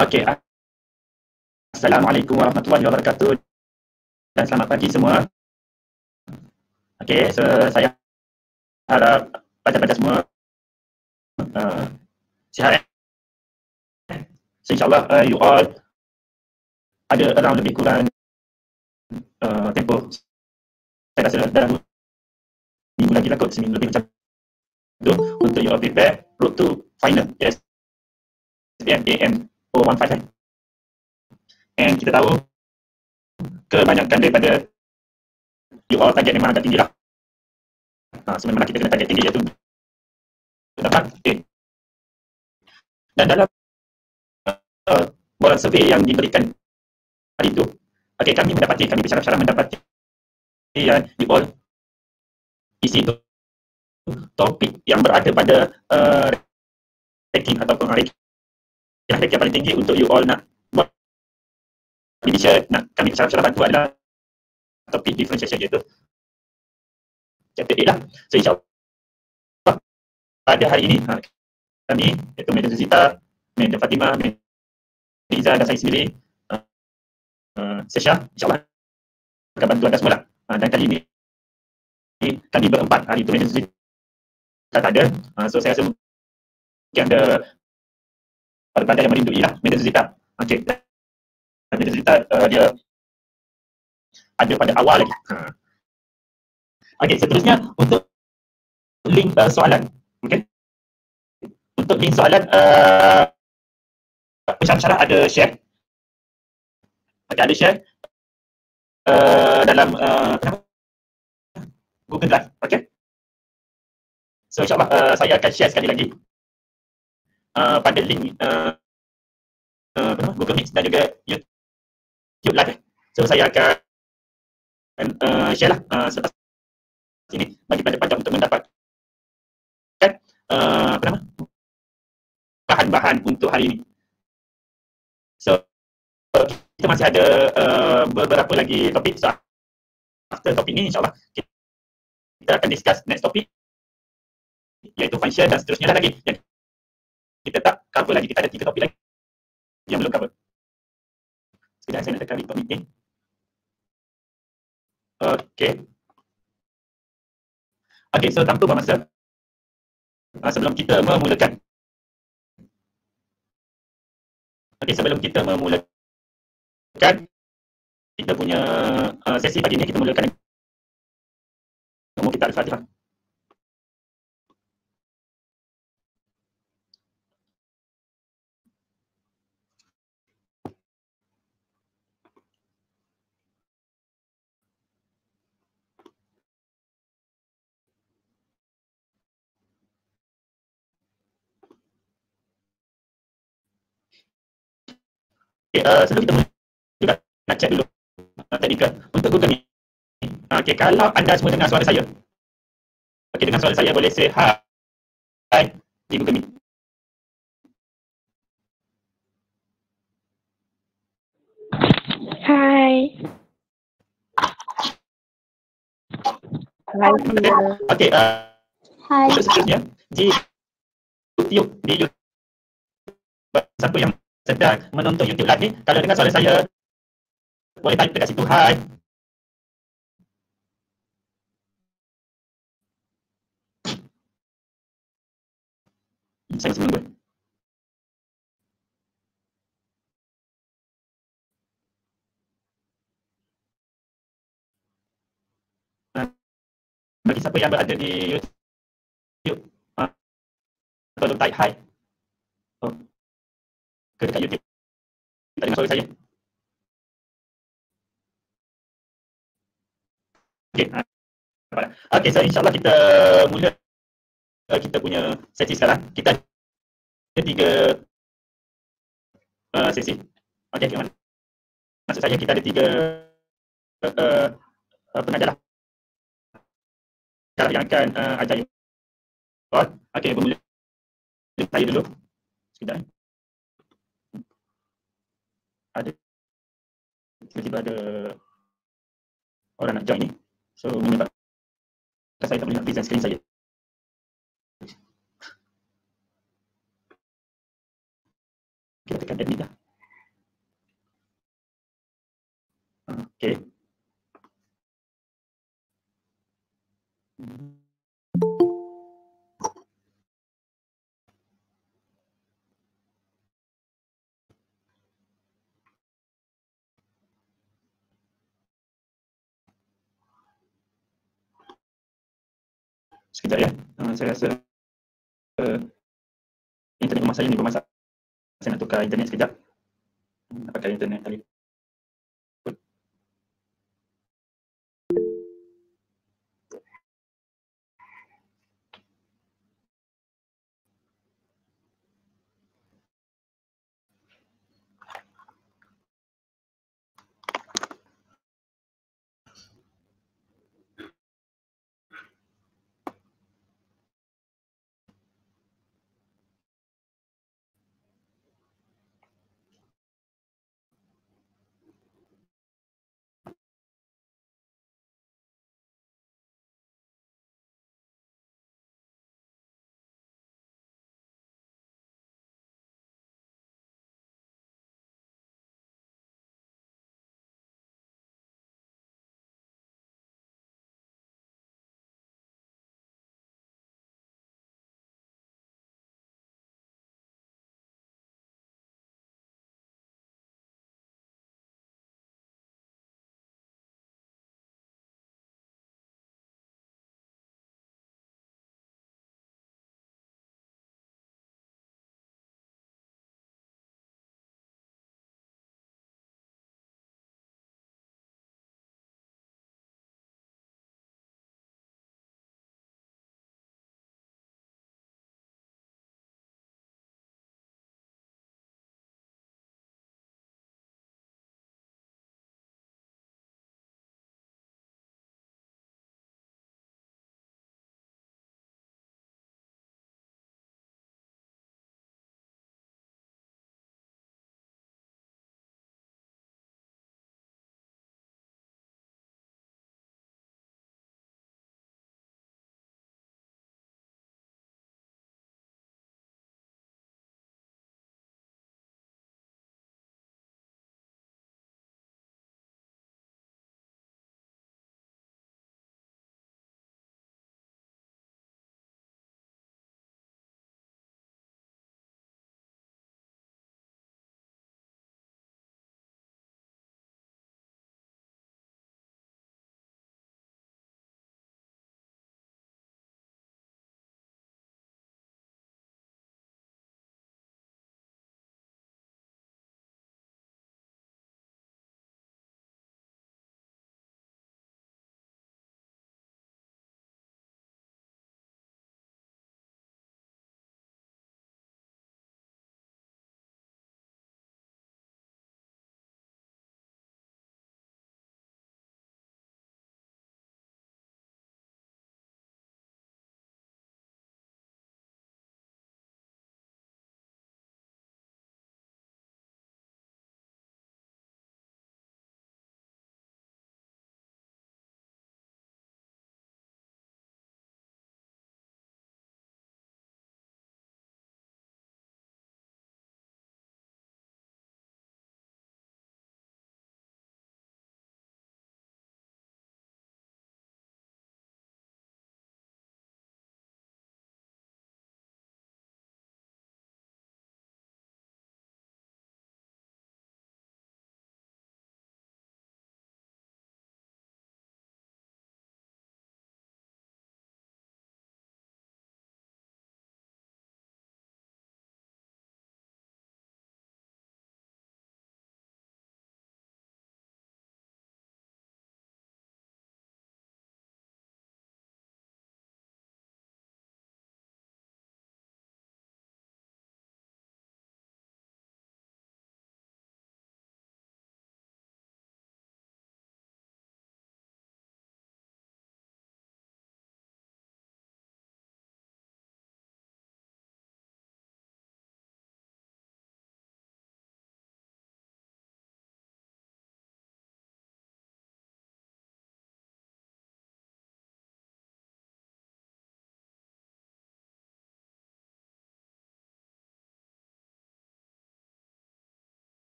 Okey, Assalamualaikum warahmatullahi wabarakatuh dan selamat pagi semua. Okey, saya harap pelajar-pelajar semua uh, sihat. So, InsyaAllah you all ada around lebih kurang tempoh saya rasa dalam minggu lagi lah kot, seminggu lebih macam tu untuk you all prepare road to final SPM AM 015 kan. And kita tahu kebanyakan daripada you all target memang agak tinggi lah. Sebenarnya kita kena target tinggi iaitu dapat A. Dan dalam moral survey yang diberikan hari itu, kami bersyarah mendapati yang you all isi itu topik yang berada pada ranking ataupun ranking yang paling tinggi untuk you all nak buat division, nak kami bersyarah bantu adalah topik differentiation iaitu chapter 8 lah. So insyaAllah pada hari ini kami iaitu Madam Zita, Madam Fatimah, Madam Izzah dan saya sendiri Sesha insyaAllah akan bantu anda semua lah. Dan kali ini kami berempat, hari itu Madam Zita tak ada, so saya rasa mungkin ada pada yang merindui lah Madam Zita. Okay, Madam Zita dia ada pada awal lagi. Okay, seterusnya untuk link soalan. Okay, untuk link soalan pensyarah ada share. Okay, ada share dalam Google Drive. Okay, so insyaAllah saya akan share sekali lagi pada link Google Meet dan juga YouTube Live. So saya akan share lah selepas ini bagi pelajar untuk mendapatkan bahan-bahan untuk hari ini. So kita masih ada beberapa lagi topik. So after topik ini insyaAllah kita akan discuss next topik iaitu function dan seterusnya lagi yang kita tak cover lagi. Kita ada 3 topik lagi yang belum cover. Sekejap saya nak tekan record meeting. Okay, so tanpa buang masa, sebelum kita memulakan kita punya sesi pagi ini, kita mulakan umum kita Al-Fatihah. Okay, sebelum kita mula, nak check dulu teknikal untuk Google Meet. Okay, kalau anda semua dengar suara saya, okay, dengar suara saya, boleh say hi di Google Meet. Hai. Okay, Hai. untuk seterusnya di YouTube, siapa yang sedang menonton YouTube live ni, kalau dengar suara saya, boleh type dekat situ hi. Saya masih menunggu. Bagi siapa yang berada di YouTube, tolong type hi ke dekat YouTube. Tak dengar suara saya. Okay, so insyaAllah kita mula kita punya sesi sekarang. Kita ada 3 sesi. Okay, maksud saya kita ada 3 pengajar lah yang akan ajar you. Okay, bermula saya dulu. Sekejap. Tiba-tiba ada orang nak join ni. So menyebabkan saya tak boleh nak present screen saya. Kita tekan admit dah. Okey. Sekejap ya, saya rasa, internet rumah saya ni bermasalah. Saya nak tukar internet sekejap. Nak pakai internet telefon.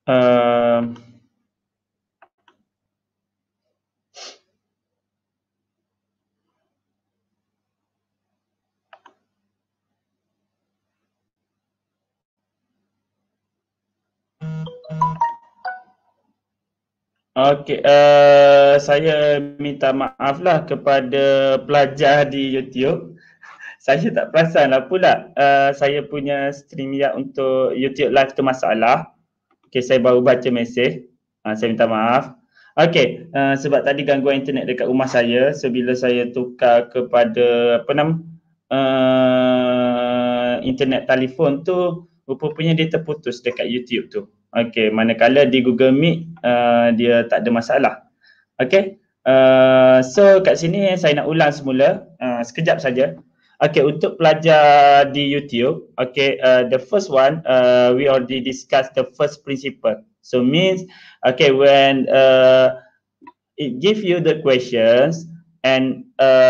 Okey, saya minta maaf lah kepada pelajar di YouTube. Saya tak perasan lah pula saya punya StreamYard untuk YouTube live tu masalah. Okey, saya baru baca mesej. Saya minta maaf. Okey, sebab tadi gangguan internet dekat rumah saya. So, bila saya tukar kepada internet telefon tu, rupanya dia terputus dekat YouTube tu. Okey, manakala di Google Meet dia tak ada masalah. Okey. So kat sini saya nak ulang semula sekejap saja. Okay, untuk pelajar di YouTube, okay, the first one, we already discussed the first principle. So means, okay, when it give you the questions and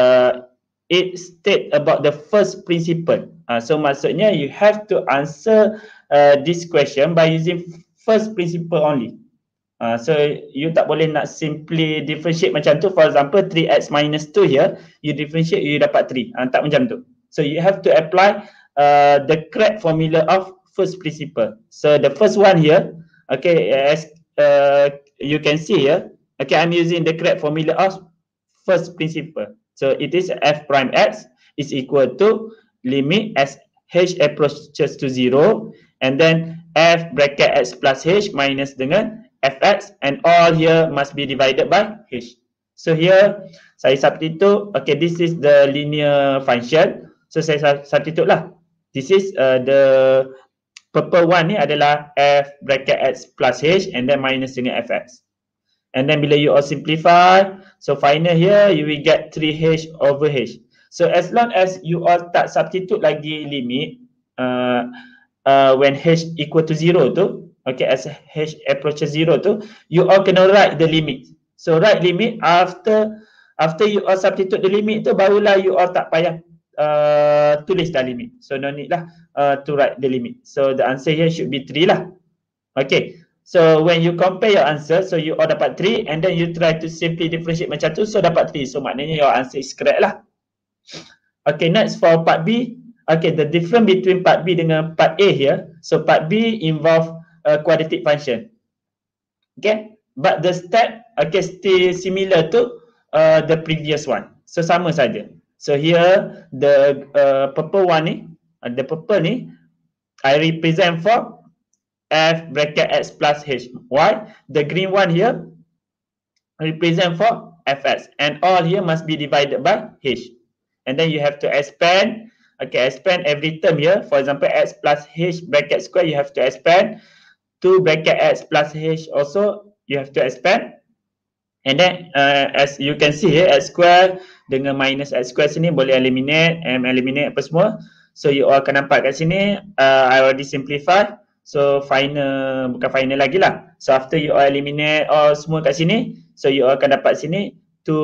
it state about the first principle. So maksudnya you have to answer this question by using first principle only. So you tak boleh nak simply differentiate macam tu. For example 3x minus 2 here, you differentiate, you dapat 3. Tak macam tu. So you have to apply the correct formula of first principle. So the first one here, okay, as you can see here, okay, I'm using the correct formula of first principle. So it is f prime x is equal to limit as h approaches to 0 and then f bracket x plus h minus dengan fx and all here must be divided by h. So here saya substitute, okay, this is the linear function. So saya substitute lah. This is the purple one ni adalah f bracket x plus h and then minus dengan fx. And then bila you all simplify, so final here you will get 3h over h. So as long as you all tak substitute lagi limit when h equal to 0 tu, okay, as h approaches 0 tu, you all kena write the limit. So write limit after you all substitute the limit tu, barulah you all tak payah tulis dah limit. So no need lah to write the limit. So the answer here should be 3 lah. Okay. So when you compare your answer, so you all dapat 3 and then you try to simply differentiate macam tu, so dapat 3. So maknanya your answer is correct lah. Okay, next for part B. Okay, the difference between part B dengan part A here. So part B involve quadratic function. Okay, but the step, okay, still similar to the previous one. So sama saja. So here the purple one ni, the purple ni, I represent for f bracket x plus h. Why? The green one here represent for fx and all here must be divided by h. And then you have to expand, okay, expand every term here. For example, x plus h bracket square, you have to expand. 2 bracket x plus h also you have to expand. And then as you can see here, x square dengan minus x square sini boleh eliminate, eliminate apa semua. So you all akan nampak kat sini, I already simplify. So final, bukan final lagi lah. So after you all eliminate all semua kat sini, so you all akan dapat sini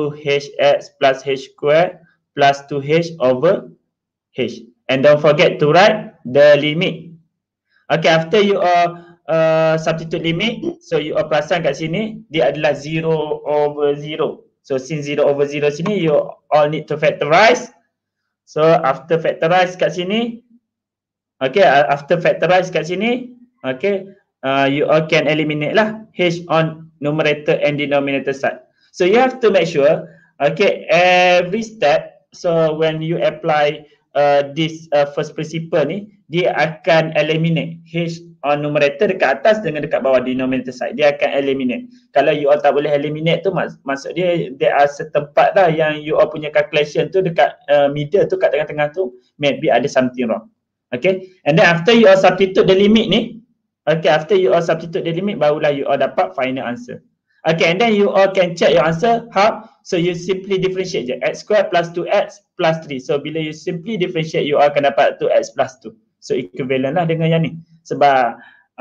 2hx plus h square plus 2h over h. And don't forget to write the limit. Okay, after you all substitute limit, so you all perasan kat sini, dia adalah 0 over 0. So since 0 over 0 sini, you all need to factorize. So after factorize kat sini, okay, after factorize kat sini, okay, you all can eliminate lah h on numerator and denominator side. So you have to make sure, okay, every step, so when you apply this first principle ni, dia akan eliminate h on numerator dekat atas dengan dekat bawah denominator side. Dia akan eliminate. Kalau you all tak boleh eliminate tu, maksud dia there are setempat lah yang you all punya calculation tu dekat middle tu, kat tengah-tengah tu, maybe ada something wrong. Okay, and then after you all substitute the limit ni, okay, after you all substitute the limit, barulah you all dapat final answer. Okay, and then you all can check your answer. How? So you simply differentiate je, x square plus 2x plus 3. So bila you simply differentiate, you all akan dapat 2x plus 2. So equivalent lah dengan yang ni. Sebab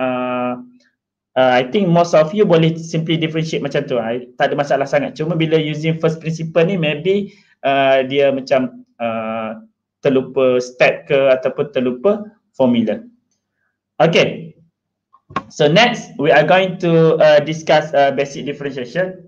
I think most of you boleh simply differentiate macam tu. Tak ada masalah sangat. Cuma bila using first principle ni, maybe dia macam terlupa step ke ataupun terlupa formula. Okay. So next, we are going to discuss basic differentiation.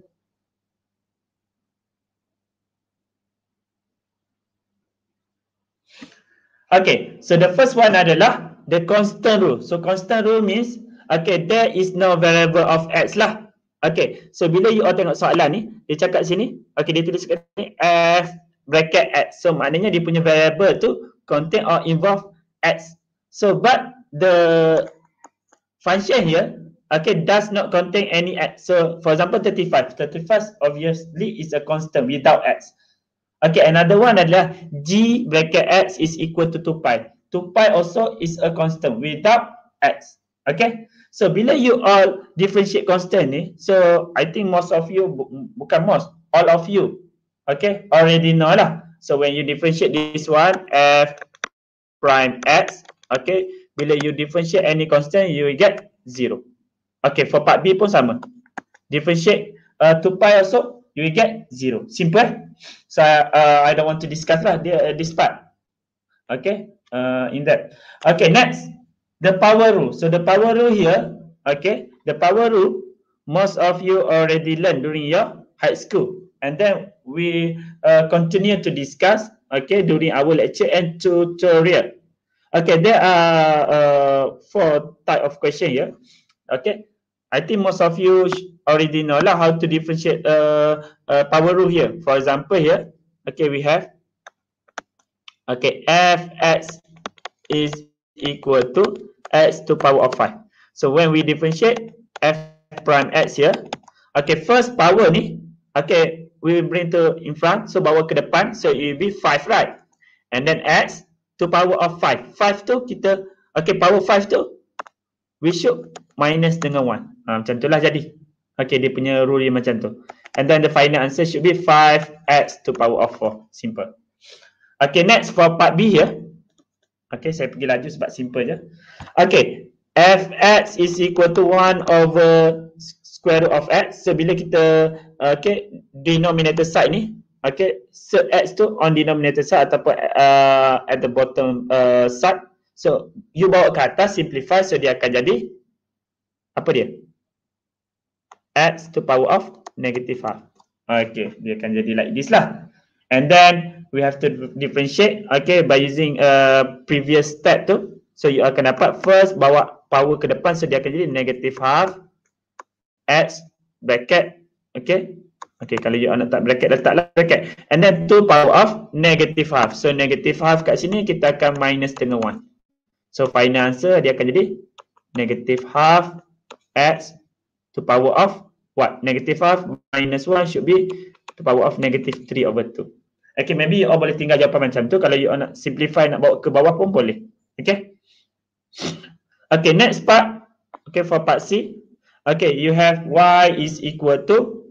Okay, so the first one adalah the constant rule. So constant rule means, okay, there is no variable of x lah. Okay, so bila you all tengok soalan ni, dia cakap sini, okay, dia tulis kat sini f bracket x. So maknanya dia punya variable tu contain or involve x. So but the function here, okay, does not contain any x. So for example 35 obviously is a constant without x. Okay, another one adalah g bracket x is equal to 2 pi. 2 pi also is a constant without x. Okay, so bila you all differentiate constant ni, so I think most of you, bukan most, all of you, okay, already know lah. So when you differentiate this one, f prime x, okay, bila you differentiate any constant, you will get 0. Okay, for part B pun sama. Differentiate 2 pi also, you will get 0. Simple. So I don't want to discuss lah this part. Okay, in that. Okay, next, the power rule. So the power rule here, okay, the power rule, most of you already learned during your high school. And then we continue to discuss, okay, during our lecture and tutorial. Okay, there are 4 type of question here. Okay, I think most of you already know lah how to differentiate power rule here. For example here, okay, we have, okay, fx is equal to x to power of 5. So when we differentiate f prime x here, okay, first power ni, okay, we will bring to in front, so bawa ke depan, so it will be 5, right? And then x to power of 5. 5 tu kita, okay, power 5 tu we should minus dengan 1. Macam tu lah jadi. Okay, dia punya rule dia macam tu. And then the final answer should be 5x to power of 4. Simple. Okay, next for part B here. Okay, saya pergi laju sebab simple je. Okay, fx is equal to 1 over square root of x. So bila kita, okay, denominator side ni, okay, set x tu on denominator side ataupun at the bottom side. So you bawa ke atas, simplify, so dia akan jadi apa dia? X to power of negative half. Okay, dia akan jadi like this lah. And then we have to differentiate, okay, by using previous step tu. So you akan dapat first bawa power ke depan, so dia akan jadi negative half x bracket, okay. Okay, kalau you nak letak bracket, letaklah bracket. And then 2 power of negative half. So negative half kat sini kita akan minus dengan 1. So final answer dia akan jadi negative half x to power of what? Negative half minus 1 should be to power of negative 3 over 2. Okay, maybe you all boleh tinggal jawapan macam tu. Kalau you all nak simplify, nak bawa ke bawah pun boleh. Okay. Okay, next part. Okay, for part C. Okay, you have y is equal to,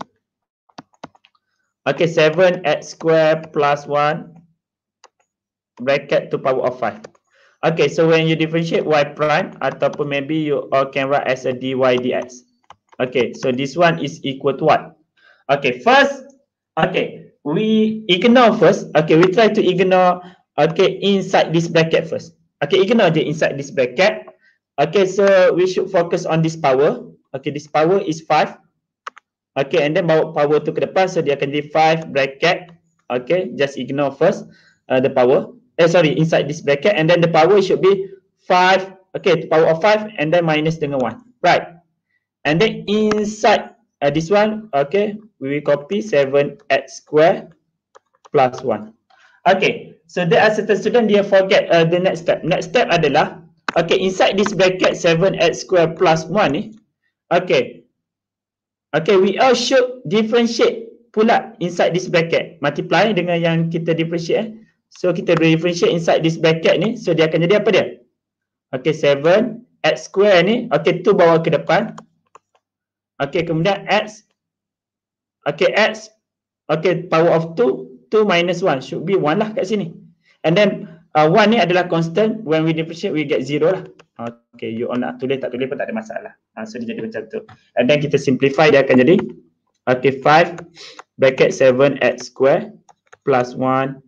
okay, 7x square plus 1 bracket to power of 5. Okay, so when you differentiate y prime, ataupun maybe you all can write as a dy dx. Okay, so this one is equal to what? Okay, first, okay, we ignore first. Okay, we try to ignore, okay, inside this bracket first. Okay, ignore je inside this bracket. Okay, so we should focus on this power. Okay, this power is 5. Okay, and then bawa power tu ke depan, so dia akan jadi 5 bracket. Okay, just ignore first the power. Inside this bracket, and then the power should be 5, okay, to power of 5, and then minus dengan 1, right? And then inside this one, okay, we will copy 7x square plus 1. Okay, so there are certain students dia forget the next step. Next step adalah, okay, inside this bracket 7x square plus 1 ni, okay, okay, we all should differentiate pula inside this bracket. Multiply dengan yang kita differentiate. So kita differentiate inside this bracket ni, so dia akan jadi apa dia? Okay, 7x square ni, okay, tu bawa ke depan. Okay, kemudian x, okay, x, okay, power of 2, 2 minus 1 should be 1 lah kat sini. And then 1 ni adalah constant, when we differentiate we get 0 lah. Okay, you all nak tulis tak tulis pun tak ada masalah. So dia jadi macam tu. And then kita simplify, dia akan jadi, okay, 5 bracket 7x square plus 1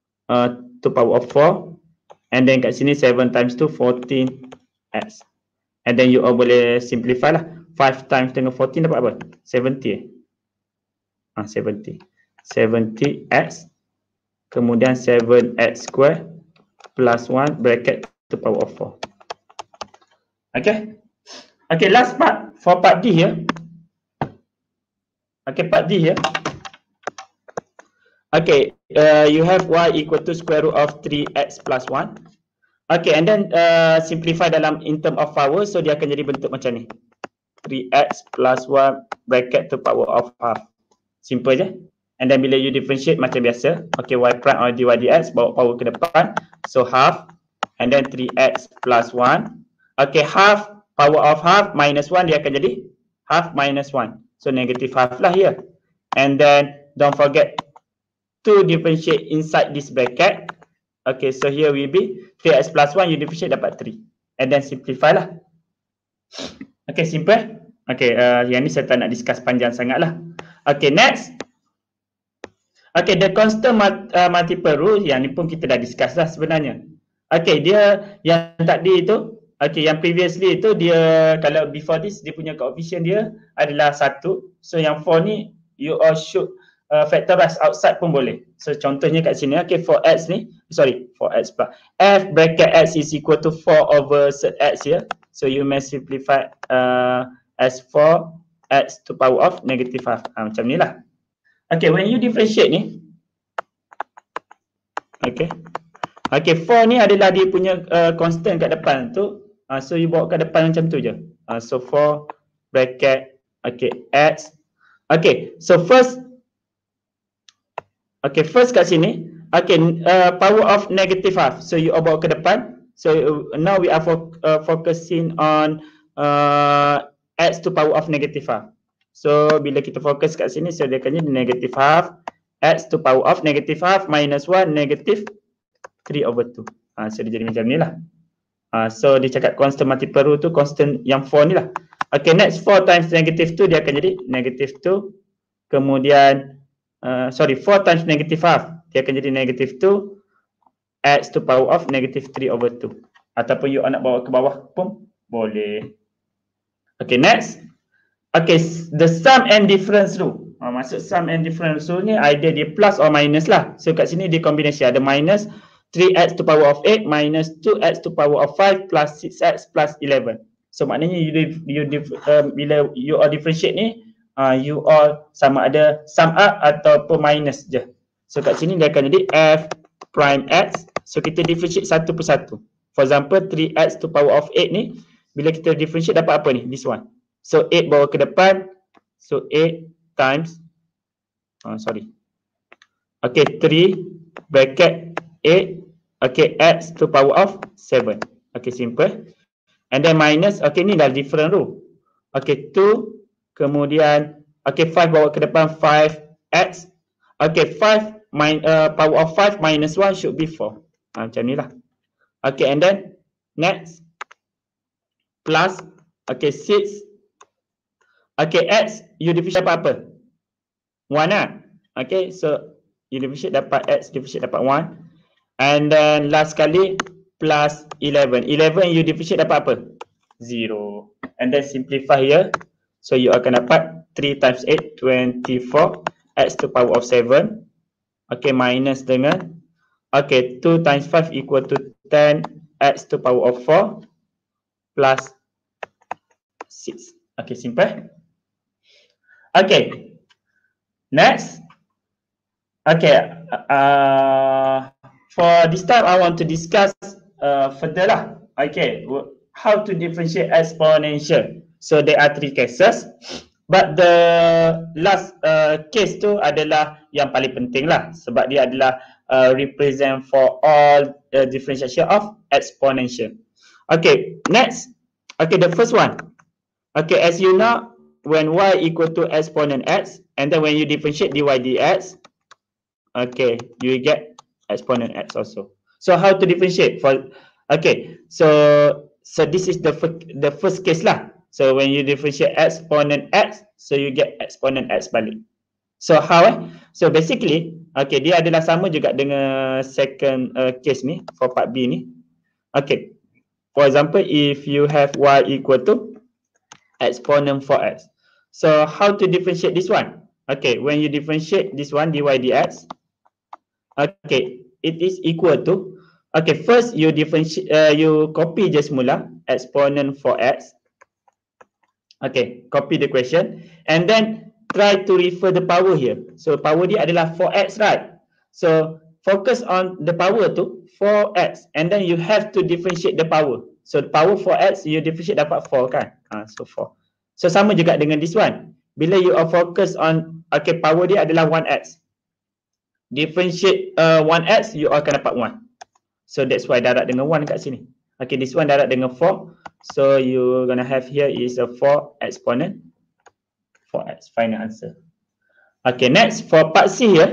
to power of 4, and then kat sini 7 times 2 14x. And then you all boleh simplify lah. 5 times dengan 14 dapat apa? 70 70. 70x kemudian 7x square plus 1 bracket to power of 4. Okay. Okay, last part for part D here. Okay, part D here. Okay, you have y equal to square root of 3x plus 1. Okay, and then simplify dalam in term of power, so dia akan jadi bentuk macam ni. 3x plus 1 bracket to power of half. Simple je. And then bila you differentiate macam biasa, okay, y prime or dy dx, bawa power ke depan. So half, and then 3x plus 1. Okay, half, power of half minus 1, dia akan jadi half minus 1. So negative half lah here. And then don't forget to differentiate inside this bracket. Okay, so here will be 3x plus 1, you differentiate dapat 3. And then simplify lah. Okay, simple. Okay, yang ni saya tak nak discuss panjang sangat lah. Okay, next. Okay, the constant multiple rule, yang ni pun kita dah discuss lah sebenarnya. Okay, dia yang tadi tu, okay, yang previously tu dia, kalau before this, dia punya coefficient dia adalah 1. So yang 4 ni, you all should factorize outside pun boleh. So contohnya kat sini, okay, for x ni, sorry, for x plus f bracket x is equal to 4 over set x here. So you may simplify as 4 x to power of negative half. Macam ni lah. Okay, when you differentiate ni, okay, 4 ni adalah dia punya constant kat depan tu. So you bawa kat depan macam tu je. So 4 bracket, okay, x. Okay, so first kat sini, okay, power of negative half. So you bawa ke depan. So now we are focusing on x to power of negative half. So bila kita fokus kat sini, so dia akan jadi negative half x to power of negative half minus 1 negative 3 over 2. So dia jadi macam ni lah. So dia cakap constant multiple rule tu constant yang 4 ni lah. Okay, next 4 times negative 2, dia akan jadi negative 2. Kemudian 4 times negative half, dia akan jadi negative 2 x to power of negative 3 over 2. Ataupun you nak bawa ke bawah pun boleh. Okay, next. Okay, the sum and difference rule. Maksud sum and difference rule ni either dia plus or minus lah. So kat sini dia combination, ada minus 3x to power of 8 minus 2x to power of 5 plus 6x plus 11. So maknanya bila you all differentiate ni, you all sama ada sum up ataupun minus je. So kat sini dia akan jadi f prime x. So kita differentiate satu persatu. For example, 3x to power of 8 ni, bila kita differentiate dapat apa ni? This one. So 8 bawa ke depan. So 8 times, okay, 3 bracket 8, okay, x to power of 7. Okay, simple. And then minus, okay, ni dah different rule. Okay, 2, kemudian, okay, 5 bawa ke depan, 5x. Okay, 5 power of 5 minus 1 should be 4. Macam ni lah. Okay, and then next, plus, okay, 6. Okay, x, you differentiate dapat apa? 1 lah. Okay, so you differentiate dapat x, differentiate dapat 1. And then last kali, plus 11. 11 you differentiate dapat apa? 0. And then simplify here. So you akan dapat 3 times 8, 24. X to power of 7. Okay, minus dengan, okay, 2 times 5 equal to 10. X to power of 4. Plus 6. Okay, simple. Okay, next. Okay, for this time I want to discuss further lah. Okay, how to differentiate exponential. So there are 3 cases, but the last case tu adalah yang paling penting lah, sebab dia adalah represent for all the differentiation of exponential. Okay, next. Okay, the first one. Okay, as you know, when y equal to exponent x, and then when you differentiate dy dx, okay, you get exponent x also. So how to differentiate? Okay, so this is the first case lah. So when you differentiate exponent x, so you get exponent x balik. So how? So basically, okay, dia adalah sama juga dengan second case ni for part B ni. Okay, For example, if you have y equal to exponent 4x. So how to differentiate this one? Okay, when you differentiate this one dy dx, okay, it is equal to, okay, first you differentiate, you copy je semula exponent 4x. Okay, copy the question and then try to refer the power here. So power dia adalah 4x, right? So focus on the power tu 4x and then you have to differentiate the power. So the power 4x you differentiate dapat 4 kan? So 4. So sama juga dengan this one. Bila you are focus on, okay, power dia adalah 1x. Differentiate 1x, you akan dapat 1. So that's why darab dengan 1 kat sini. Okay, this one darab dengan 4. So you gonna have here is a 4 exponent 4x, final answer. Okay, next for part C here.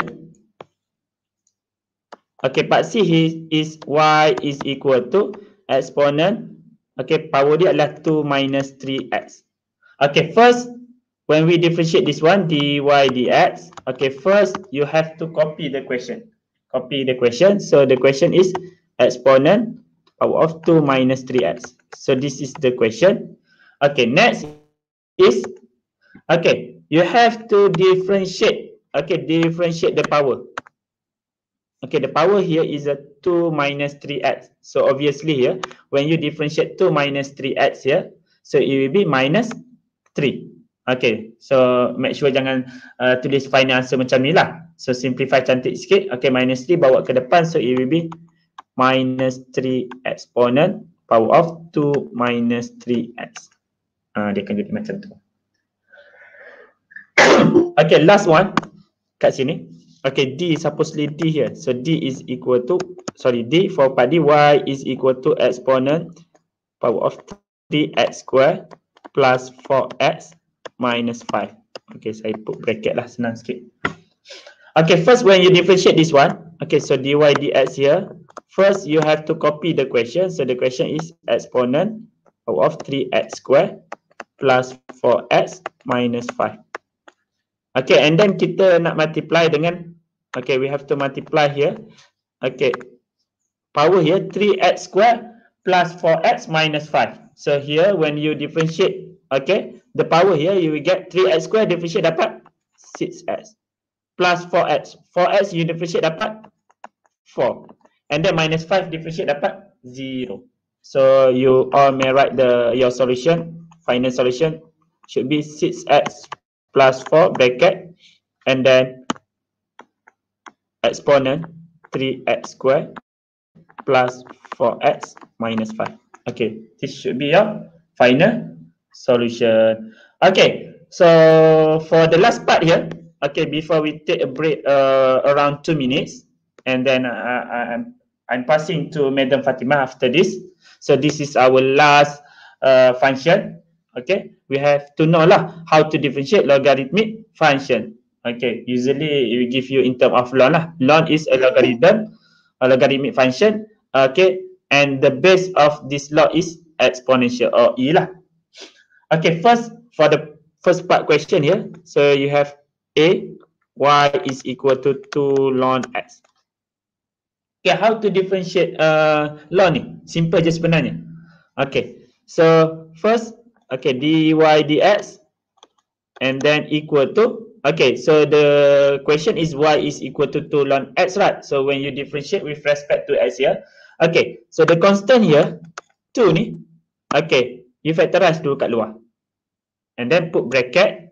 Okay, part C is y is equal to exponent, okay, power dia adalah 2 minus 3x. Okay, first when we differentiate this one dy dx, okay, first you have to copy the question. Copy the question. So the question is exponent power of 2 minus 3x. So this is the question. Okay, next is, okay, you have to differentiate, okay, differentiate the power. Okay, the power here is a 2 minus 3x. So obviously here, when you differentiate 2 minus 3x here, so it will be minus 3. Okay, so make sure jangan tulis final answer macam ni lah. So simplify cantik sikit. Okay, minus 3 bawa ke depan. So it will be minus 3 exponent power of 2 minus 3x. Dia akan jadi macam tu. Okay, last one kat sini. Okay, D supposedly D here. So D is equal to, sorry, D for part D, y is equal to exponent power of 3x square plus 4x minus 5. Okay, saya put bracket lah, senang sikit. Okay, first when you differentiate this one, okay, so dy dx here, first you have to copy the question. So the question is exponent power of 3x square plus 4x minus 5. Okay, and then kita nak multiply dengan, okay, we have to multiply here. Okay, power here 3x square plus 4x minus 5. So here when you differentiate, okay, the power here you will get 3x square differentiate dapat 6x plus 4x. 4x you differentiate dapat 4. And then minus 5 differentiate dapat 0. So you all may write your solution, final solution should be 6x plus 4 bracket and then exponent 3x square plus 4x minus 5. Okay, this should be your final solution. Okay, so for the last part here, okay, before we take a break around 2 minutes and then I'm passing to Madam Fatima after this. So this is our last function. Okay, we have to know lah how to differentiate logarithmic function. Okay, usually it will give you in term of ln lah. Ln is a logarithm, a logarithmic function. Okay, and the base of this law is exponential or e lah. Okay, first for the first part question here, so you have a y is equal to 2 ln x. Okay, how to differentiate ln ni? Simple je sebenarnya. Okay, so first, okay, dy dx and then equal to, okay, so the question is y is equal to 2 ln x, right? So when you differentiate with respect to x here, okay, so the constant here 2 ni, okay, you factorize dulu kat luar and then put bracket.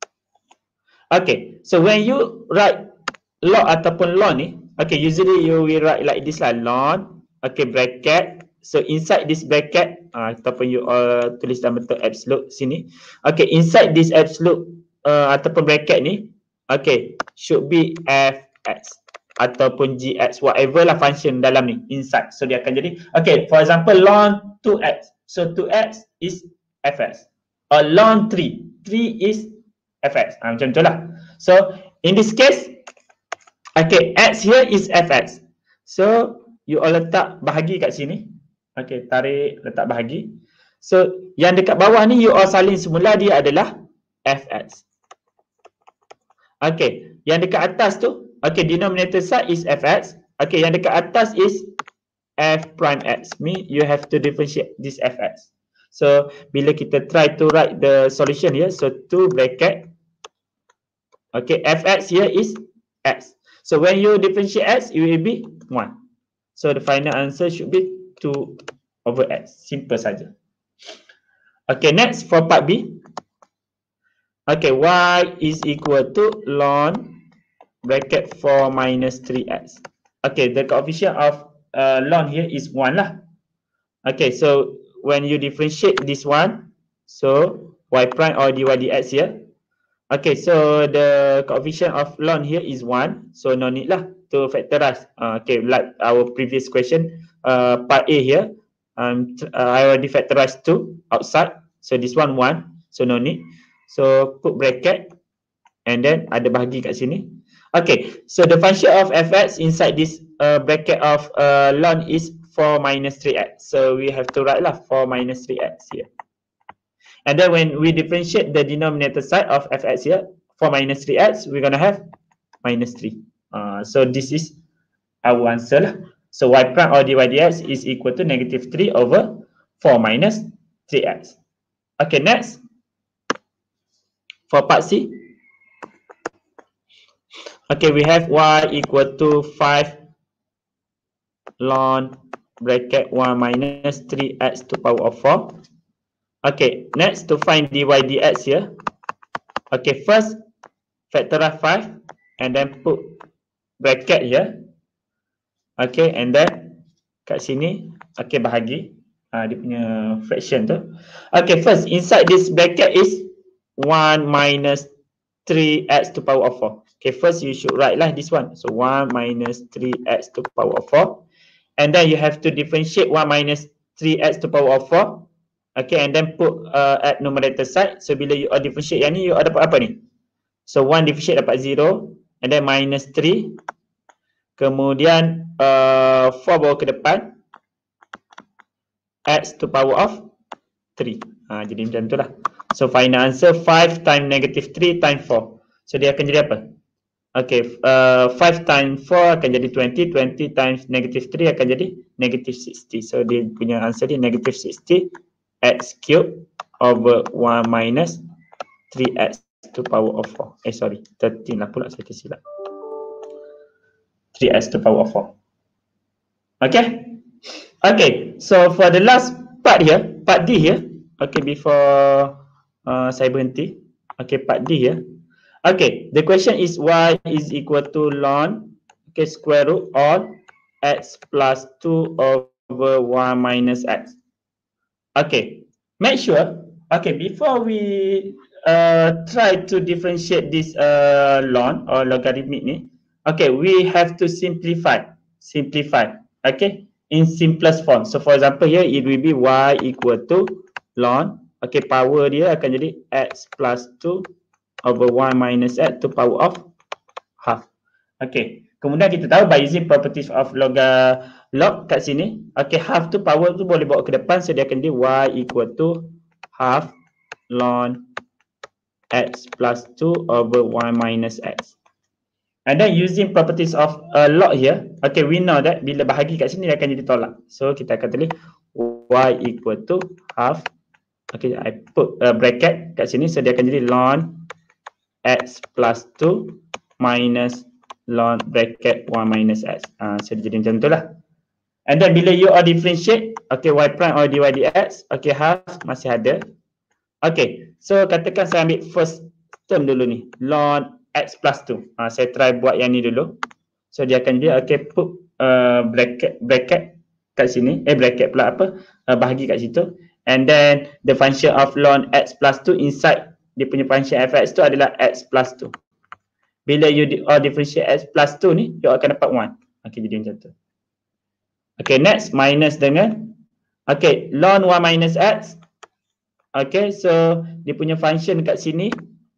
Okay, so when you write log ataupun ln ni, okay, usually you will write like this lah, ln, okay, bracket. So inside this bracket, ataupun you tulis dalam bentuk absolute sini. Okay, inside this absolute ataupun bracket ni, okay, should be fx ataupun gx, whatever lah function dalam ni, inside. So dia akan jadi, okay, for example, ln 2x. So 2x is fx. Or ln 3. 3 is fx. Macam tu lah. So in this case, okay, x here is fx. So you all letak bahagi kat sini. Okay, tarik, letak bahagi. So yang dekat bawah ni you all salin semula, dia adalah fx. Okay, yang dekat atas tu, okay, denominator side is fx. Okay, yang dekat atas is f prime x. Mean you have to differentiate this fx. So bila kita try to write the solution here, so 2 bracket, okay, fx here is x. So when you differentiate x, it will be 1. So the final answer should be 2 over x. Simple saja. Okay, next for part B. Okay, y is equal to ln bracket 4 minus 3x. Okay, the coefficient of ln here is 1 lah. Okay, so when you differentiate this one, so y prime or dy dx here. Okay, so the coefficient of ln here is 1, so no need lah to factorize. Okay, like our previous question, part A here, I already factorized 2 outside, so this one 1, so no need. So put bracket and then ada bahagi kat sini. Okay, so the function of fx inside this bracket of ln is 4 minus 3x. So we have to write lah 4 minus 3x here. And then when we differentiate the denominator side of fx here, 4 minus 3x, we're going to have minus 3. So this is our answer lah. So y prime or dy dx is equal to negative 3 over 4 minus 3x. Okay, next. For part C. Okay, we have y equal to 5 ln bracket 1 minus 3x to power of 4. Okay, next to find dy dx here. Okay, first factorize 5 and then put bracket here. Okay, and then kat sini, okay, bahagi dia punya fraction tu. Okay, first inside this bracket is 1 minus 3x to power of 4. Okay, first you should write lah this one. So 1 minus 3x to power of 4. And then you have to differentiate 1 minus 3x to power of 4. Okay, and then put at numerator side. So bila you differentiate yang ni, you dapat apa ni? So 1 differentiate dapat 0. And then minus 3. Kemudian 4 bawa ke depan. X to power of 3. Jadi macam tu lah. So final answer 5 times negative 3 times 4. So dia akan jadi apa? Okay, 5 times 4 akan jadi 20. 20 times negative 3 akan jadi negative 60. So dia punya answer dia negative 60 x cube over 1 minus 3x to power of 4. Sorry, 13 lah pula saya tersilap. 3x to power of 4. Okay? Okay, so for the last part here, part D here. Okay, before saya berhenti. Okay, part D here. Okay, the question is y is equal to ln, okay, square root of x plus 2 over 1 minus x. Okay, make sure, okay, before we try to differentiate this ln or logarithmic ni, okay, we have to simplify, okay, in simplest form. So for example here, it will be y equal to ln, okay, power dia akan jadi x plus 2 over 1 minus x to power of half. Okay, kemudian kita tahu by using properties of log kat sini, okay, half tu power tu boleh bawa ke depan, so dia akan jadi y equal to half ln x plus 2 over 1 minus x. And then using properties of log here, okay, we know that bila bahagi kat sini dia akan jadi tolak. So kita akan tulis y equal to half, okay, I put bracket kat sini, so dia akan jadi ln x plus 2 minus ln bracket 1 minus x. So dia jadi macam tu lah. And then bila you differentiate, okay, y prime or dy dx, okay, half masih ada. Okay, so katakan saya ambil first term dulu ni, ln x plus 2. Saya try buat yang ni dulu. So dia akan jadi, okay, put bracket kat sini, bracket pula apa, bahagi kat situ. And then the function of ln x plus 2 inside dia punya function fx tu adalah x plus 2. Bila you differentiate x plus 2 ni, you akan dapat 1. Okay, jadi macam tu. Okay, next, minus dengan, okay, ln 1 minus x. Okay, so dia punya function kat sini.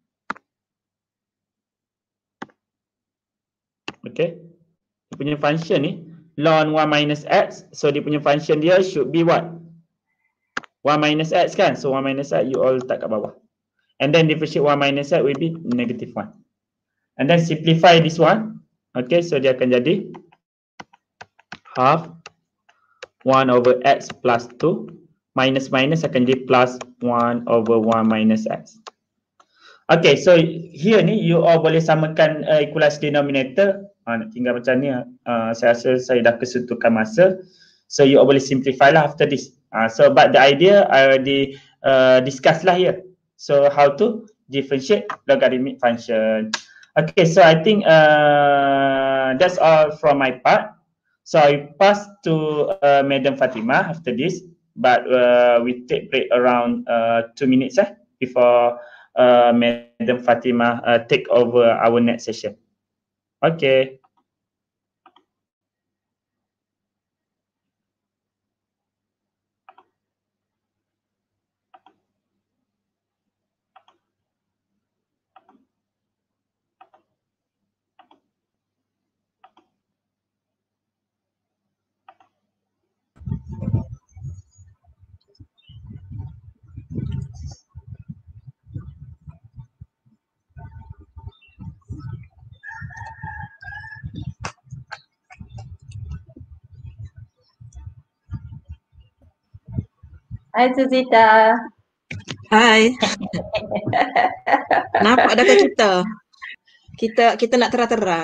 Okay, dia punya function ni, ln 1 minus x. So dia punya function dia should be what? 1 minus x kan? So 1 minus x you all letak kat bawah. And then differentiate 1 minus x will be negative 1. And then simplify this one. Okay, so dia akan jadi half 1 over x plus 2. Minus minus akan jadi plus 1 over 1 minus x. Okay, so here ni you all boleh samakan equalize denominator. Nak tinggal macam ni. Saya rasa saya dah kesuntukan masa. So you all boleh simplify lah after this. So but the idea I already discuss lah here. So how to differentiate logarithmic function. Okay, so I think that's all from my part. So I pass to Madam Fatima after this, but we take break around 2 minutes before Madam Fatima take over our next session. Okay. Hai Suzita. Hai. Nampak dah ke kita? Kita nak tera-tera.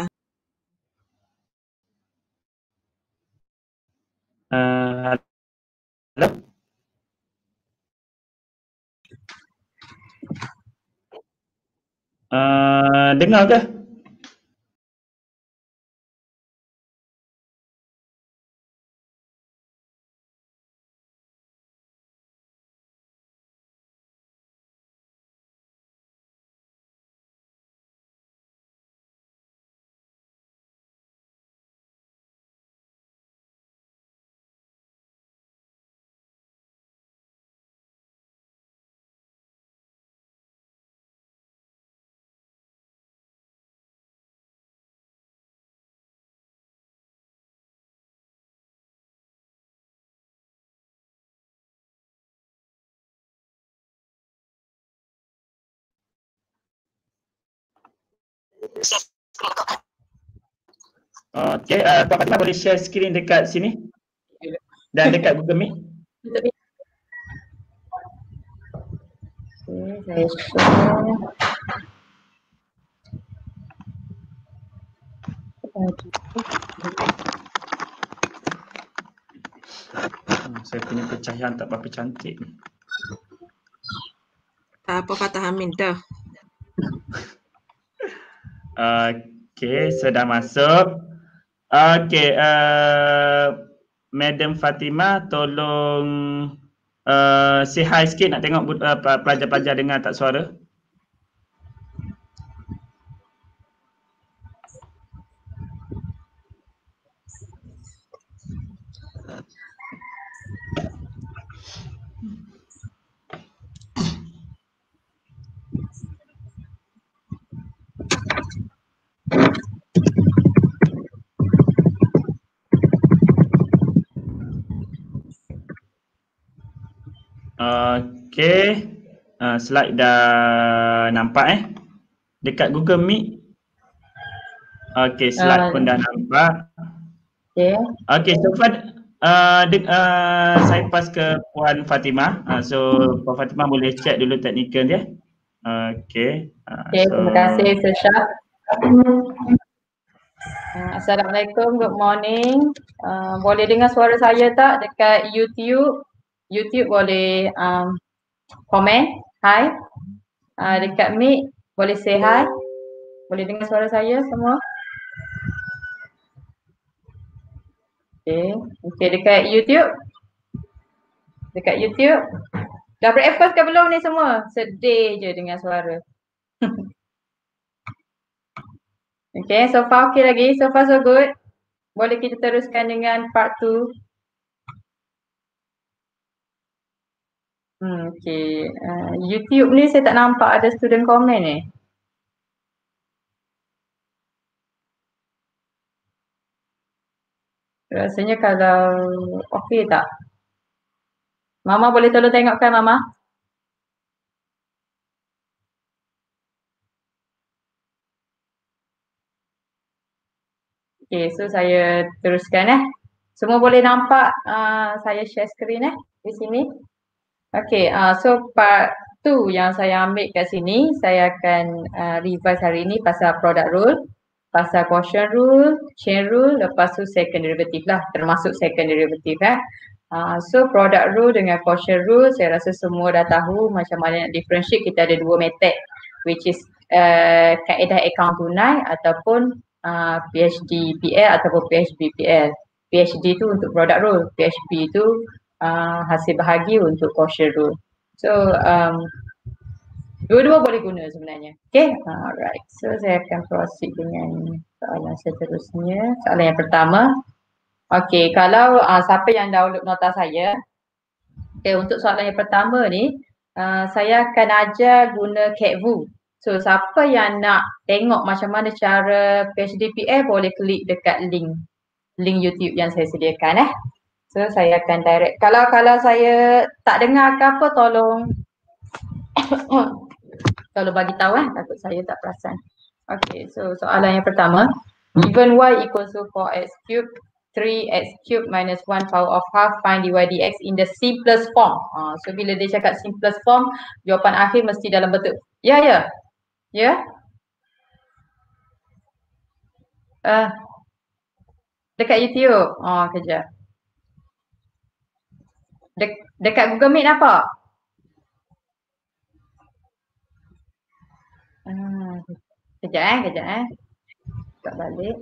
Hello? Dengar ke? Okay, Puan Fatimah boleh share screen dekat sini dan dekat Google Meet. Okay, saya share. Saya punya pencahayaan tak berapa cantik ni. Tak apa Fatah Amin dah. Okay, sudah masuk. Okay, Madam Fatimah tolong say hi sikit, nak tengok pelajar-pelajar dengar tak suara. Okay, slide dah nampak dekat Google Meet. Okay, slide pun dah nampak. Okay, so far saya pass ke Puan Fatimah. So Puan Fatimah boleh check dulu teknikal dia. Okay. Okay, terima kasih Syah. Assalamualaikum, good morning. Boleh dengar suara saya tak dekat YouTube? YouTube boleh komen, hi. Dekat Meet boleh say hi. Boleh dengar suara saya semua? Okay, dekat YouTube? Dekat YouTube? Dah breakfast ke belum ni semua? Sedih je dengar suara. Okay, so far okay lagi? So far so good? Boleh kita teruskan dengan part 2? Okay, YouTube ni saya tak nampak ada student komen ni. Rasanya kalau okey tak? Mama boleh tolong tengokkan Mama? Okay, so saya teruskan Semua boleh nampak saya share screen di sini. Okay, so part 2 yang saya ambil kat sini, saya akan revise hari ini pasal product rule, pasal quotient rule, chain rule, lepas tu second derivative lah, termasuk second derivative So product rule dengan quotient rule, saya rasa semua dah tahu macam mana nak differentiate. Kita ada dua method, which is kaedah account tunai ataupun PHD PL ataupun PHB PL. PHD tu untuk product rule, PHB tu hasil bahagi untuk quotient rule. So dua-dua boleh guna sebenarnya. Okay, alright. So saya akan proceed dengan soalan seterusnya. Soalan yang pertama. Okay, kalau siapa yang download nota saya, okay, untuk soalan yang pertama ni, saya akan ajar guna CatVu. So siapa yang nak tengok macam mana cara PHD PL boleh klik dekat link YouTube yang saya sediakan So saya akan direct. Kalau saya tak dengar ke apa, tolong bagi tahu takut saya tak perasan. Okay, so soalan yang pertama. Given y equals to 4x cubed, 3x cubed minus 1 power of half, find dy dx in the simplest form. So bila dia cakap simplest form, jawapan akhir mesti dalam bentuk ya. Dekat YouTube. Kejap. Dekat Google Meet nampak? Kejap. Buka balik.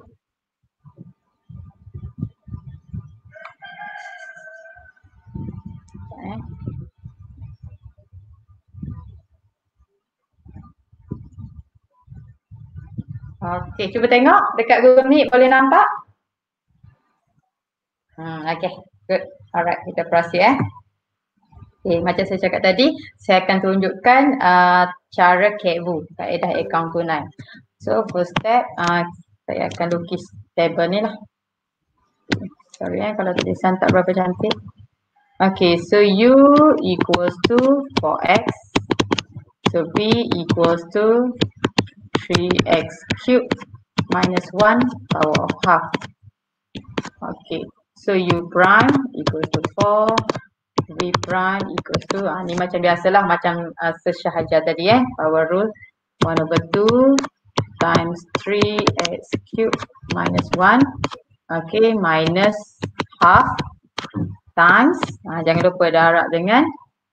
Okay, cuba tengok dekat Google Meet boleh nampak? Okay, good. Alright, kita proceed Okay, macam saya cakap tadi, saya akan tunjukkan cara CatVu, kaedah account tunai. So first step, saya akan lukis table ni lah. Sorry kalau tulisan tak berapa cantik. Okay, so U equals to 4x. So B equals to 3x cubed minus 1 power of half. Okay, so U prime equals to 4. V prime equals to, ni macam biasalah, macam sesyahaja tadi power rule 1/2 times 3x cubed minus 1, okay, minus half times, jangan lupa darab dengan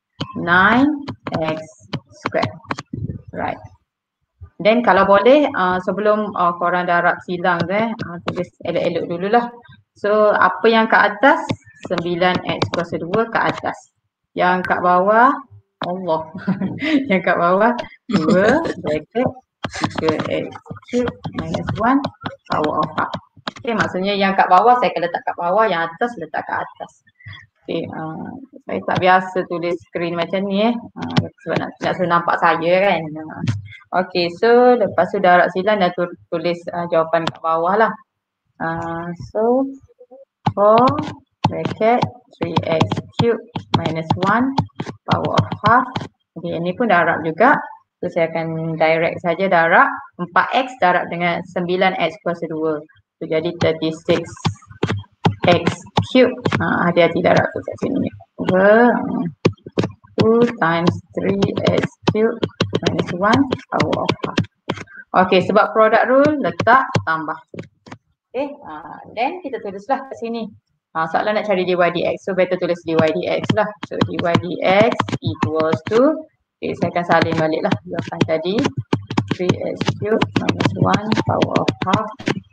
9x squared. Right. Then kalau boleh, sebelum korang darab silang tulis elok-elok dululah. So apa yang kat atas 9x kuasa 2 kat atas. Yang kat bawah Allah. Yang kat bawah 2 bracket 3x cubed minus 1 power of half. Okay, maksudnya yang kat bawah saya akan letak kat bawah, yang atas letak kat atas. Okay, saya tak biasa tulis screen macam ni sebab nak suruh nampak saya kan. Okay, so lepas tu darab silang dan tulis jawapan kat bawah lah. So 4 bracket 3x cubed minus 1 power of half. Okay, ini pun darab juga. So saya akan direct saja darab 4x darab dengan 9x kuasa 2. So jadi 36x cubed. Hati-hati darab tu kat sini. 2 times 3x cubed minus 1 power of half. Okay, sebab product rule letak tambah. Okay, then kita tulislah kat sini. Soalan nak cari dy dx, so better tulis dy dx lah. So dy dx equals to, okay, saya akan salin balik lah jawapan tadi, 3x cubed minus 1 power of half.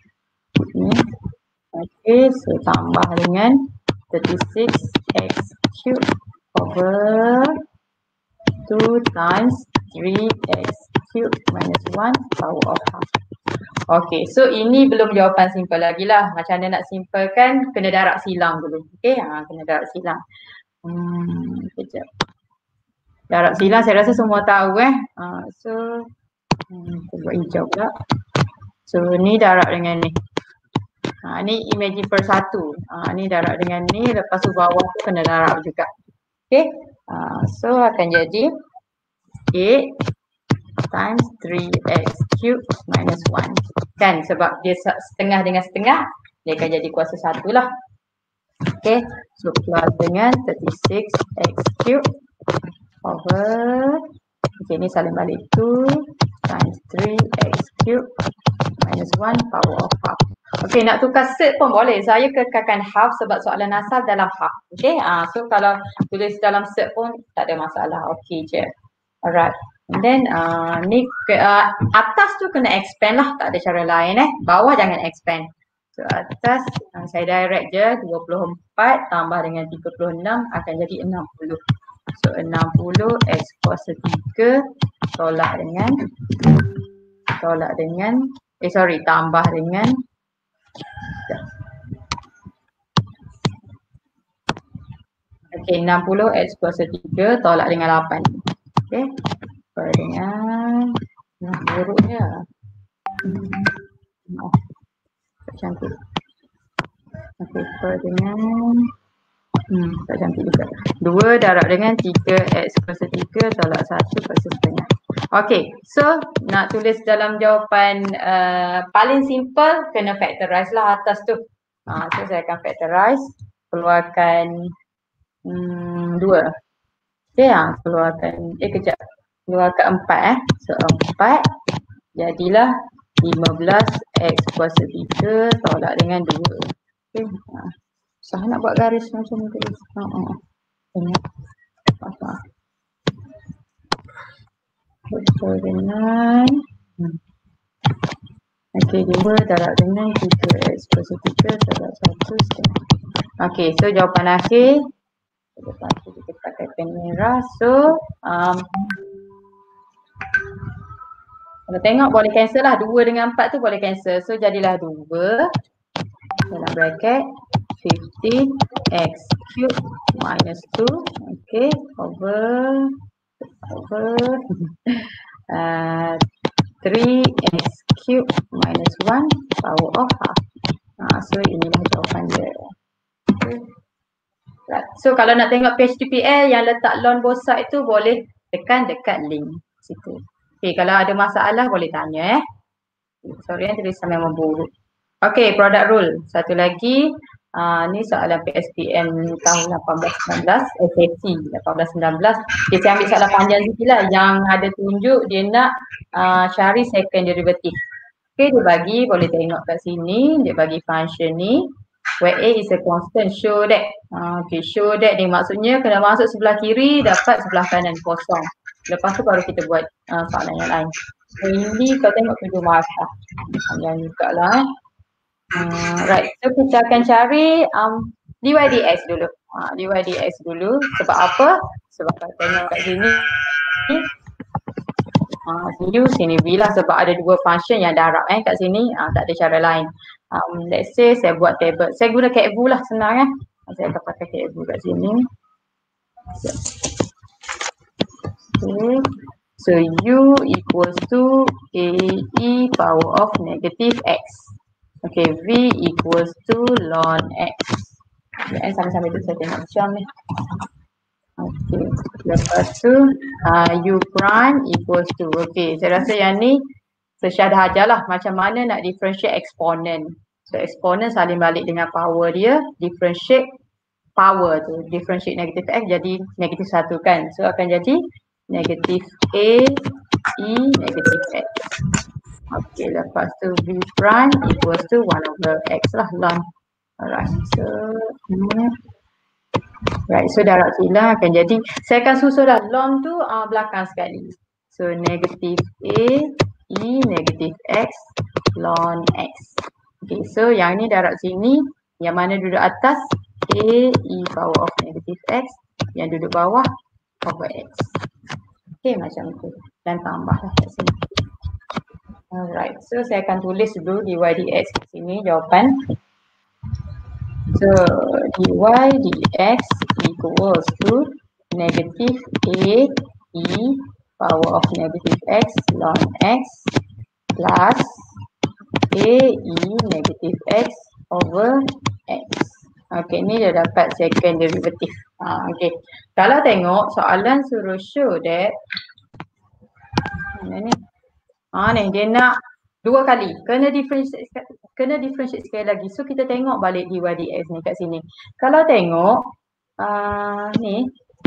Okay, so tambah dengan 36x cubed over 2 times 3x cubed minus 1 power of half. Okay, so ini belum jawapan simple lagi lah. Macam mana nak simplekan, kena darab silang dulu. Okay, kena darab silang. Kejap. Darab silang saya rasa semua tahu So, kita buat hijau pula. So, ni darab dengan ni. Ni imagine per satu. Ni darab dengan ni, lepas tu bawah tu kena darab juga. Okay, so akan jadi 8 times 3x cubed minus 1. Kan sebab dia setengah dengan setengah, dia akan jadi kuasa 1 lah. Okay, so plus dengan 36x cube over, okay, ni salin balik 2 times 3x cube minus 1 power of half. Okay, nak tukar set pun boleh. Saya kekalkan half sebab soalan asal dalam half. Okay, so kalau tulis dalam set pun tak ada masalah. Okay je. Alright. And then ni atas tu kena expand lah. Tak ada cara lain Bawah jangan expand. So atas saya direct je 24 tambah dengan 36 akan jadi 60. So 60 x kuasa 3 tolak dengan tambah dengan okay, 60 x kuasa 3 tolak dengan 8. Okay, per dengan buruk je. Tak cantik. Okay, per dengan tak cantik juga. 2 darab dengan 3x kuasa 3 tolak 1 kuasa setengah. Okay, so nak tulis dalam jawapan paling simple kena factorize lah atas tu. So saya akan factorize, keluarkan 2. Okay, keluarkan 4 So 4 jadilah 15x kuasa 3 tolak dengan 2. Okay, susah nak buat garis macam ni tulis. Betul dengan okay, 2 darab dengan 3x kuasa 3 tolak 1 setengah. Okay, so jawapan akhir lepas tu kita pakai pen merah. So kalau tengok boleh cancel lah. 2 dengan 4 tu boleh cancel. So jadilah 2 dalam bracket 15x cube minus 2 okay, over 3x cube minus 1 power of half. So inilah jawapan dia. Okay. Right. So kalau nak tengok PHDPL yang letak lon both side tu boleh tekan dekat link situ. Okay, kalau ada masalah boleh tanya Sorry tulisan memang buruk. Okay, product rule. Satu lagi, ni soalan PSPM tahun 18-19, SAT 18-19. Okay, saya ambil soalan panjang sikit lah. Yang ada tunjuk dia nak cari second derivative. Okay, dia bagi, boleh tengok kat sini, dia bagi function ni. Where A is a constant, show that. Okay, show that ni maksudnya kena masuk sebelah kiri, dapat sebelah kanan kosong. Lepas tu baru kita buat soalan yang lain. So ini kau tengok 7 markah. Panjang juga lah right, so kita akan cari dydx dulu. Dydx dulu. Sebab apa? Sebab kalau tengok kat sini sini U, sini V lah sebab ada dua function yang darab kat sini. Tak ada cara lain. Let's say saya buat table. Saya guna CATVU lah, senang Saya akan pakai CATVU kat sini. Okay. So U equals to AE power of negative X. Okay, V equals to ln X. Sambil-sambil tu saya tengok macam ni. Okay, lepas tu U prime equals to, okay, saya rasa yang ni sesyadah ajalah macam mana nak differentiate exponent. So exponent salin balik dengan power dia, differentiate power tu, differentiate negative X jadi negatif 1 kan. So akan jadi negatif A E negatif X. Okay, lepas tu V prime equals to 1 over X lah ln. Alright, so right, so darab silang akan jadi, saya akan susun lah ln tu belakang sekali. So negatif A E negatif X ln X. Okay, so yang ni darab sini, yang mana duduk atas A E power of negatif X, yang duduk bawah over X. Okay, macam tu. Dan tambahlah kat sini. Alright, so saya akan tulis dulu dy dx kat sini jawapan. So dy dx equals to negative A E power of negative X ln X plus A E negative X over X. Okay, ni dah dapat second derivative. Okay, kalau tengok soalan suruh show that mana ni? Ni dia nak dua kali, kena differentiate kena differentiate sekali lagi. So kita tengok balik dy dx ni kat sini. Kalau tengok ni.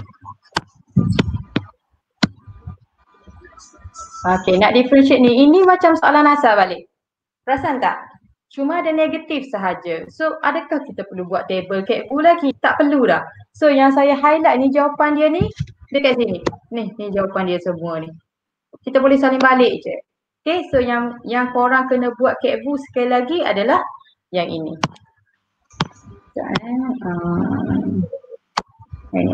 Okey, nak differentiate ni. Ini macam soalan asal balik. Perasan tak? Cuma ada negatif sahaja. So adakah kita perlu buat table Cat Foo lagi? Tak perlu dah. So yang saya highlight ni jawapan dia ni dekat sini. Ni jawapan dia semua ni. Kita boleh salin balik je. Okay, so yang korang kena buat Cat Foo sekali lagi adalah yang ini. Ini.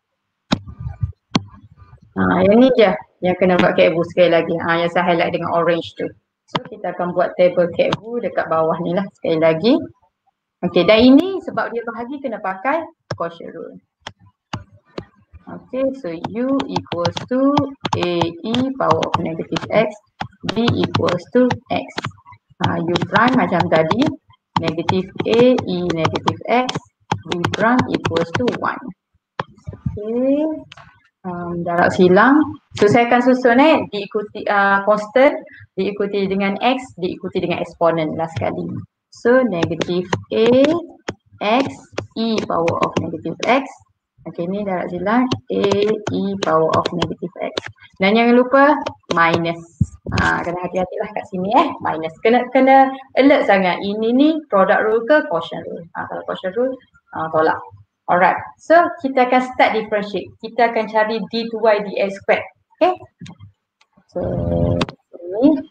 Yang ni je yang kena buat Cat Foo sekali lagi. Yang saya highlight dengan orange tu. So kita akan buat table Cat Foo dekat bawah ni lah sekali lagi. Okay, dan ini sebab dia bahagi kena pakai quotient rule. Okay, so U equals to AE power of negative X, B equals to X. U prime macam tadi, negative AE negative X, B prime equals to 1. Okay, darab silang. So saya akan susun diikuti constant, diikuti dengan X, diikuti dengan eksponen lah sekali. So negative A X E power of negative X. Okay, ni darab silang A E power of negative X. Dan jangan lupa minus. Kena hati-hatilah kat sini minus. Kena alert sangat. Ini ni product rule ke quotient rule. Kalau quotient rule tolak. Alright. So kita akan start differentiate. Kita akan cari d2y dx squared. Okay. So ini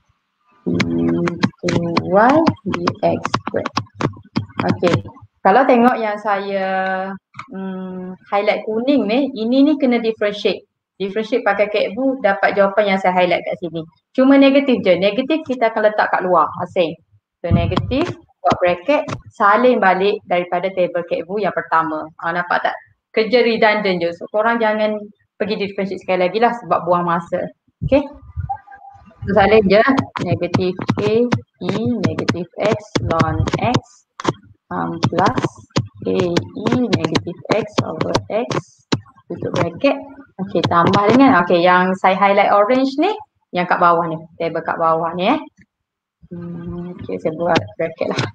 d2y dx squared. Okay. Kalau tengok yang saya highlight kuning ni, ini ni kena differentiate. Differentiate pakai Cat Foo dapat jawapan yang saya highlight kat sini. Cuma negatif je. Negatif kita akan letak kat luar asing. So negatif buat bracket salin balik daripada table Cat Foo yang pertama. Nampak tak? Kerja redundant je. So korang jangan pergi differentiate sekali lagi lah sebab buang masa. Okay. So salin je negatif A E negatif X ln X plus AE negative X over X tutup bracket. Okay, tambah dengan yang saya highlight orange ni yang kat bawah ni, table kat bawah ni okay, saya buat bracket lah.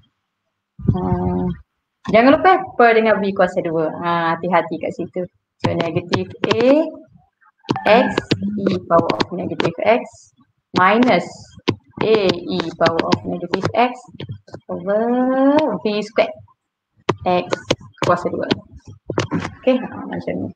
Jangan lupa per dengan V kuasa 2. Hati-hati kat situ. So negative A X E power of negative X minus A E power of negative X over V squared X kuasa 2. Okay, macam ni.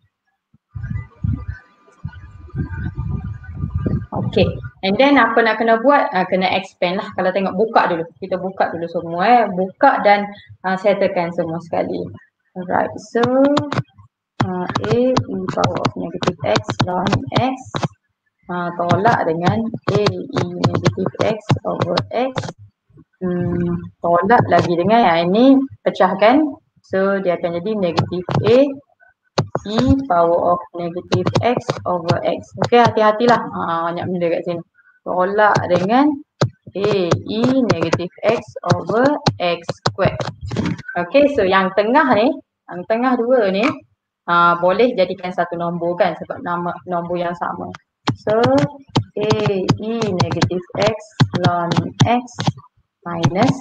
Okay, and then apa nak kena buat? Kena expand lah. Kalau tengok buka dulu. Kita buka dulu semua buka dan settlekan semua sekali. Alright, so A E power of negative X ln X tolak dengan A E negative X over X. Tolak lagi dengan yang ini pecahkan. So dia akan jadi negative A E power of negative X over X. Okay, hati-hatilah. Banyak benda kat sini. Tolak dengan A E negative X over X squared. Okay, so yang tengah ni, yang tengah dua ni boleh jadikan satu nombor kan sebab nama nombor yang sama. So A E negative X ln X minus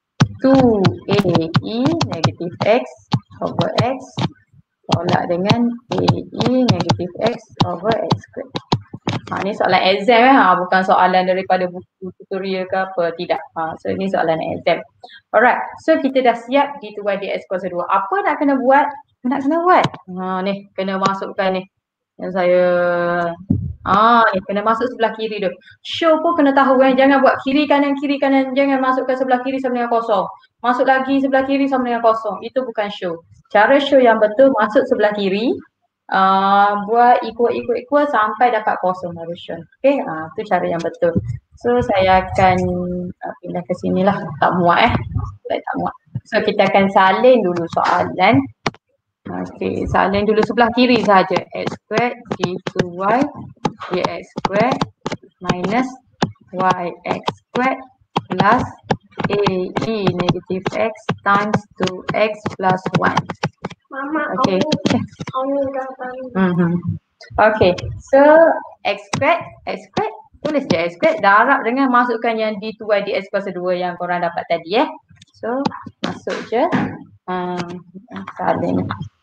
2AE negative X over X tolak dengan AE negative X over X squared. Ni soalan exam bukan soalan daripada buku tutorial ke apa, tidak. So ini soalan exam. Alright, so kita dah siap d2y dx kuasa 2. Apa nak kena buat? Nak kena buat? Ni kena masukkan ni. Yang saya ni kena masuk sebelah kiri tu. Show pun kena tahu jangan buat kiri kanan, jangan masukkan sebelah kiri sama dengan kosong. Masuk lagi sebelah kiri sama dengan kosong. Itu bukan show. Cara show yang betul masuk sebelah kiri, buat equal sampai dapat kosong baru show. Okay, itu cara yang betul. So saya akan pindah ke sini lah. Tak muat tak muat. So kita akan salin dulu soalan. Okay, salin dulu sebelah kiri sahaja. X squared d2y dx squared minus yx squared plus AE negative X times 2X plus 1. Mama, okay. Aku dah tahu. Okay, so X squared tulis je x squared darab dengan masukkan yang d2y dx kuasa 2 yang korang dapat tadi So masuk je salin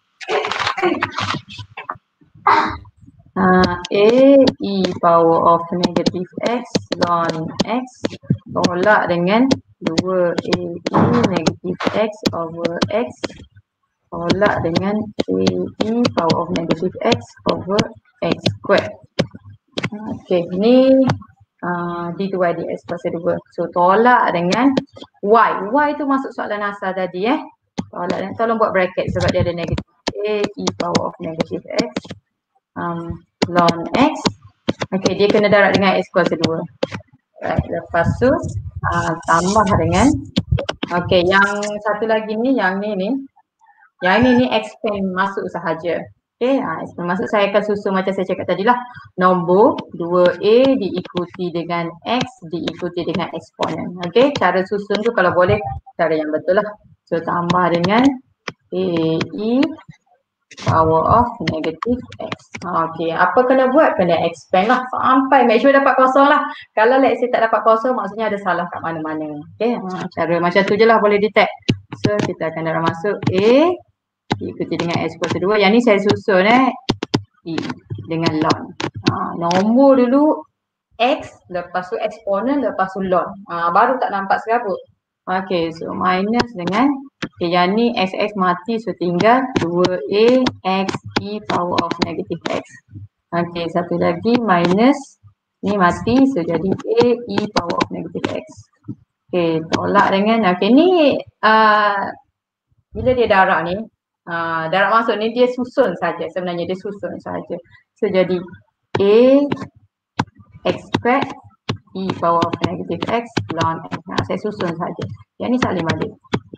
A e power of negative x ln x tolak dengan 2 a e negative x over x tolak dengan a e power of negative x over x squared. Okey, ni d2y dx kuasa 2. So tolak dengan y. Y tu masuk soalan asal tadi Tolak dan tolong buat bracket sebab dia ada negative a e power of negative x ln x. Okey, dia kena darab dengan x kuasa 2. Right, lepas tu tambah dengan yang satu lagi ni, yang ni expand masuk sahaja. Expand masuk, saya akan susun macam saya cakap tadi lah. Nombor 2a diikuti dengan x diikuti dengan eksponen. Cara susun tu kalau boleh cara yang betul lah. So tambah dengan a e power of negative x. Apa kena buat? Kena expand lah sampai make sure dapat kosong lah. Kalau let's say tak dapat kosong maksudnya ada salah kat mana-mana. Cara macam tu je lah boleh detect. So kita akan darab masuk a diikuti dengan x kuasa 2. Yang ni saya susun e dengan ln. Nombor dulu x, lepas tu eksponen, lepas tu ln. Baru tak nampak serabut. So minus dengan yang ni x mati, so tinggal 2a x e power of negative x. Satu lagi minus ni mati, so jadi a e power of negative x. Tolak dengan ni bila dia darab ni darab masuk ni dia susun saja, sebenarnya dia susun saja. So jadi a x squared e power of negative x ln x. Saya susun saja. Yang ni salin balik.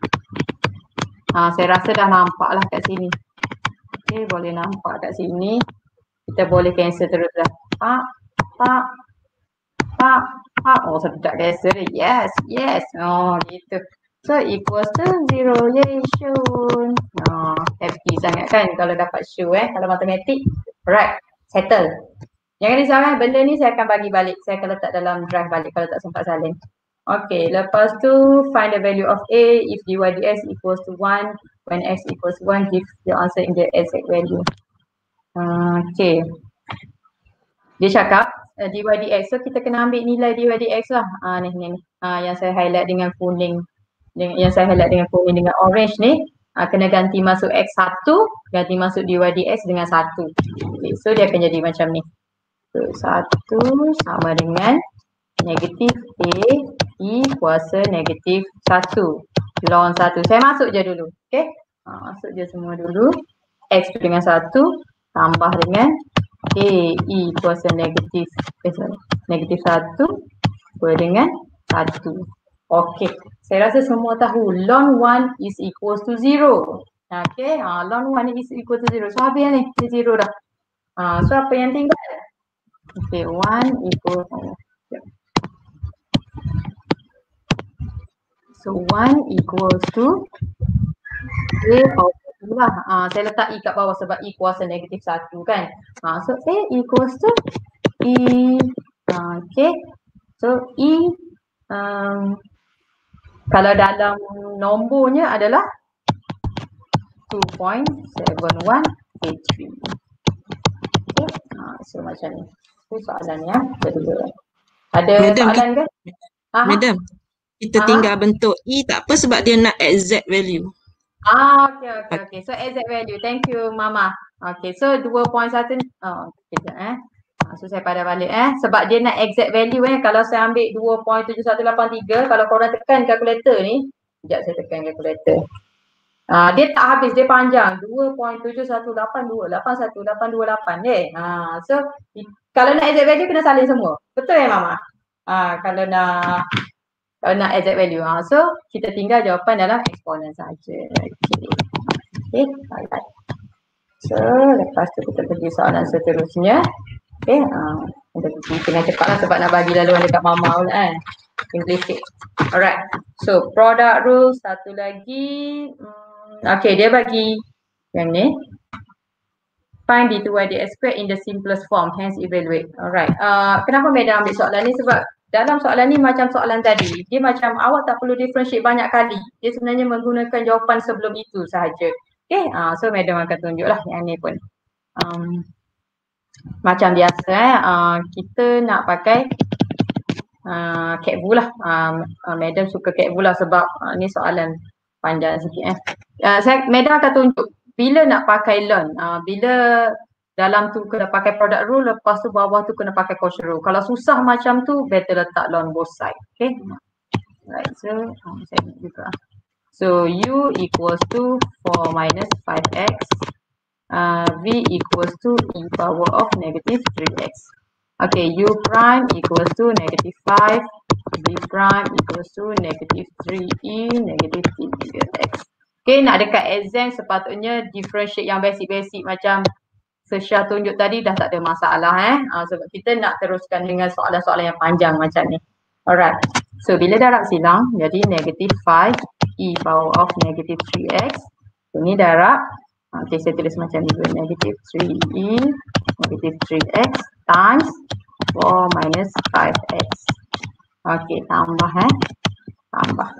Saya rasa dah nampak lah kat sini. Boleh nampak kat sini. Kita boleh cancel terus dah. Oh, saya tak cancel. Yes. Gitu. So equals to 0. Yay, shown. Happy sangat kan kalau dapat show kalau matematik. Alright, settle. Jangan risau benda ni saya akan bagi balik. Saya akan letak dalam drive balik kalau tak sempat salin. Lepas tu find the value of a if dy dx equals to 1 when x equals 1, give the answer in the exact value. Dia cakap dy dx, so kita kena ambil nilai dy dx lah. Ni. Yang saya highlight dengan kuning. Yang saya highlight dengan kuning dengan orange ni. Kena ganti masuk x1, ganti masuk dy dx dengan 1. So dia akan jadi macam ni. So 1 sama dengan negatif a e kuasa negatif 1 ln 1. Saya masuk je dulu. Masuk je semua dulu. X dengan 1 tambah dengan a e kuasa negatif 1 dengan 1. Saya rasa semua tahu ln 1 is equals to 0. Ln 1 is equal to 0. So habis ni, dia 0 dah. So apa yang tinggal? 1 equal so 1 equals to a power 2 lah. Saya letak e kat bawah sebab e kuasa negatif 1 kan. So a equals to e. So e kalau dalam nombornya adalah 2.7183. So macam ni. Itu soalannya kedua. Ada soalan ke? Madam, kita tinggal bentuk E tak apa sebab dia nak exact value. Okay. So exact value. Thank you Mama. So 2.1 kejap so saya pada balik sebab dia nak exact value kalau saya ambil 2.7183, kalau korang tekan kalkulator ni, sekejap saya tekan kalkulator. Dia tak habis, dia panjang 2.71828128 so kalau nak exact value kena salin semua. Betul Mama? Kalau nak exact value. So kita tinggal jawapan dalam eksponen saja. Alright. So lepas tu kita pergi soalan seterusnya. Kita tengah cepat lah sebab nak bagi laluan dekat Mama pula kan. Implicit. Alright. So product rule satu lagi. Dia bagi yang ni. find d2y dx squared in the simplest form, hence evaluate. Alright. Kenapa Madam ambil soalan ni? Sebab dalam soalan ni macam soalan tadi, dia macam awak tak perlu differentiate banyak kali. Dia sebenarnya menggunakan jawapan sebelum itu sahaja. Okay, so Madam akan tunjuklah yang ni pun. Macam biasa kita nak pakai CATVU lah. Madam suka CATVU lah sebab ni soalan panjang sikit. Madam akan tunjuk bila nak pakai learn. Bila dalam tu kena pakai product rule, lepas tu bawah tu kena pakai quotient rule. Kalau susah macam tu, better letak learn both side. Okay. Right, so saya nak juga. So u equals to 4 minus 5x. V equals to e power of negative 3x. Okay, u prime equals to negative 5. V prime equals to negative 3e negative 3x. Okay, nak dekat exam sepatutnya differentiate yang basic-basic macam Syah tunjuk tadi dah tak ada masalah sebab kita nak teruskan dengan soalan-soalan yang panjang macam ni. Alright. So bila darab silang jadi negative 5 e power of negative 3x. So ni darab. Okay, saya tulis macam ni dulu. Negative 3e negative 3x times 4 minus 5x. Okay, tambah tambah.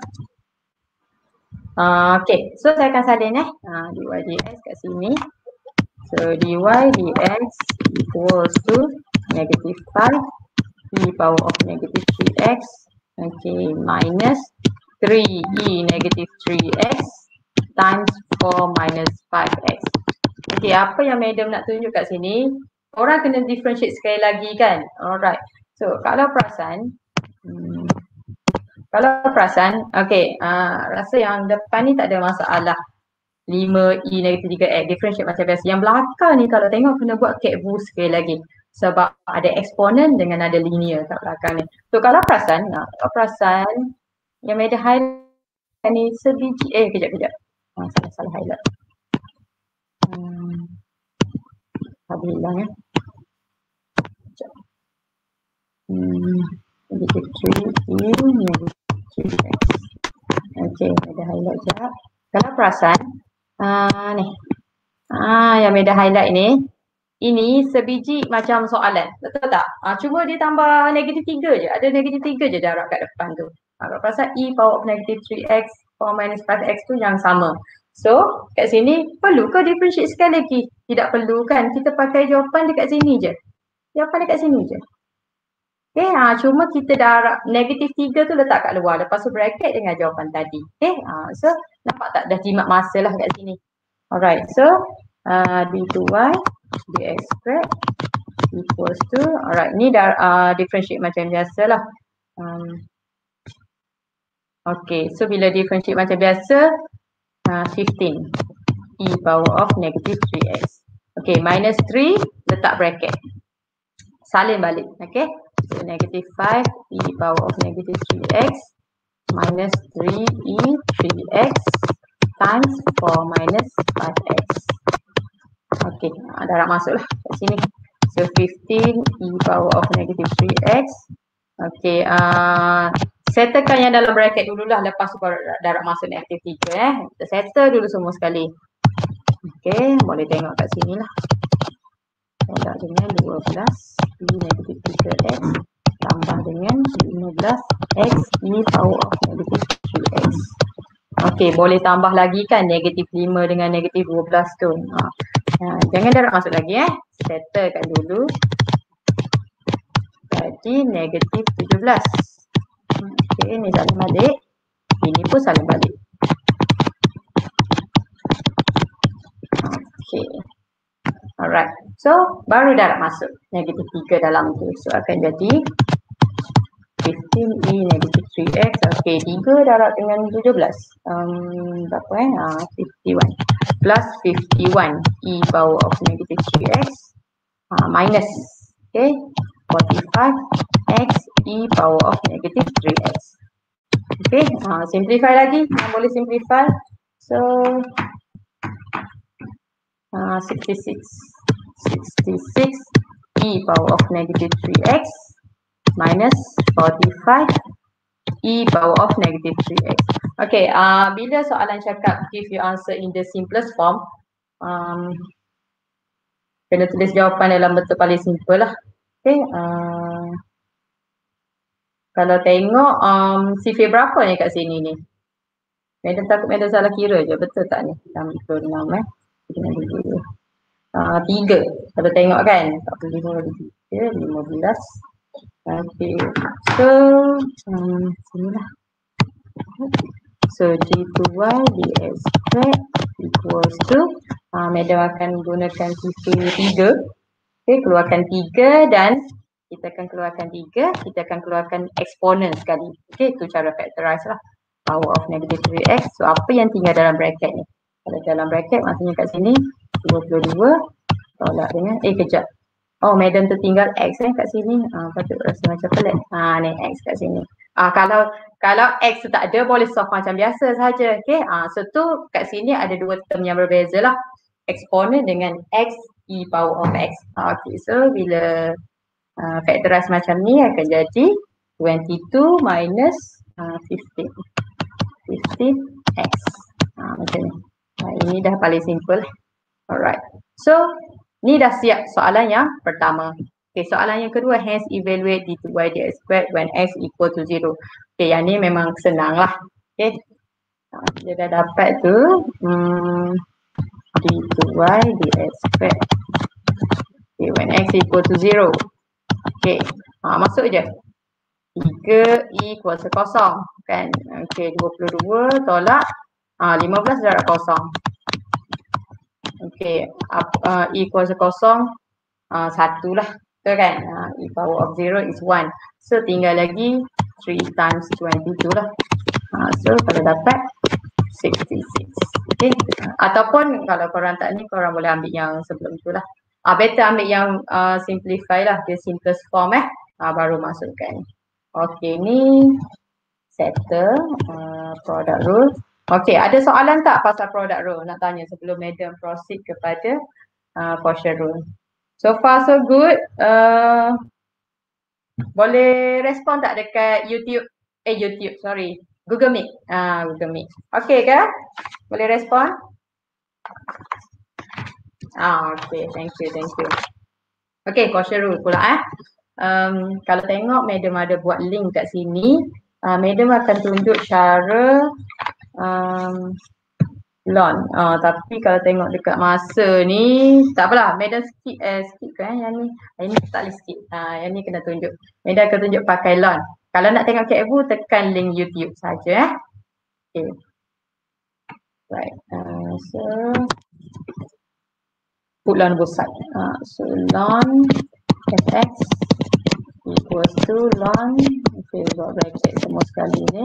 Okay, so saya akan salin dy dx kat sini. So dy dx equals to negative 5 e power of negative 3x. Okay, minus 3e negative 3x times 4 minus 5x. Okay, apa yang Madam nak tunjuk kat sini, orang kena differentiate sekali lagi kan. Alright. So kalau perasan, okay, rasa yang depan ni tak ada masalah. 5e negatif 3x, differentiate macam biasa. Yang belakang ni kalau tengok kena buat CATVU sekali lagi. Sebab ada eksponen dengan ada linear kat belakang ni. So kalau perasan, yang ada highlight ni sebiji, kejap. Salah highlight. Habis hilang negative 3e negative 3x. Okay, ada highlight sekejap. Kalau perasan, ni. Yang Meda highlight ni. Ini sebiji macam soalan. Betul tak? Cuma dia tambah negatif 3 je. Ada negatif 3 je darab kat depan tu. Kalau perasan e power of negative 3x 4 minus 5x tu yang sama. So, kat sini perlu ke differentiate sekali lagi? Tidak perlu kan? Kita pakai jawapan dekat sini je. Jawapan dekat sini je. Okay, cuma kita darab negatif 3 tu letak kat luar. Lepas tu bracket dengan jawapan tadi. Okay, so nampak tak dah jimat masa lah kat sini. Alright, so d2y dx squared equals to, alright, ni dah differentiate macam biasa lah. Okay, so bila differentiate macam biasa, 15 e power of negative 3x. Okay, minus 3 letak bracket. Salin balik, okay. So negative 5 e power of negative 3x minus 3e 3x times 4 minus 5x. Okay, darab masuklah kat sini. So 15 e power of negative 3x. Okay, settlekan yang dalam bracket dululah, lepas tu baru darab masuk negatif 3 Kita settle dulu semua sekali. Okay, boleh tengok kat sini lah. Darab dengan 12 e negatif 3x tambah dengan 15x e power of negatif 3x. Okay, boleh tambah lagi kan negatif 5 dengan negatif 12 tu. Jangan darab masuk lagi settlekan dulu. Jadi negatif 17. Okay, ni salin balik. Ini pun salin balik. Okay. Alright. So, baru darab masuk negatif 3 dalam tu. So, akan jadi 15e negatif 3x. Okay, 3 darab dengan 17. Berapa 51. Plus 51 e power of negatif 3x. Minus. Okay. 45x e power of negative 3x. Okay, simplify lagi. Boleh simplify. So, 66 e power of negative 3x minus 45 e power of negative 3x. Okay, bila soalan cakap give your answer in the simplest form, kena tulis jawapan dalam bentuk paling simple lah. Okay, kalau tengok sifir berapa ni kat sini ni? Madam takut Madam salah kira je, betul tak ni? 66 3. Kalau tengok kan, 45, 15. Okay, so sinilah. So G2Y dx squared equals to Madam akan gunakan sifir 3. Okay, keluarkan 3 dan kita akan keluarkan 3, kita akan keluarkan eksponen sekali. Okay, itu cara factorize lah. Power of negative 3x. So apa yang tinggal dalam bracket ni? Kalau dalam bracket maksudnya kat sini 22 tolak dengan kejap. Oh, Madam tertinggal x kat sini. Patut rasa macam pelik. Ni x kat sini. Kalau x tu tak ada boleh solve macam biasa saja. Okay. So tu kat sini ada dua term yang berbeza lah. Eksponen dengan x e power of x. Okay. So bila factorize macam ni akan jadi 22 minus 15. 15x. Macam ni. Ini dah paling simple. Alright. So, ni dah siap soalan yang pertama. Okay, soalan yang kedua, hence evaluate d2y dx squared when x equal to 0. Okay, yang ni memang senang lah. Okay. Dia dah dapat tu. d2y dx squared. Okay, when x equal to 0. Okay, masuk je. 3 equals 0 kan. Okay, 22 tolak 15 darab 0. Okay, equals 0 1 lah. Betul kan? E power of 0 is 1. So tinggal lagi 3 times 22 lah. So kalau dapat 66. Okay. Ataupun kalau korang tak ni, korang boleh ambil yang sebelum tu lah. Better ambil yang simplify lah. Dia simplest form baru masukkan. Okay, ni settle product rule. Okay, ada soalan tak pasal product rule? Nak tanya sebelum Madam proceed kepada quotient rule. So far so good. Boleh respon tak dekat YouTube? Google Meet. Google Meet. Okay ke? Boleh respon? Okay, thank you. Okay, quotient rule pula kalau tengok Madam ada buat link kat sini. Madam akan tunjuk cara lon. Tapi kalau tengok dekat masa ni, tak apalah. Madam skip kan yang ni. Yang ni tak boleh skip. Yang ni kena tunjuk. Madam akan tunjuk pakai lon. Kalau nak tengok Cikgu, tekan link YouTube saja. Okay. Right. So put lon both side. So lon fx equals to lon. Okay, buat bracket semua sekali ni.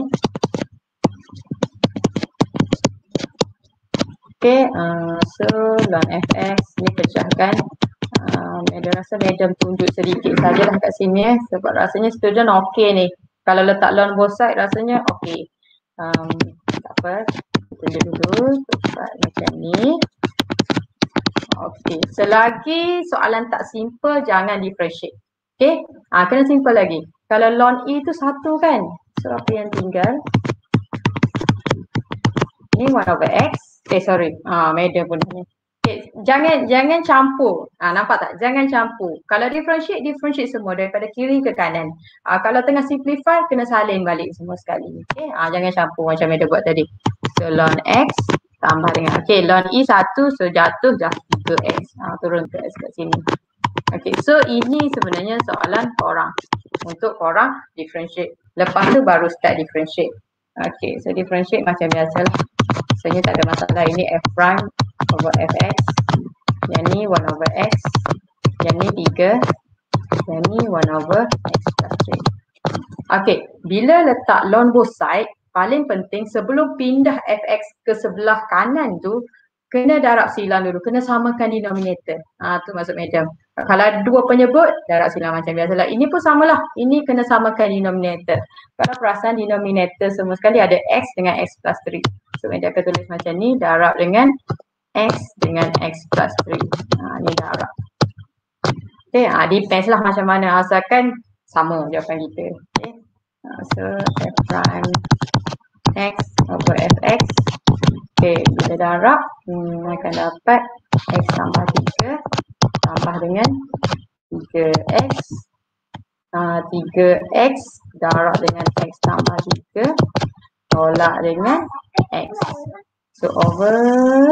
Okay, so lon fx ni pecahkan. Madam rasa Madam tunjuk sedikit sajalah kat sini sebab rasanya student okey ni. Kalau letak lon both side rasanya okey. Tak apa, tunjuk dulu tempat macam ni. Okey, selagi soalan tak simple jangan differentiate. Okey, kena simple lagi. Kalau ln E tu 1 kan? So apa yang tinggal? Ni 1 over x. Madam pun ni. Okay, jangan campur. Nampak tak? Jangan campur. Kalau differentiate semua daripada kiri ke kanan. Kalau tengah simplify, kena salin balik semua sekali. Okay, jangan campur macam Madam buat tadi. So ln x tambah dengan, okay, ln E 1, so jatuh dah 3x. Turun ke x kat sini. Okay, so ini sebenarnya soalan korang. Untuk korang differentiate. Lepas tu baru start differentiate. Okay, so differentiate macam biasa lah. Sebenarnya tak ada masalah. Ini f prime over fx. Yang ni 1 over x. Yang ni 3. Yang ni 1 over x plus 3. Okay, bila letak ln both side, paling penting sebelum pindah fx ke sebelah kanan tu, kena darab silang dulu, kena samakan denominator. Tu maksud Madam. Kalau ada dua penyebut, darab silang macam biasalah. Ini pun samalah. Ini kena samakan denominator. Kalau perasan denominator semua sekali ada x dengan x plus 3. So Madam akan tulis macam ni, darab dengan x dengan x plus 3. Ni darab. Okay, depends lah macam mana. Asalkan sama jawapan kita. Okay. So f prime x over fx. Okay, bila darab akan dapat x tambah 3 tambah dengan 3x 3x darab dengan x tambah 3 tolak dengan x. So over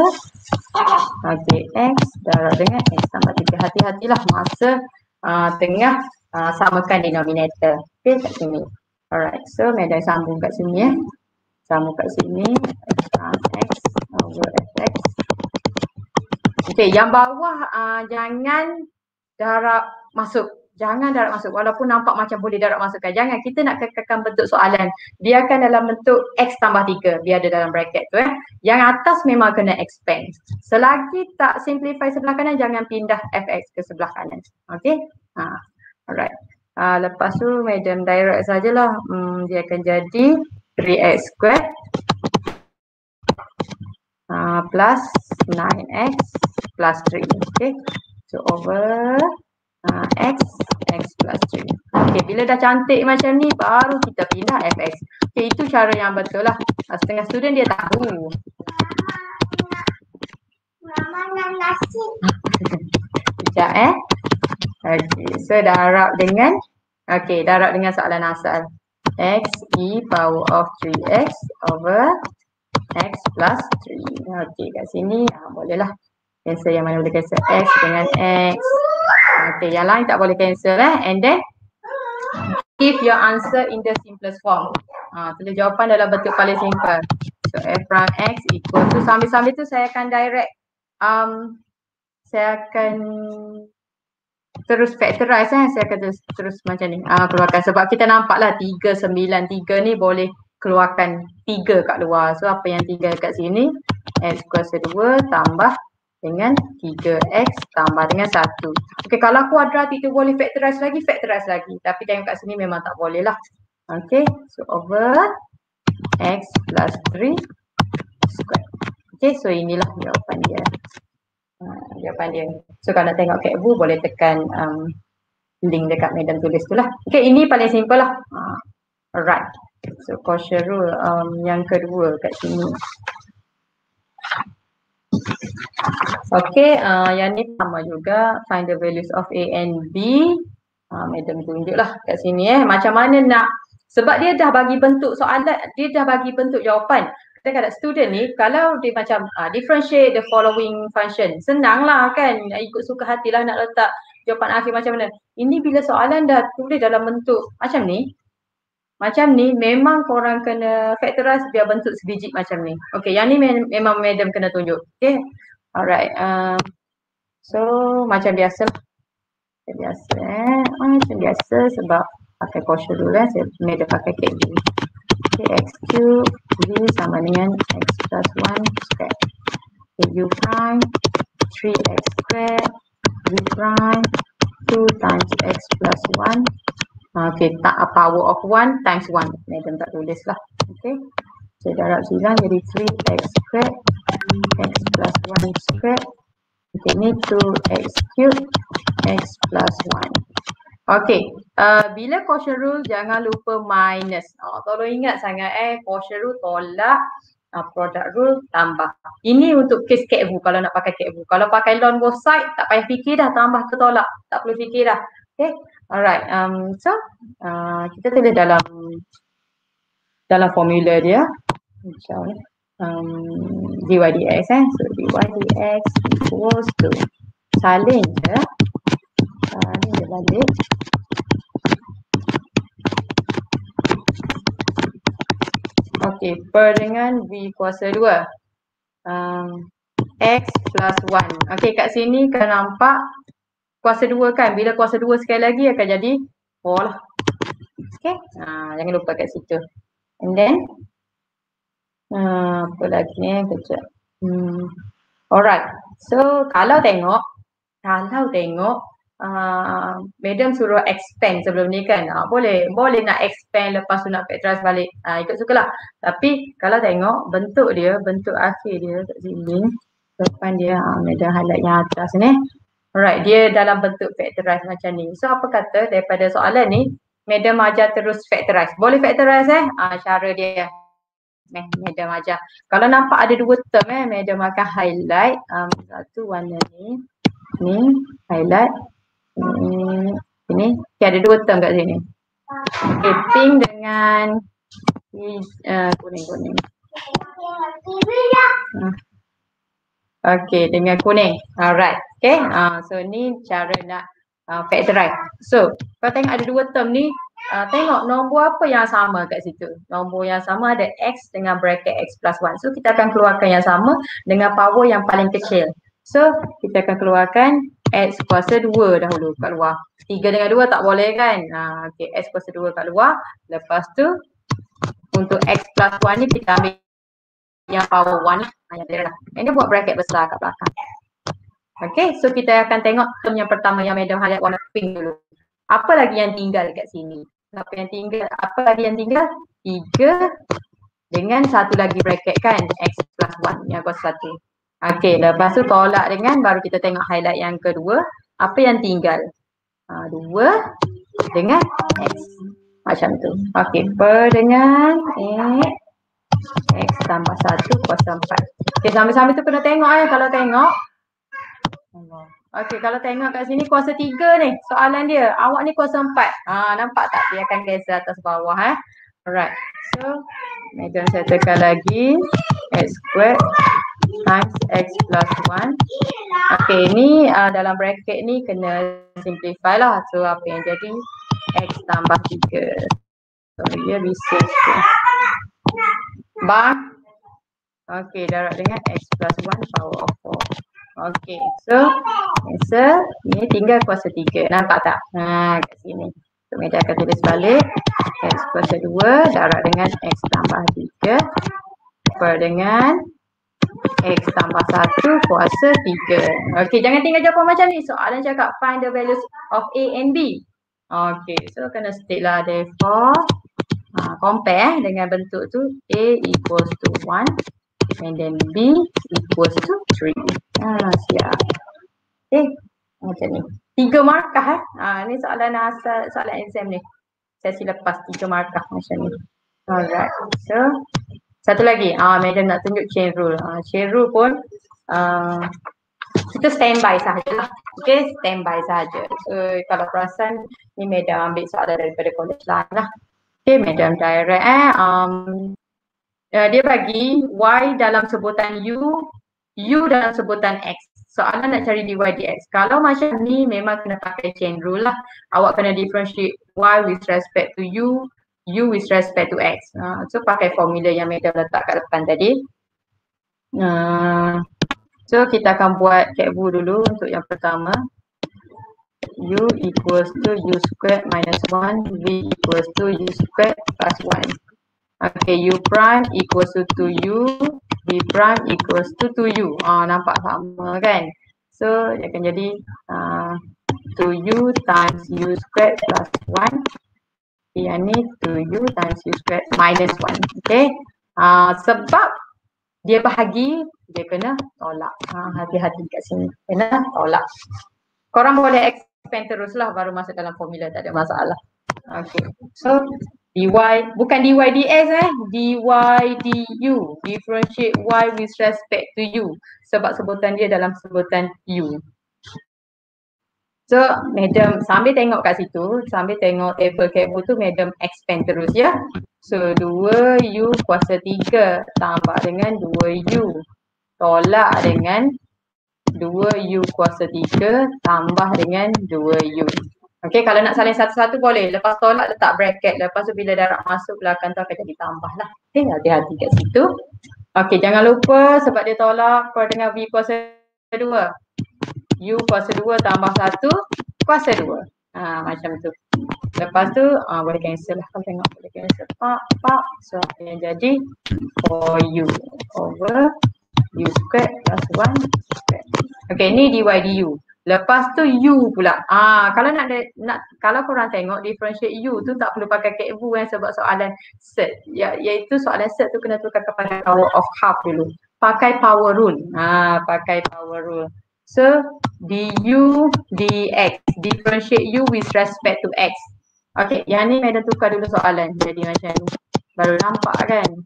x darab dengan x tambah 3. Hati-hatilah masa tengah samakan denominator. Okay, kat sini. Alright, so Madam sambung kat sini Sambung kat sini x over fx. Okay, yang bawah jangan darab masuk. Jangan darab masuk walaupun nampak macam boleh darab masukkan. Jangan, kita nak kekalkan bentuk soalan. Biarkan dalam bentuk x tambah 3. Biar ada dalam bracket tu Yang atas memang kena expand. Selagi tak simplify sebelah kanan, jangan pindah fx ke sebelah kanan. Okay? Alright. Lepas tu Madam direct sajalah. Dia akan jadi 3x squared plus 9x plus 3. Okay? So over x plus 3. Okay, bila dah cantik macam ni baru kita pindah fx. Okay, itu cara yang betul lah. Setengah student dia tahu. Mama nak nasi. Sekejap Okay, so darab dengan darab dengan soalan asal. X e power of 3x over x plus 3. Okay, kat sini bolehlah. Cancel yang mana boleh cancel x dengan x. Okay, yang lain tak boleh cancel and then give your answer in the simplest form. Tulis jawapan dalam bentuk paling simple. So f prime x equal to, sambil-sambil tu saya akan direct saya akan terus factorize saya akan terus macam ni keluarkan, sebab kita nampaklah 3, 9, 3 ni boleh keluarkan 3 kat luar. So apa yang tinggal kat sini x kuasa 2 tambah dengan 3x tambah dengan 1. Okey, kalau kuadratik tu boleh factorize lagi. Tapi tengok kat sini memang tak boleh lah. Okey, so over x plus 3 square. Okey, so inilah jawapan dia. So kalau nak tengok kat ibu boleh tekan link dekat Madam tulis tu lah. Okey, ini paling simple lah. Alright. So Cauchy rule yang kedua kat sini. Okay, yang ni sama juga, find the values of A and B. Madam tunjuklah kat sini macam mana nak, sebab dia dah bagi bentuk soalan, dia dah bagi bentuk jawapan. Kadang-kadang student ni kalau dia macam differentiate the following function, senanglah kan, ikut suka hatilah nak letak jawapan akhir macam mana. Ini bila soalan dah tulis dalam bentuk macam ni, memang korang kena factorize biar bentuk sebiji macam ni. Okay, yang ni memang Madam kena tunjuk. Okay, alright. So macam biasa. Macam biasa sebab pakai Cauchy dulu saya Madam pakai KB. Okay, x cube v sama dengan x plus 1 square. Okay, u prime 3x square v prime 2 times x plus 1. Okay, tak power of 1 times 1. Madam tak tulis lah. Okay. Saya darab 9 jadi 3x squared x plus 1 squared. Okay, ni 2x cube x plus 1. Okay, bila Cauchy rule jangan lupa minus. Tolong ingat sangat Cauchy rule tolak, product rule tambah. Ini untuk case KV kalau nak pakai KV. Kalau pakai lone both side tak payah fikir dah, tambah ke tolak. Tak perlu fikir dah. Okay. Alright, so kita tulis dalam formula dia macam dy dx so dy dx equals to salin je balik okey, per dengan v kuasa 2 x plus 1. Okey, kat sini kan nampak kuasa 2 kan, bila kuasa 2 sekali lagi akan jadi 4 lah. Okay, jangan lupa kat situ. And then apa lagi kejap. Alright, so kalau tengok Madam suruh expand sebelum ni kan, boleh nak expand lepas tu nak factorize balik, ikut sukalah. Tapi kalau tengok bentuk akhir dia kat sini, depan dia Madam highlight yang atas ni. Alright, dia dalam bentuk factorize macam ni. So apa kata daripada soalan ni, Madam ajar terus factorize. Boleh factorize cara dia. Madam ajar. Kalau nampak ada 2 term Madam akan highlight satu warna ni. Ni highlight. Ini ada 2 term kat sini. Okay, pink dengan kuning. Okay, dengan kuning. Alright. Okay. So ni cara nak factorize. So, kalau tengok ada 2 term ni, tengok nombor apa yang sama kat situ. Nombor yang sama ada X dengan bracket X plus 1. So, kita akan keluarkan yang sama dengan power yang paling kecil. So, kita akan keluarkan X kuasa 2 dahulu kat luar. 3 dengan 2 tak boleh kan? Okay, X kuasa 2 kat luar. Lepas tu, untuk X plus 1 ni kita ambil yang power 1 ni. Yang dia lah. Ini buat bracket besar kat belakang. Okay, so kita akan tengok term yang pertama yang madam highlight warna pink dulu. Apa lagi yang tinggal kat sini? Apa lagi yang tinggal? 3 dengan satu lagi bracket kan? X plus 1 yang kuasa 1. Okay, lepas tu tolak dengan baru kita tengok highlight yang kedua. Apa yang tinggal? 2 dengan X. Macam tu. Okay, per dengan X tambah 1 kuasa 4. Okay, sambil-sambil tu kena tengok kalau tengok. Okey, kalau tengok kat sini kuasa 3 ni soalan dia. Awak ni kuasa 4. Nampak tak? Dia akan geser atas bawah. Alright. So, madam saya tekan lagi. X squared times X plus 1. Okey, ni dalam bracket ni kena simplify lah. So, apa yang jadi? X tambah 3. So, dia bisa. Bang. Okey, darab dengan X plus 1 power of 4. Okey, so answer ni tinggal kuasa 3. Nampak tak? Kat sini. So, meja akan tulis balik. X kuasa 2 darab dengan X tambah 3 per dengan X tambah 1 kuasa 3. Okey, jangan tinggal jawapan macam ni. Soalan cakap find the values of A and B. Okey, so kena state lah therefore compare dengan bentuk tu A equals to 1 and then B equals to 3. Siap. Okay, macam ni. 3 markah ni soalan asal, soalan exam ni. Sesi lepas 3 markah macam ni. Alright. So, satu lagi. Madam nak tunjuk chain rule. Chain rule pun kita standby sahaja. Okay, standby sahaja. So, kalau perasan ni madam ambil soalan daripada college lain lah. Okay, madam direct dia bagi Y dalam sebutan U dalam sebutan X. Soalan nak cari dy dx. Kalau macam ni memang kena pakai chain rule lah. Awak kena differentiate Y with respect to U with respect to X. So pakai formula yang madam letak kat depan tadi. So kita akan buat cikgu dulu untuk yang pertama. U equals to U squared minus 1. V equals to U squared plus 1. Okay, U prime equals to 2U, V prime equals to 2U. Nampak sama kan? So, dia akan jadi 2U times U squared plus 1. Yang ni 2U times U squared minus 1. Okay? Sebab dia bahagi, dia kena tolak. Hati-hati kat sini. Kena tolak. Korang boleh expand terus lah baru masuk dalam formula, tak ada masalah. Okay. So, dy, bukan dy dx dy du, differentiate y with respect to u sebab sebutan dia dalam sebutan u. So, madam sambil tengok kat situ, sambil tengok table cikgu tu, madam expand terus ya. So, 2u kuasa 3 tambah dengan 2u tolak dengan 2u kuasa 3 tambah dengan 2u. Okey, kalau nak salin satu-satu boleh. Lepas tolak letak bracket. Lepas tu bila darab masuk belakang tu akan jadi tambah lah. Okey, hati-hati kat situ. Okey, jangan lupa sebab dia tolak per dengan V kuasa 2. U kuasa 2 tambah 1 kuasa 2. Macam tu. Lepas tu boleh cancel lah. Kalau tengok boleh cancel. Pak. So, yang jadi 4U over U squared plus 1 squared. Okey, ni dy du. Lepas tu U pula. Kalau kalau korang tengok differentiate U tu tak perlu pakai cikgu sebab soalan set. Iaitu soalan set tu kena tukar kepada power of half dulu. Pakai power rule. Pakai power rule. So du dx. Differentiate U with respect to x. Okay, yang ni madam tukar dulu soalan. Jadi macam ni. Baru nampak kan?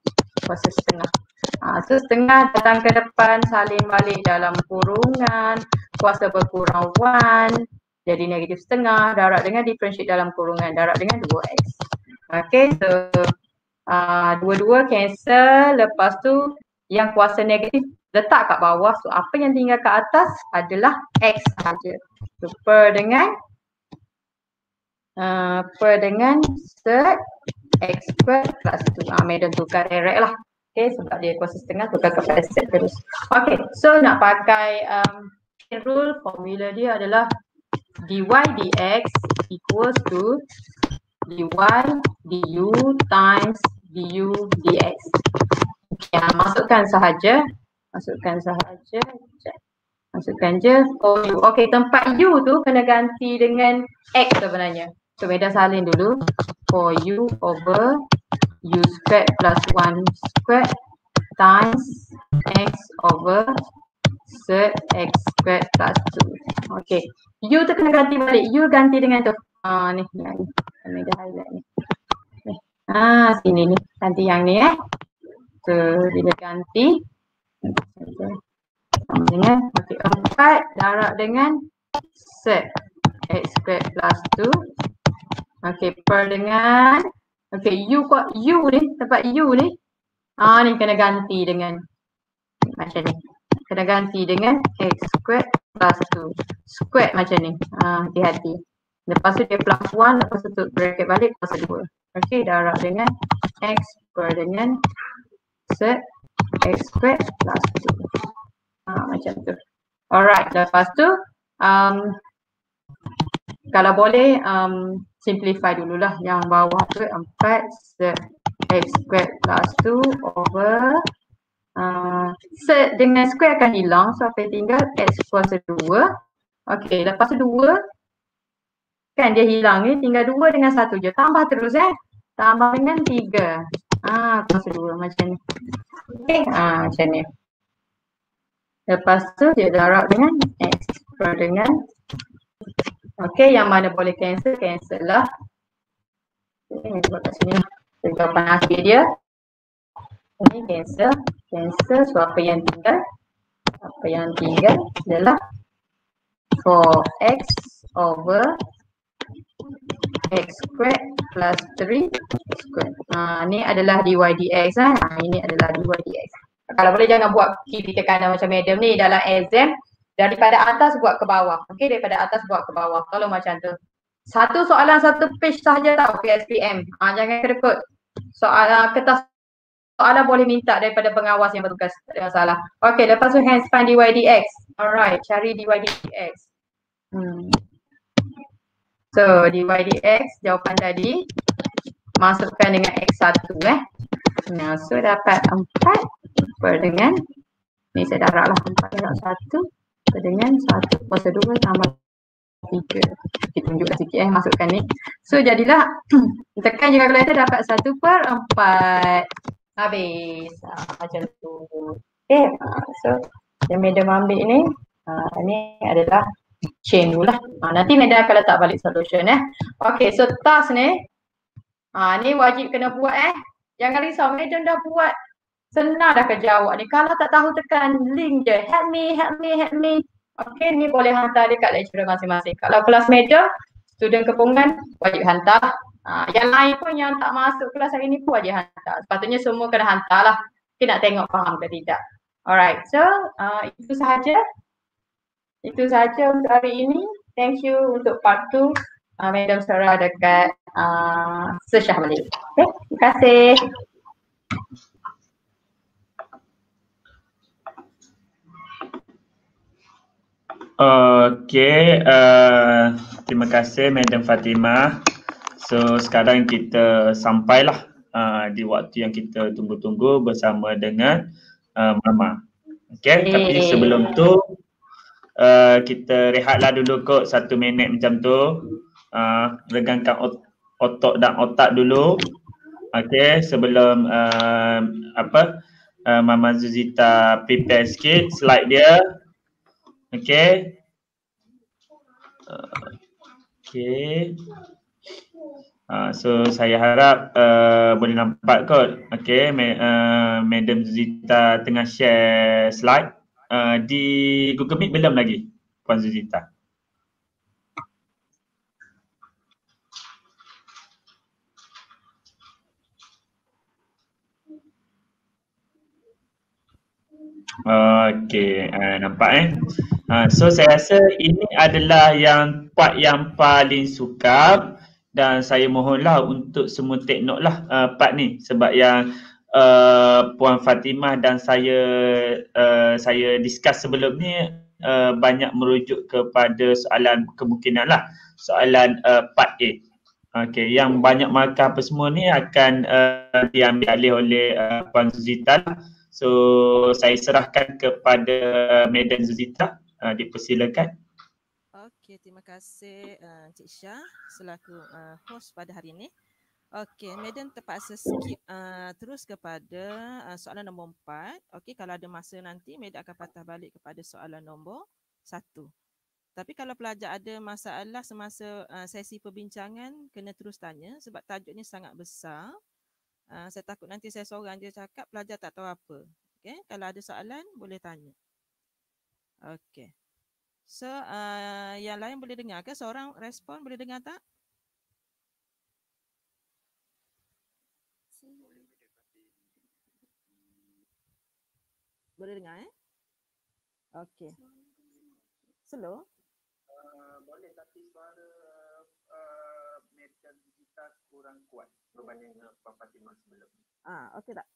kuasa setengah. So setengah datang ke depan, salin balik dalam kurungan, kuasa berkurang 1, jadi negatif setengah, darab dengan differentiate dalam kurungan, darab dengan 2x. Okay, so dua-dua cancel, lepas tu yang kuasa negatif letak kat bawah, so apa yang tinggal kat atas adalah x saja. So per dengan set x squared plus 2. Madam tukar direct lah. Okay, sebab dia kuasa setengah, tukar kepada set terus. Okay, so nak pakai rule, formula dia adalah dy dx equals to dy du times du dx. Okay, masukkan sahaja. Masukkan je for u. Okay, tempat u tu kena ganti dengan x sebenarnya. So Madam salin dulu for u over u squared plus 1 squared times x over set x squared plus 2. Okay, u tu kena ganti balik. U ganti dengan tu. Ni. Madam highlight ni. Sini ni. Ganti yang ni So bila ganti dengan 4 darab dengan set x squared plus 2. Okay, per dengan u ni, tempat u ni ni kena ganti dengan macam ni. Kena ganti dengan x squared plus 2. Squared macam ni. Hati-hati. Lepas tu dia plus 1, lepas tu tutup bracket balik kuasa 2. Okay, darab dengan x per dengan set x squared plus 2. Macam tu. Alright, lepas tu kalau boleh simplify dululah yang bawah tu 4 set x squared plus 2 over set dengan square akan hilang, so apa yang tinggal x kuasa 2. Okay, lepas tu 2 kan dia hilang ni, tinggal 2 dengan 1 je, tambah terus tambah dengan 3 kuasa 2 macam ni. Okay, macam ni. Lepas tu dia darab dengan x per dengan yang mana boleh cancel lah. Ini buat kat sini lah. Jawapan akhir dia. Ini cancel. So apa yang tinggal adalah 4x over x squared plus 3 squared. Ni adalah dy dx ini adalah dy dx. Kalau boleh jangan buat kiri ke kanan macam Madam ni dalam exam. Daripada atas buat ke bawah. Okey, daripada atas buat ke bawah. Kalau macam tu. Satu soalan satu page sahaja tau PSPM. Jangan kerekut. Kertas soalan boleh minta daripada pengawas yang bertugas. Tak ada masalah. Okey, lepas tu hence find dy dx. Alright, cari dy dx. So, dy dx jawapan tadi masukkan dengan x1 so dapat 4 per dengan ni saya darab lah 4 darab 1 dengan 1 kuasa 2 tambah 3. Kita tunjukkan sikit masukkan ni. So jadilah tekan je kalkulator dapat 1/4. Habis. Macam tu. Okay. So yang Madam ambil ni ni adalah chain dulu lah. Nanti Madam akan letak balik solution Okay, so task ni ni wajib kena buat Jangan risau, Madam dah buat. Senang dah kerja awak ni. Kalau tak tahu tekan link je. Help me. Okay, ni boleh hantar dekat lecturer masing-masing. Kalau kelas Madam, student kepungan wajib hantar. Yang lain pun yang tak masuk kelas hari ni pun wajib hantar. Sepatutnya semua kena hantar lah. Kita nak tengok faham ke tidak. Alright, so itu sahaja. Itu sahaja untuk hari ini. Thank you untuk part 2. Madam Sarah dekat Syah Malik. Okay, terima kasih. Okay, terima kasih Madam Fatimah. So sekarang kita sampailah di waktu yang kita tunggu-tunggu bersama dengan Mama. Okay, tapi sebelum tu kita rehatlah dulu kot 1 minit macam tu. Regangkan otot dan otak dulu. Okay, sebelum Mama Zuzita prepare sikit slide dia. Okay. Okay. So saya harap boleh nampak kot. Okay, Madam Zuzita tengah share slide. Di Google Meet belum lagi, Puan Zuzita. Okey, nampak so saya rasa ini adalah yang part yang paling sukar dan saya mohonlah untuk semua take note lah part ni sebab yang Puan Fatimah dan saya discuss sebelum ni banyak merujuk kepada soalan kemungkinan lah, soalan part A. Okey, yang banyak markah apa semua ni akan diambil alih oleh Puan Zuzita. So saya serahkan kepada Madam Zuzita, dipersilakan. Okey, terima kasih Cik Syah selaku host pada hari ini. Okey, Madam terpaksa skip terus kepada soalan nombor 4. Okey, kalau ada masa nanti Madam akan patah balik kepada soalan nombor 1. Tapi kalau pelajar ada masalah semasa sesi perbincangan, kena terus tanya sebab tajuk ni sangat besar. Saya takut nanti saya seorang je cakap, pelajar tak tahu apa. Okay? Kalau ada soalan, boleh tanya. Okay. So, yang lain boleh dengar ke? Seorang respon boleh dengar tak? Boleh dengar Okay. Slow? Boleh, tapi suara Madam Zuzita kurang kuat berbanding Puan Fatimah sebelum ni. Okey tak?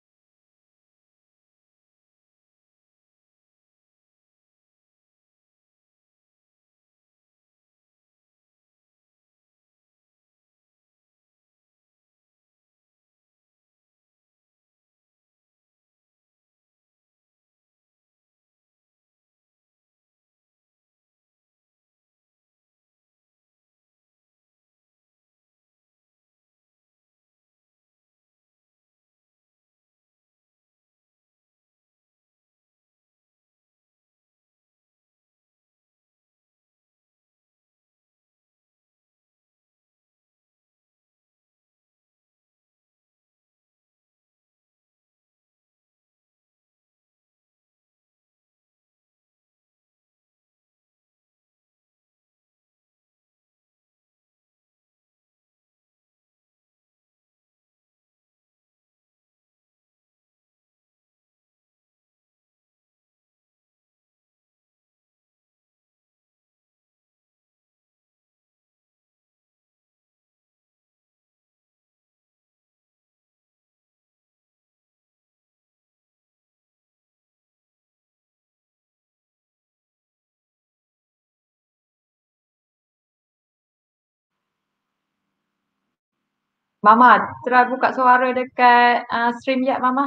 Mama, try buka suara dekat StreamYard Mama.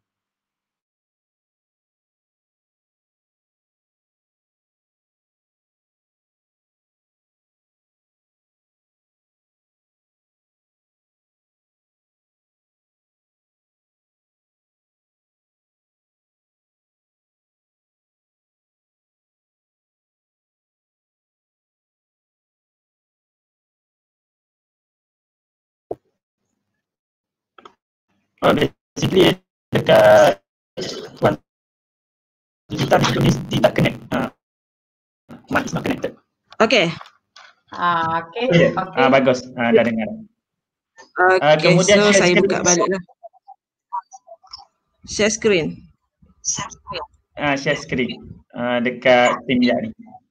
Basically dekat Puan Zuzita mesti tak connect. Mic is not connected. Okey. Okay. Bagus, dah dengar. Okey, Kemudian so share saya screen. buka balik lah. Share screen. Share screen dekat StreamYard ni.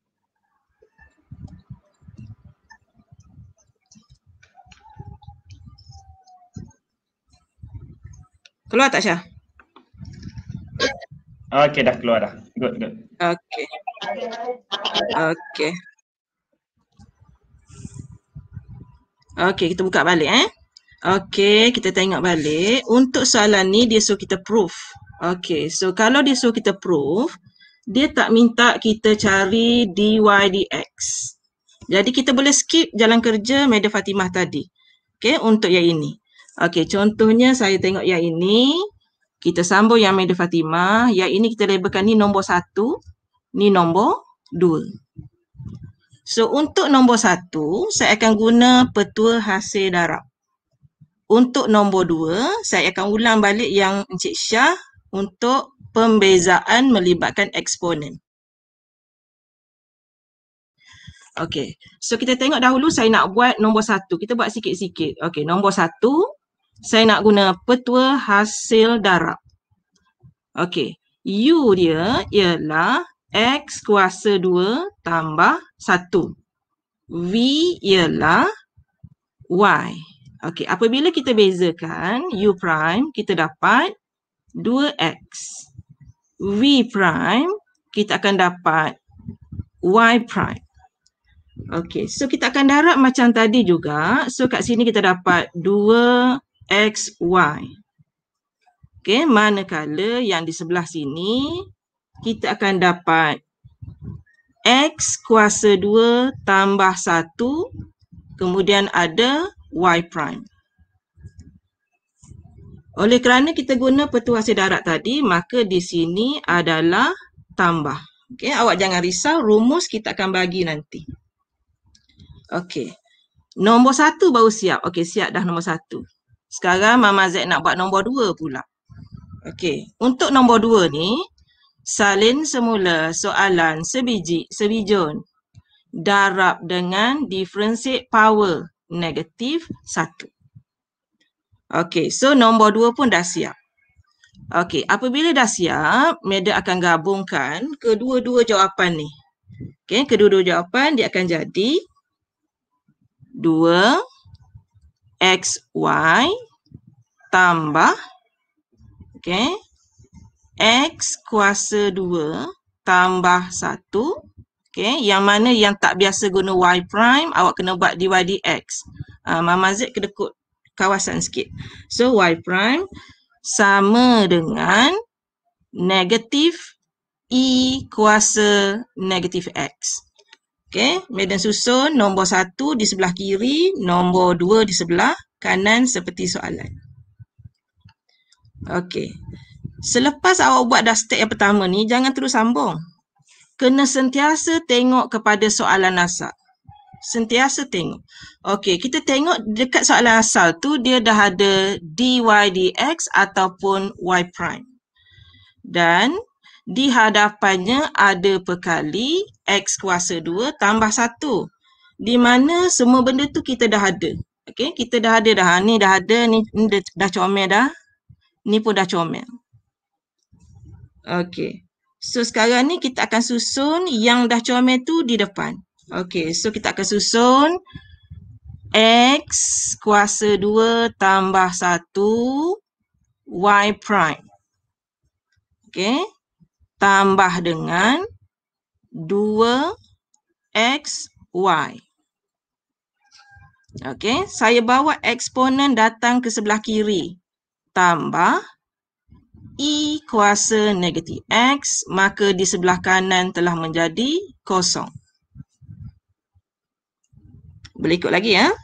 Keluar tak Syah? Okey, dah keluar dah. Good. Okey. Okey. Okey, kita buka balik Okey, kita tengok balik. Untuk soalan ni dia suruh kita proof. Okey, so kalau dia suruh kita proof, dia tak minta kita cari dy dx. Jadi kita boleh skip jalan kerja Madam Fatimah tadi. Okey, untuk yang ini. Okey, contohnya saya tengok yang ini. Kita sambung yang Madam Fatimah. Yang ini kita labelkan ni nombor 1. Ni nombor 2. So, untuk nombor 1, saya akan guna petua hasil darab. Untuk nombor 2, saya akan ulang balik yang Encik Syah untuk pembezaan melibatkan eksponen. Okey, so kita tengok dahulu saya nak buat nombor 1. Kita buat sikit-sikit. Okey, nombor 1, saya nak guna petua hasil darab. Okey, U dia ialah X kuasa 2 tambah 1. V ialah Y. Okey, apabila kita bezakan U prime, kita dapat 2X. V prime, kita akan dapat Y prime. Okey, so kita akan darab macam tadi juga. So kat sini kita dapat 2XY. Okey, manakala yang di sebelah sini kita akan dapat X kuasa 2 tambah 1, kemudian ada Y prime. Oleh kerana kita guna petua hasil darab tadi, maka di sini adalah tambah. Okey, awak jangan risau, rumus kita akan bagi nanti. Okey, nombor 1 baru siap. Okey, siap dah nombor 1. Sekarang Mama Z nak buat nombor 2 pula. Okey, untuk nombor 2 ni, salin semula soalan sebijun. Darab dengan differentiate power negatif 1. Okey, so nombor 2 pun dah siap. Okey, apabila dah siap, Madam akan gabungkan kedua-dua jawapan ni. Okey, kedua-dua jawapan dia akan jadi 2XY tambah X kuasa 2 tambah 1. Yang mana yang tak biasa guna Y prime, awak kena buat dy dx. Mama Z kena kod kawasan sikit. So Y prime sama dengan negatif E kuasa negatif X. Madam susun nombor 1 di sebelah kiri, nombor 2 di sebelah kanan seperti soalan. Selepas awak buat dah step yang pertama ni, jangan terus sambung. Kena sentiasa tengok kepada soalan asal. Sentiasa tengok. Kita tengok dekat soalan asal tu, dia dah ada dy dx ataupun y prime. Dan di hadapannya ada perkali X kuasa 2 tambah 1. Di mana semua benda tu kita dah ada. Kita dah ada dah. Ni dah ada, ni dah comel dah. Ni pun dah comel. So sekarang ni kita akan susun yang dah comel tu di depan. So kita akan susun X kuasa 2 tambah 1 Y prime. Tambah dengan 2XY. Saya bawa eksponen datang ke sebelah kiri. Tambah E kuasa negatif X, maka di sebelah kanan telah menjadi kosong. Boleh ikut lagi ya?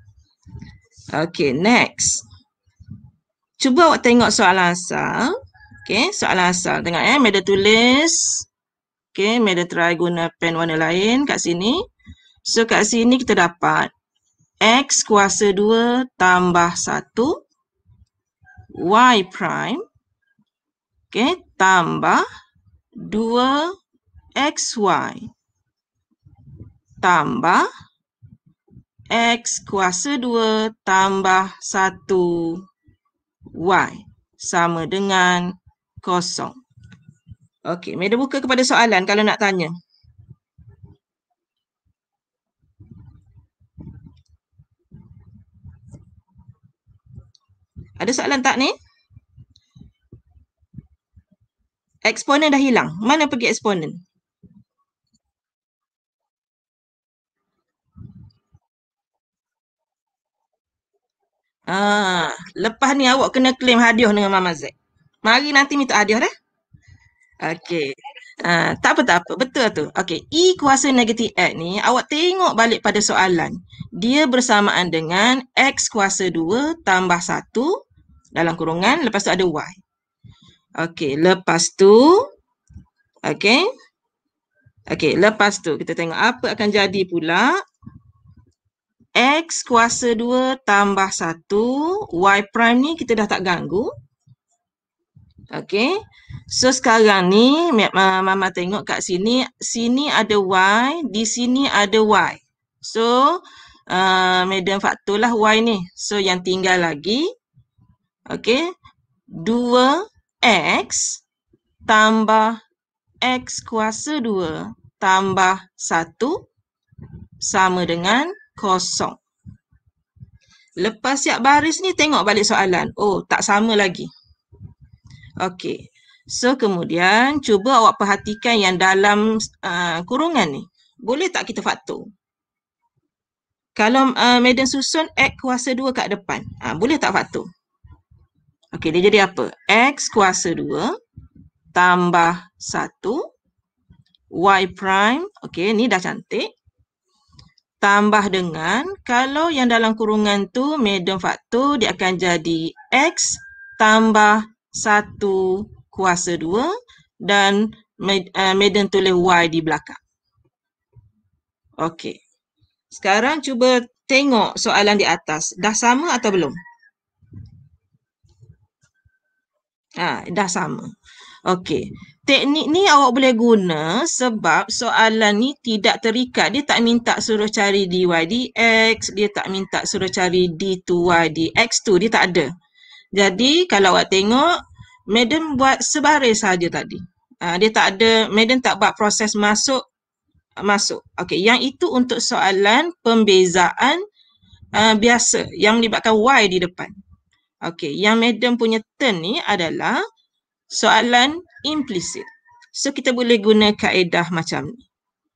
Next. Cuba awak tengok soalan asal. Soalan asal. Tengok Madam tulis. Madam try guna pen warna lain kat sini. So kat sini kita dapat X kuasa 2 tambah 1 Y prime tambah 2XY tambah X kuasa 2 tambah 1Y sama dengan kosong. Madam buka kepada soalan kalau nak tanya. Ada soalan tak ni? Eksponen dah hilang. Mana pergi eksponen? Lepas ni awak kena claim hadiah dengan Mama Z. Mari nanti minta hadiah dah. Tak apa. Betul tu. E kuasa negatif X ni, awak tengok balik pada soalan. Dia bersamaan dengan X kuasa 2 tambah 1 dalam kurungan, lepas tu ada Y. Lepas tu, Okey, lepas tu kita tengok apa akan jadi pula. X kuasa 2 tambah 1. Y prime ni kita dah tak ganggu. Okey. So sekarang ni Mama tengok kat sini. Sini ada Y. Di sini ada Y. So median faktor lah Y ni. So yang tinggal lagi. Okey. 2X tambah X kuasa 2 tambah 1 sama dengan 0. Lepas siap baris ni tengok balik soalan. Oh, tak sama lagi. Okey. So kemudian cuba awak perhatikan yang dalam kurungan ni. Boleh tak kita faktor? Kalau median susun X kuasa 2 kat depan. Boleh tak faktor? Okey, dia jadi apa? X kuasa 2 tambah 1. Y prime. Okey, ni dah cantik. Tambah dengan, kalau yang dalam kurungan tu median faktor, dia akan jadi X tambah 1 kuasa 2 dan median tulis Y di belakang. Okey. Sekarang cuba tengok soalan di atas. Dah sama atau belum? Dah sama. Okey. Teknik ni awak boleh guna sebab soalan ni tidak terikat. Dia tak minta suruh cari dy dx. Dia tak minta suruh cari d2y dx tu. Dia tak ada. Jadi kalau awak tengok, Madam buat sebaris saja tadi. Dia tak ada, Madam tak buat proses masuk. Okey, yang itu untuk soalan pembezaan biasa yang melibatkan y di depan. Okey, yang Madam punya turn ni adalah soalan implisit. So kita boleh guna kaedah macam ni.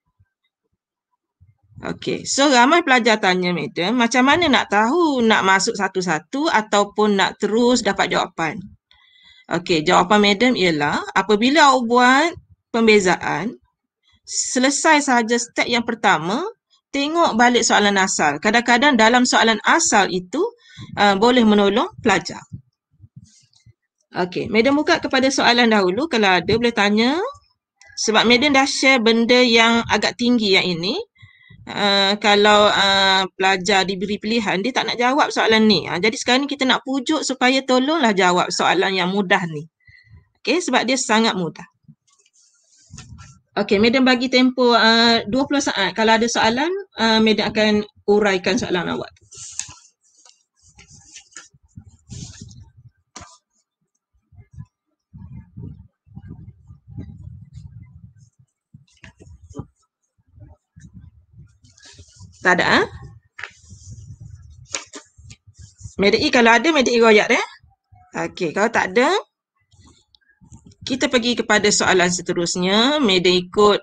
Okey, so ramai pelajar tanya Madam, macam mana nak tahu nak masuk satu-satu ataupun nak terus dapat jawapan? Okey, jawapan Madam ialah apabila awak buat pembezaan, selesai sahaja step yang pertama, tengok balik soalan asal. Kadang-kadang dalam soalan asal itu boleh menolong pelajar. Okey, Madam buka kepada soalan dahulu. Kalau ada boleh tanya. Sebab Madam dah share benda yang agak tinggi yang ini. Kalau pelajar diberi pilihan, dia tak nak jawab soalan ni. Jadi sekarang ni kita nak pujuk supaya tolonglah jawab soalan yang mudah ni. Okey, sebab dia sangat mudah. Okey, Madam bagi tempoh 20 saat. Kalau ada soalan, Madam akan uraikan soalan awak. Tak ada? Madam E kalau ada, Madam E royak deh. Okey, kalau tak ada, kita pergi kepada soalan seterusnya. Madam ikut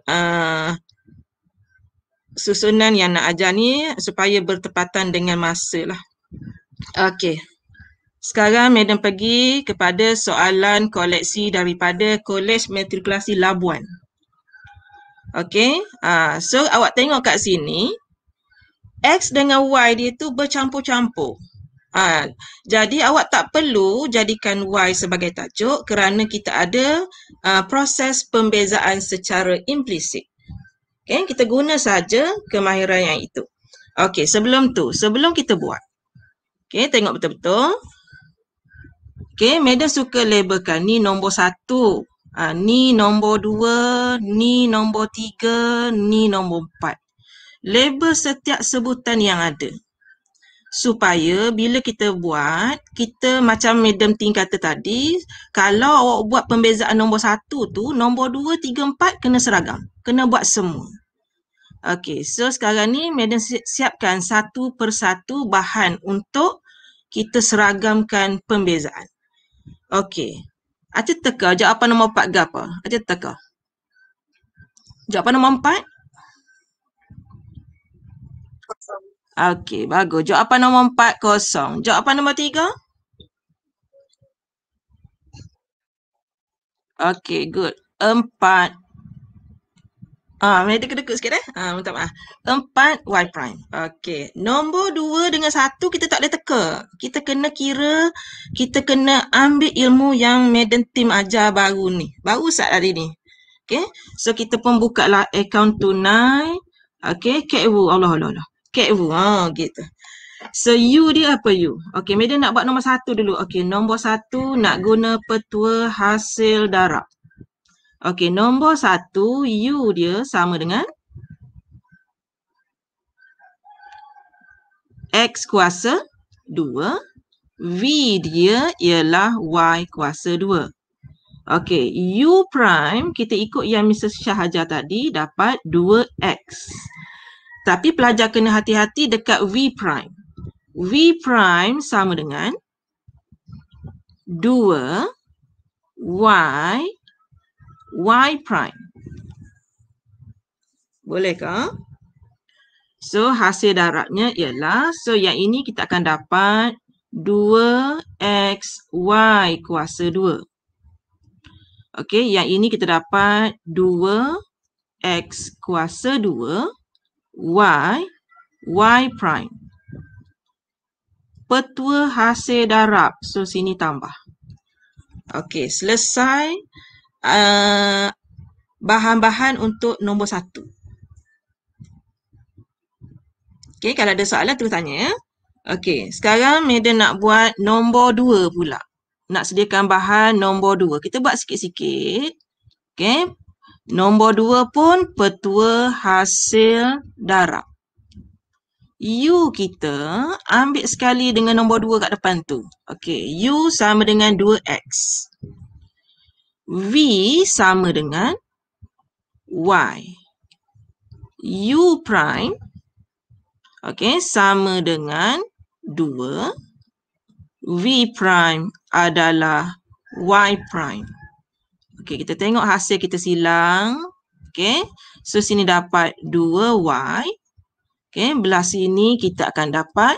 susunan yang nak ajar ni supaya bertepatan dengan masa lah. Okey. Sekarang Madam pergi kepada soalan koleksi daripada Kolej Matrikulasi Labuan. Okey. So awak tengok kat sini, X dengan Y dia tu bercampur-campur. Jadi awak tak perlu jadikan Y sebagai tajuk kerana kita ada proses pembezaan secara implisit. Okay, kita guna saja kemahiran yang itu. Okey, sebelum kita buat. Okey, tengok betul-betul. Okey, Madam suka labelkan ni nombor 1. Ni nombor 2, ni nombor 3, ni nombor 4. Label setiap sebutan yang ada. Supaya bila kita buat, kita macam Madam Ting kata tadi, kalau awak buat pembezaan nombor 1 tu, nombor 2, 3, 4 kena seragam. Kena buat semua. Okey, so sekarang ni Madam siapkan satu persatu bahan untuk kita seragamkan pembezaan. Okey. Acik teka jawapan nombor 4 ke apa? Acik teka. Jawapan nombor 4? Okey, bagus. Jawapan nombor 4, kosong. Jawapan nombor 3? Okey, good. 4. Madam kedekut sikit minta maaf. 4 Y prime. Okey. Nombor 2 dengan 1 kita tak boleh teka. Kita kena kira, kita kena ambil ilmu yang Madam Tim ajar baru ni. Baru start hari ni. Okay, so kita pun buka lah account tunai. Okay, Kak Wu, Allah. Kak Wu, gitu. So, U dia apa U? Okay, Medan nak buat nombor 1 dulu. Okay, nombor 1 nak guna petua hasil darab. Okay, nombor 1 U dia sama dengan X kuasa 2. V dia ialah Y kuasa 2. Okey, U prime kita ikut yang Mrs. Shah ajar tadi dapat 2X. Tapi pelajar kena hati-hati dekat V prime. V prime sama dengan 2Y Y prime. Bolehkah? So, hasil darabnya ialah, so yang ini kita akan dapat 2XY kuasa 2. Okey, yang ini kita dapat 2X kuasa 2 Y prime. Petua hasil darab. So, sini tambah. Okey, selesai bahan-bahan untuk nombor 1. Okey, kalau ada soalan terus tanya ya. Okey, sekarang Medan nak buat nombor 2 pula. Nak sediakan bahan nombor 2. Kita buat sikit-sikit. Okey. Nombor 2 pun petua hasil darab. U kita ambil sekali dengan nombor 2 kat depan tu. Okey, U sama dengan 2X. V sama dengan Y. U prime, okey, sama dengan 2. V prime adalah Y prime. Okey, kita tengok hasil kita silang. Okey, so sini dapat 2Y. Okey, belah sini kita akan dapat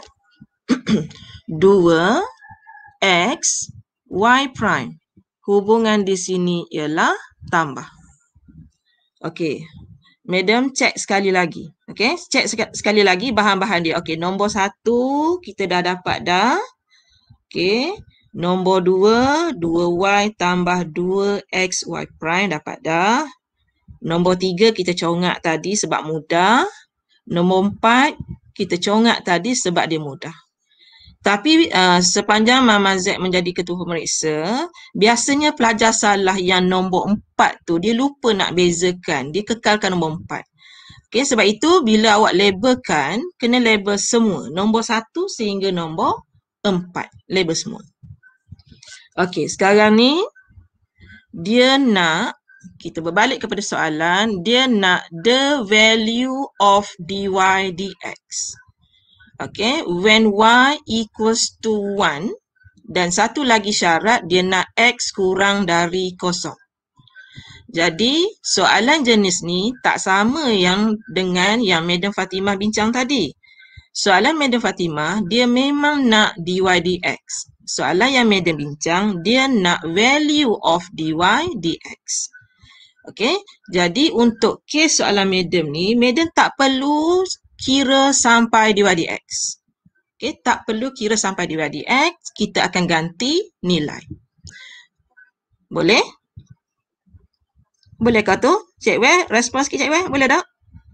2X Y prime. Hubungan di sini ialah tambah. Okey, Madam cek sekali lagi. Okey, cek sekali lagi bahan-bahan dia. Okey, nombor 1 kita dah dapat dah. Okey, nombor 2, 2Y tambah 2XY prime dapat dah. Nombor 3 kita congak tadi sebab mudah. Nombor 4 kita congak tadi sebab dia mudah. Tapi sepanjang Mama Z menjadi ketua pemeriksa, biasanya pelajar salah yang nombor 4 tu, dia lupa nak bezakan, dia kekalkan nombor 4. Okey, sebab itu bila awak labelkan, kena label semua. Nombor 1 sehingga nombor 4. Label semua. Okey, sekarang ni dia nak, kita berbalik kepada soalan, dia nak the value of dy dx. Okey, when y equals to 1 dan satu lagi syarat dia nak x kurang dari 0. Jadi, soalan jenis ni tak sama dengan yang Madam Fatimah bincang tadi. Soalan Madam Fatimah, dia memang nak dy dx. Soalan yang Madam bincang, dia nak value of dy dx. Okey, jadi untuk kes soalan Madam ni, Madam tak perlu kira sampai dy dx. Okey, tak perlu kira sampai dy dx, kita akan ganti nilai. Boleh? Bolehkah tu? Cik Wei, respon sikit Cik Wei, boleh tak?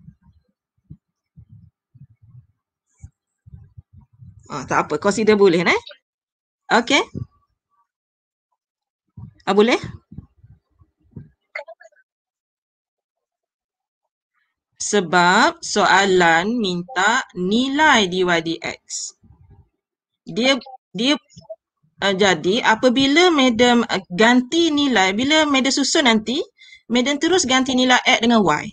Tak apa, consider boleh Okey. Boleh? Sebab soalan minta nilai dy dx. Jadi apabila Madam ganti nilai, bila Madam susun nanti, Madam terus ganti nilai x dengan y.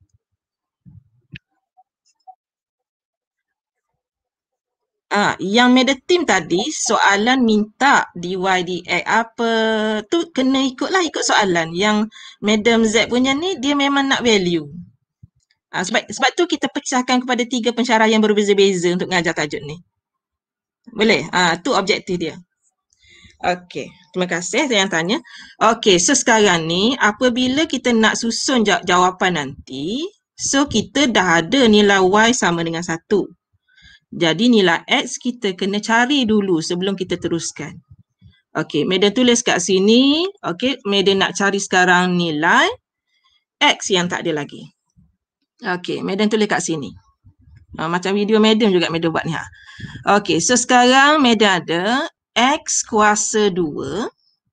Yang Madam Tim tadi, soalan minta dy dx apa tu kena ikut soalan. Yang Madam Z punya ni, dia memang nak value. Sebab tu kita pecahkan kepada 3 pensyarah yang berbeza-beza untuk mengajar tajuk ni. Boleh? Tu objektif dia. Okey, terima kasih saya yang tanya. Okey, so sekarang ni apabila kita nak susun jawapan nanti, so kita dah ada nilai y sama dengan 1. Jadi nilai x kita kena cari dulu sebelum kita teruskan. Okey, Madam tulis kat sini. Okey, Madam nak cari sekarang nilai. X yang tak ada lagi. Okey, Madam tulis kat sini. Macam video Madam juga Madam buat ni. Okey, so sekarang Madam ada X kuasa 2.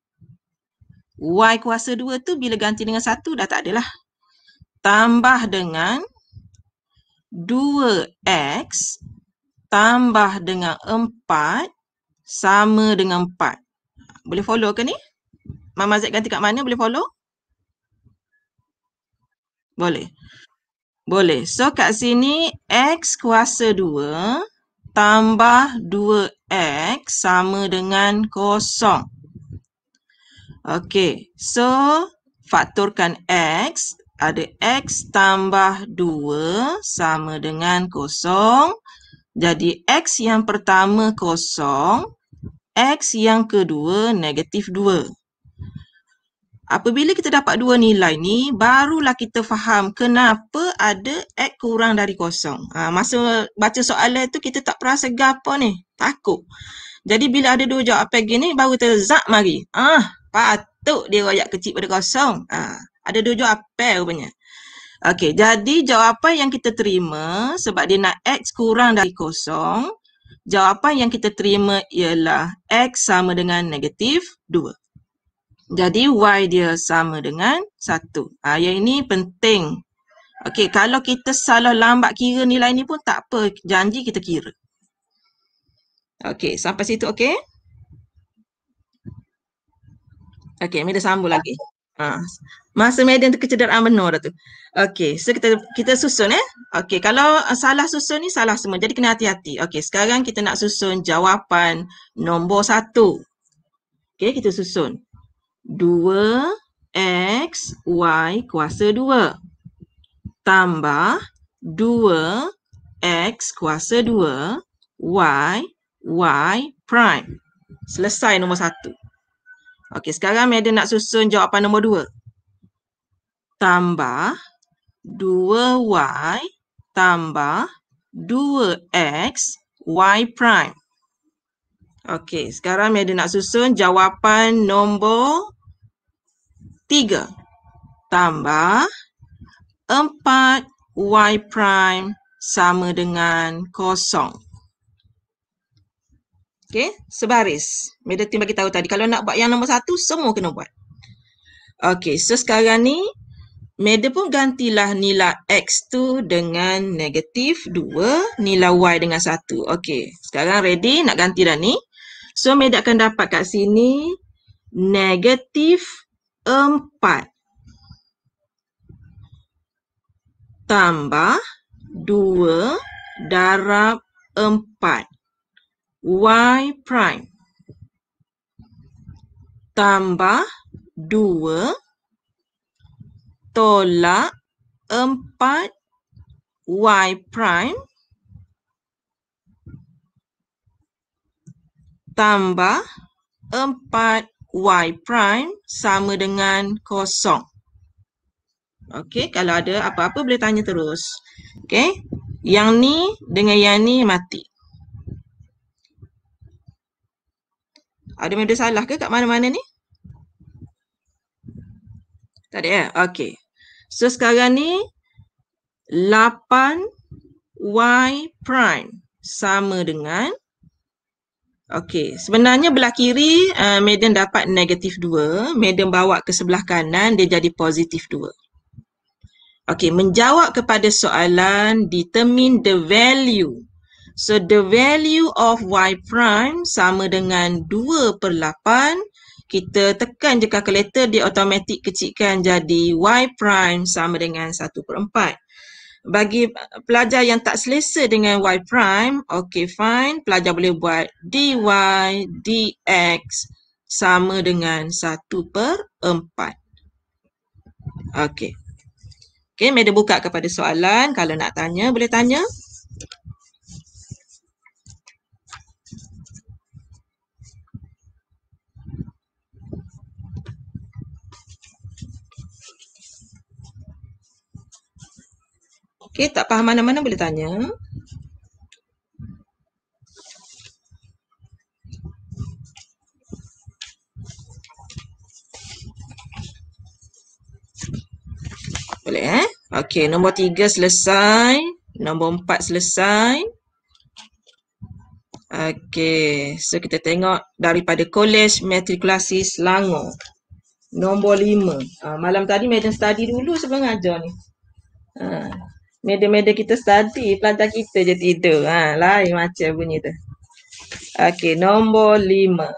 Y kuasa 2 tu bila ganti dengan 1 dah tak ada lah. Tambah dengan 2X tambah dengan 4 sama dengan 4. Boleh follow ke ni? Mama Z ganti kat mana? Boleh follow? Boleh. Boleh. So kat sini X kuasa 2 tambah 2X sama dengan 0. Okey. So faktorkan X. Ada X tambah 2 sama dengan 0. Jadi X yang pertama 0. X yang kedua negatif 2. Apabila kita dapat dua nilai ni, barulah kita faham kenapa ada X kurang dari 0. Masa baca soalan tu kita tak perasan apa ni. Takut. Jadi bila ada dua jawapan gini, baru kita zap mari. Patut dia royak kecil pada 0. Ada dua jawapan rupanya. Okey, jadi jawapan yang kita terima sebab dia nak X kurang dari 0, jawapan yang kita terima ialah X sama dengan negatif 2. Jadi Y dia sama dengan 1. Yang ini penting. Okey, kalau kita salah lambat kira nilai ni pun tak apa. Janji kita kira. Okey, sampai situ okey? Okey, Madam sambung lagi. Masa Madam tu kecederaan benar dah tu. Okey, so kita susun Okey, kalau salah susun ni salah semua. Jadi kena hati-hati. Okey, sekarang kita nak susun jawapan nombor 1. Okey, kita susun. 2X Y kuasa 2 tambah 2X kuasa 2 Y prime. Selesai nombor 1. Okey, sekarang Madam nak susun jawapan nombor 2. Tambah 2Y tambah 2X Y prime. Okey, sekarang Madam nak susun jawapan nombor 3. Tambah 4Y prime sama dengan 0. Okey, sebaris. Madam Tim bagi tahu tadi, kalau nak buat yang nombor 1, semua kena buat. Okey, so sekarang ni, Madam pun gantilah nilai X tu dengan negatif 2, nilai Y dengan 1. Okey, sekarang ready nak ganti dah ni. So, Madam akan dapat kat sini negatif 4 tambah 2 darab 4 Y prime tambah 2 tolak 4 Y prime tambah 4 Y prime sama dengan 0. Okey, kalau ada apa-apa boleh tanya terus. Okey, yang ni dengan yang ni mati. Ada benda salah ke kat mana-mana ni? Tak ada ya? Okey. So sekarang ni 8Y prime sama dengan, okey, sebenarnya belah kiri Madam dapat negatif 2. Madam bawa ke sebelah kanan dia jadi positif 2. Okey, menjawab kepada soalan determine the value. So the value of Y prime sama dengan 2/8. Kita tekan je kalkulator, dia automatik kecilkan jadi Y prime sama dengan 1/4. Bagi pelajar yang tak selesa dengan Y prime, okey fine, pelajar boleh buat dy dx sama dengan 1/4. Okey. Okey, Madam buka kepada soalan. Kalau nak tanya, boleh tanya. Okey, tak faham mana-mana boleh tanya. Boleh Okey, nombor 3 selesai. Nombor 4 selesai. Okey, so kita tengok daripada Kolej Matrikulasi Selangor. Nombor 5. Malam tadi madam study dulu sebelum ngajar ni. Madam-madam kita study, pelajar kita je tidur. Lain macam bunyi tu. Okey, nombor 5.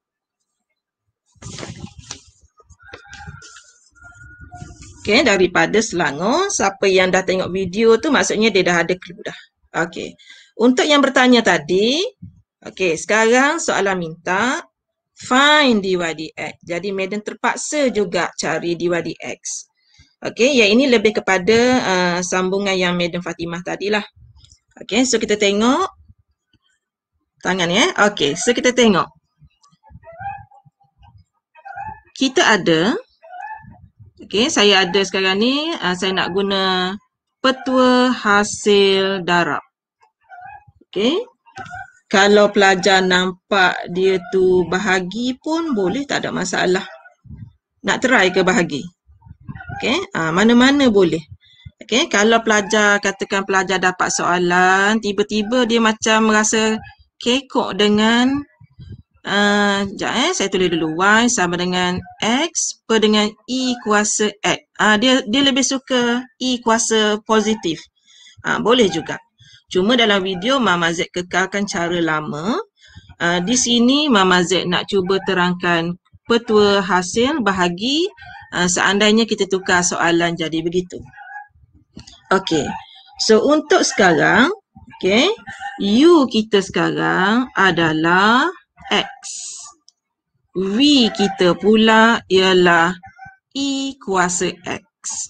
Okey, daripada Selangor. Siapa yang dah tengok video tu maksudnya dia dah ada clue dah. Okey. Untuk yang bertanya tadi, okey, sekarang soalan minta find dy dx. Jadi madam terpaksa juga cari dy dx. Okey, yang ini lebih kepada sambungan yang Madam Fatimah tadilah. Okey, so kita tengok tangan ya. Okey, so kita tengok. Kita ada, okey, saya ada sekarang ni, saya nak guna petua hasil darab. Okey. Kalau pelajar nampak dia tu bahagi pun boleh, tak ada masalah. Nak try ke bahagi? Okey, mana-mana boleh. Okey, kalau pelajar, katakan pelajar dapat soalan, tiba-tiba dia macam merasa kekok dengan, saya tulis dulu, y sama dengan x per dengan e kuasa x. Dia lebih suka e kuasa positif. Boleh juga. Cuma dalam video Mama Z kekalkan cara lama. Di sini Mama Z nak cuba terangkan petua hasil bahagi seandainya kita tukar soalan jadi begitu. Okey. So untuk sekarang, okey, U kita sekarang adalah X. V kita pula ialah E kuasa X.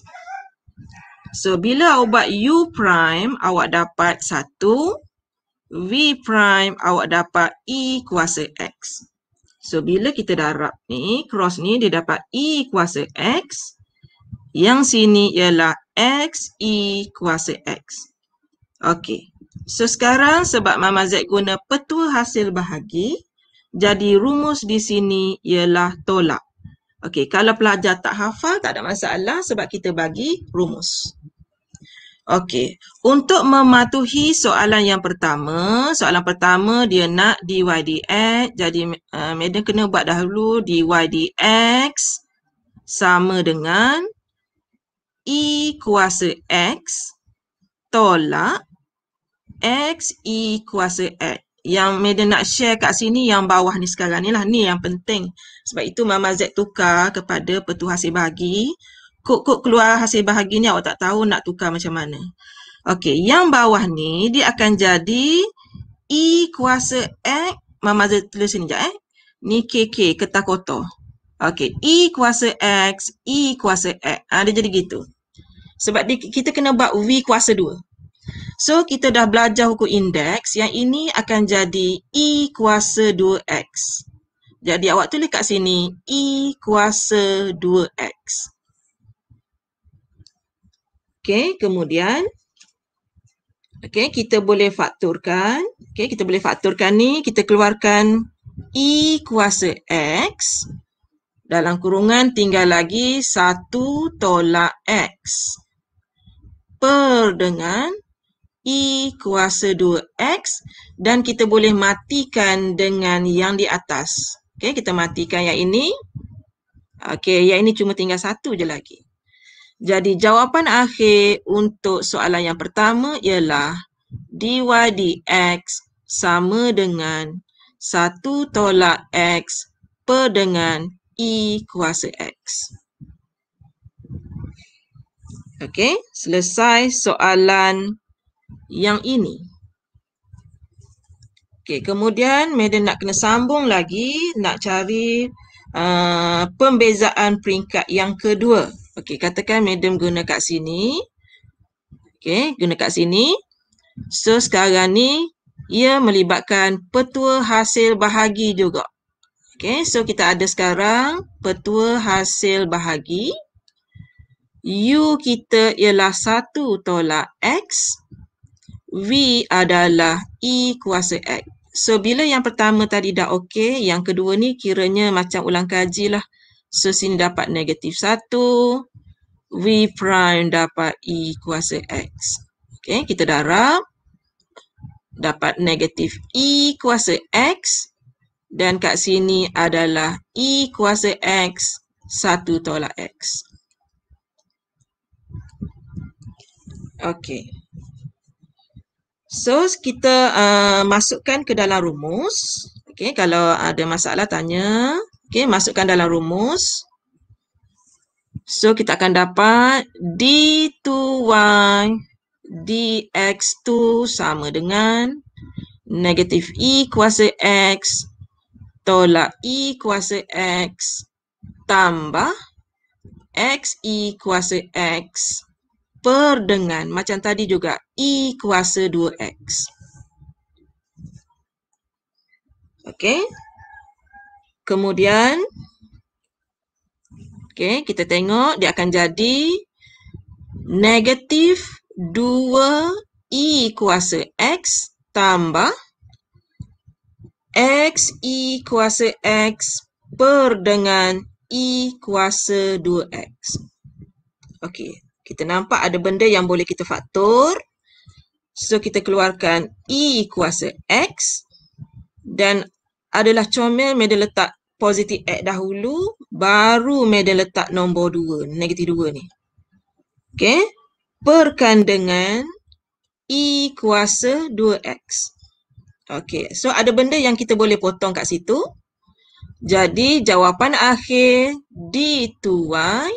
So, bila awak buat U prime, awak dapat 1. V prime, awak dapat E kuasa X. So, bila kita darab ni, cross ni, dia dapat E kuasa X. Yang sini ialah X, E kuasa X. Okey. So, sekarang sebab Mama Z guna petua hasil bahagi, jadi rumus di sini ialah tolak. Okey, kalau pelajar tak hafal, tak ada masalah sebab kita bagi rumus. Okey, untuk mematuhi soalan yang pertama, dia nak dy dx. Jadi, madam kena buat dahulu dy dx sama dengan E kuasa X tolak X E kuasa X. Yang madam nak share kat sini yang bawah ni sekarang ni lah. Ni yang penting. Sebab itu Mama Z tukar kepada petua hasil bahagi. Kod-kod keluar hasil bahagi ni awak tak tahu nak tukar macam mana. Okey, yang bawah ni dia akan jadi E kuasa X. Mama Z tulis sini sekejap Ni KK, kertas kotor. Okey, E kuasa X, E kuasa X. Dia jadi gitu. Sebab kita kena buat V kuasa 2. So, kita dah belajar hukum indeks. Yang ini akan jadi E kuasa 2X. Jadi, awak tulis kat sini E kuasa 2X. Okey, kemudian. Okey, kita boleh fakturkan. Okey, kita boleh fakturkan ni. Kita keluarkan E kuasa X. Dalam kurungan tinggal lagi 1 tolak X. Per dengan E kuasa 2X dan kita boleh matikan dengan yang di atas. Okey, kita matikan yang ini. Okey, yang ini cuma tinggal 1 je lagi. Jadi, jawapan akhir untuk soalan yang pertama ialah dy dx sama dengan 1 tolak X per dengan E kuasa X. Okey, selesai soalan yang ini. Okey, kemudian madam nak kena sambung lagi, nak cari pembezaan peringkat yang kedua. Okey, katakan madam guna kat sini. Okey, guna kat sini. So, sekarang ni ia melibatkan petua hasil bahagi juga. Okey, so kita ada sekarang petua hasil bahagi. U kita ialah 1 tolak X. V adalah E kuasa X. So, bila yang pertama tadi dah okey, yang kedua ni kiranya macam ulang kaji lah. So, sini dapat -1. V prime dapat E kuasa X. Okey, kita darab. Dapat negatif E kuasa X. Dan kat sini adalah E kuasa X 1 tolak X. Okey. So, kita masukkan ke dalam rumus. Okey, kalau ada masalah tanya. Okey, masukkan dalam rumus. So, kita akan dapat D2Y dx2 sama dengan negatif E kuasa X tolak E kuasa X tambah XE kuasa X per dengan macam tadi juga E kuasa 2X. Okey. Kemudian kita tengok dia akan jadi negatif 2E kuasa X tambah XE kuasa X per dengan E kuasa 2X. Okey, kita nampak ada benda yang boleh kita faktor. So, kita keluarkan E kuasa X dan adalah comel media letak positif X dahulu, baru media letak nombor 2, negatif 2 ni. Okey, perkan dengan E kuasa 2X. Okey, so ada benda yang kita boleh potong kat situ. Jadi, jawapan akhir D2Y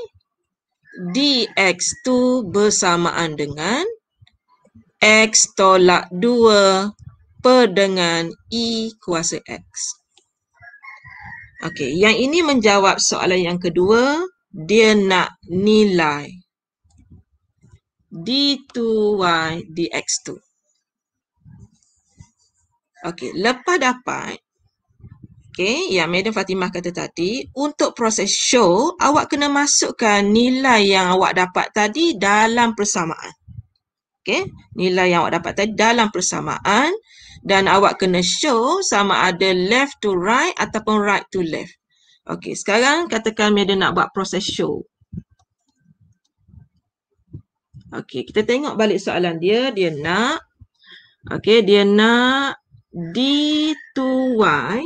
dx2 bersamaan dengan X tolak 2 per dengan E kuasa X. Okey, yang ini menjawab soalan yang kedua. Dia nak nilai D2Y dx2. Okey, lepas dapat, yang Madam Fatimah kata tadi, untuk proses show, awak kena masukkan nilai yang awak dapat tadi dalam persamaan. Okey, nilai yang awak dapat tadi dalam persamaan. Dan awak kena show sama ada left to right ataupun right to left. Okey, sekarang katakan Madam nak buat proses show. Okey, kita tengok balik soalan dia. Dia nak, dia nak D2Y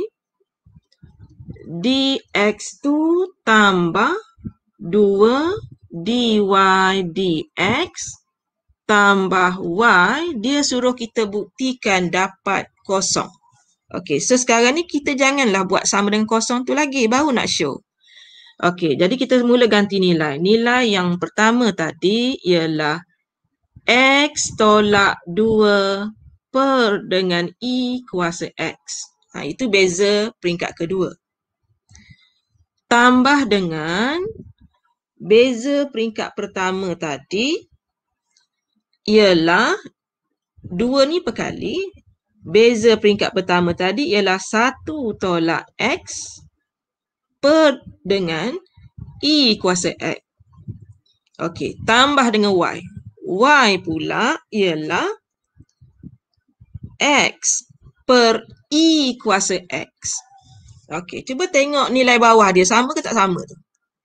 dx2 tambah 2 dy dx tambah y, dia suruh kita buktikan dapat kosong. Okey, so sekarang ni kita janganlah buat sama dengan kosong tu lagi, baru nak show. Okey, jadi kita mula ganti nilai. Nilai yang pertama tadi ialah X tolak 2 per dengan E kuasa X. Itu beza peringkat kedua. Tambah dengan beza peringkat pertama tadi ialah 2 ni perkali. Beza peringkat pertama tadi ialah 1 tolak X per dengan E kuasa X. Okey, tambah dengan Y. Y pula ialah X per E kuasa X. Okey, cuba tengok nilai bawah dia sama ke tak sama tu?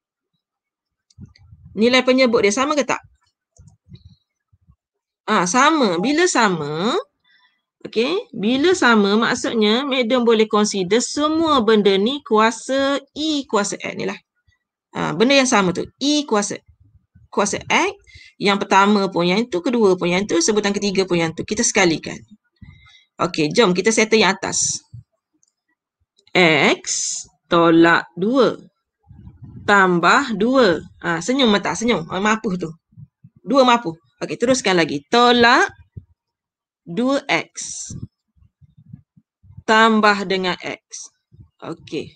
Nilai penyebut dia sama ke tak? Sama. Bila sama, bila sama maksudnya Madam boleh consider semua benda ni kuasa E kuasa X ni lah. Benda yang sama tu, E kuasa X, yang pertama pun yang itu, kedua pun yang itu, sebutan ketiga pun yang itu. Kita sekalikan. Okey, jom kita settle yang atas. X tolak 2 tambah 2. Senyum tak? Senyum. Mapuh tu. 2 mapuh. Okey, teruskan lagi. Tolak 2X tambah dengan X. Okey.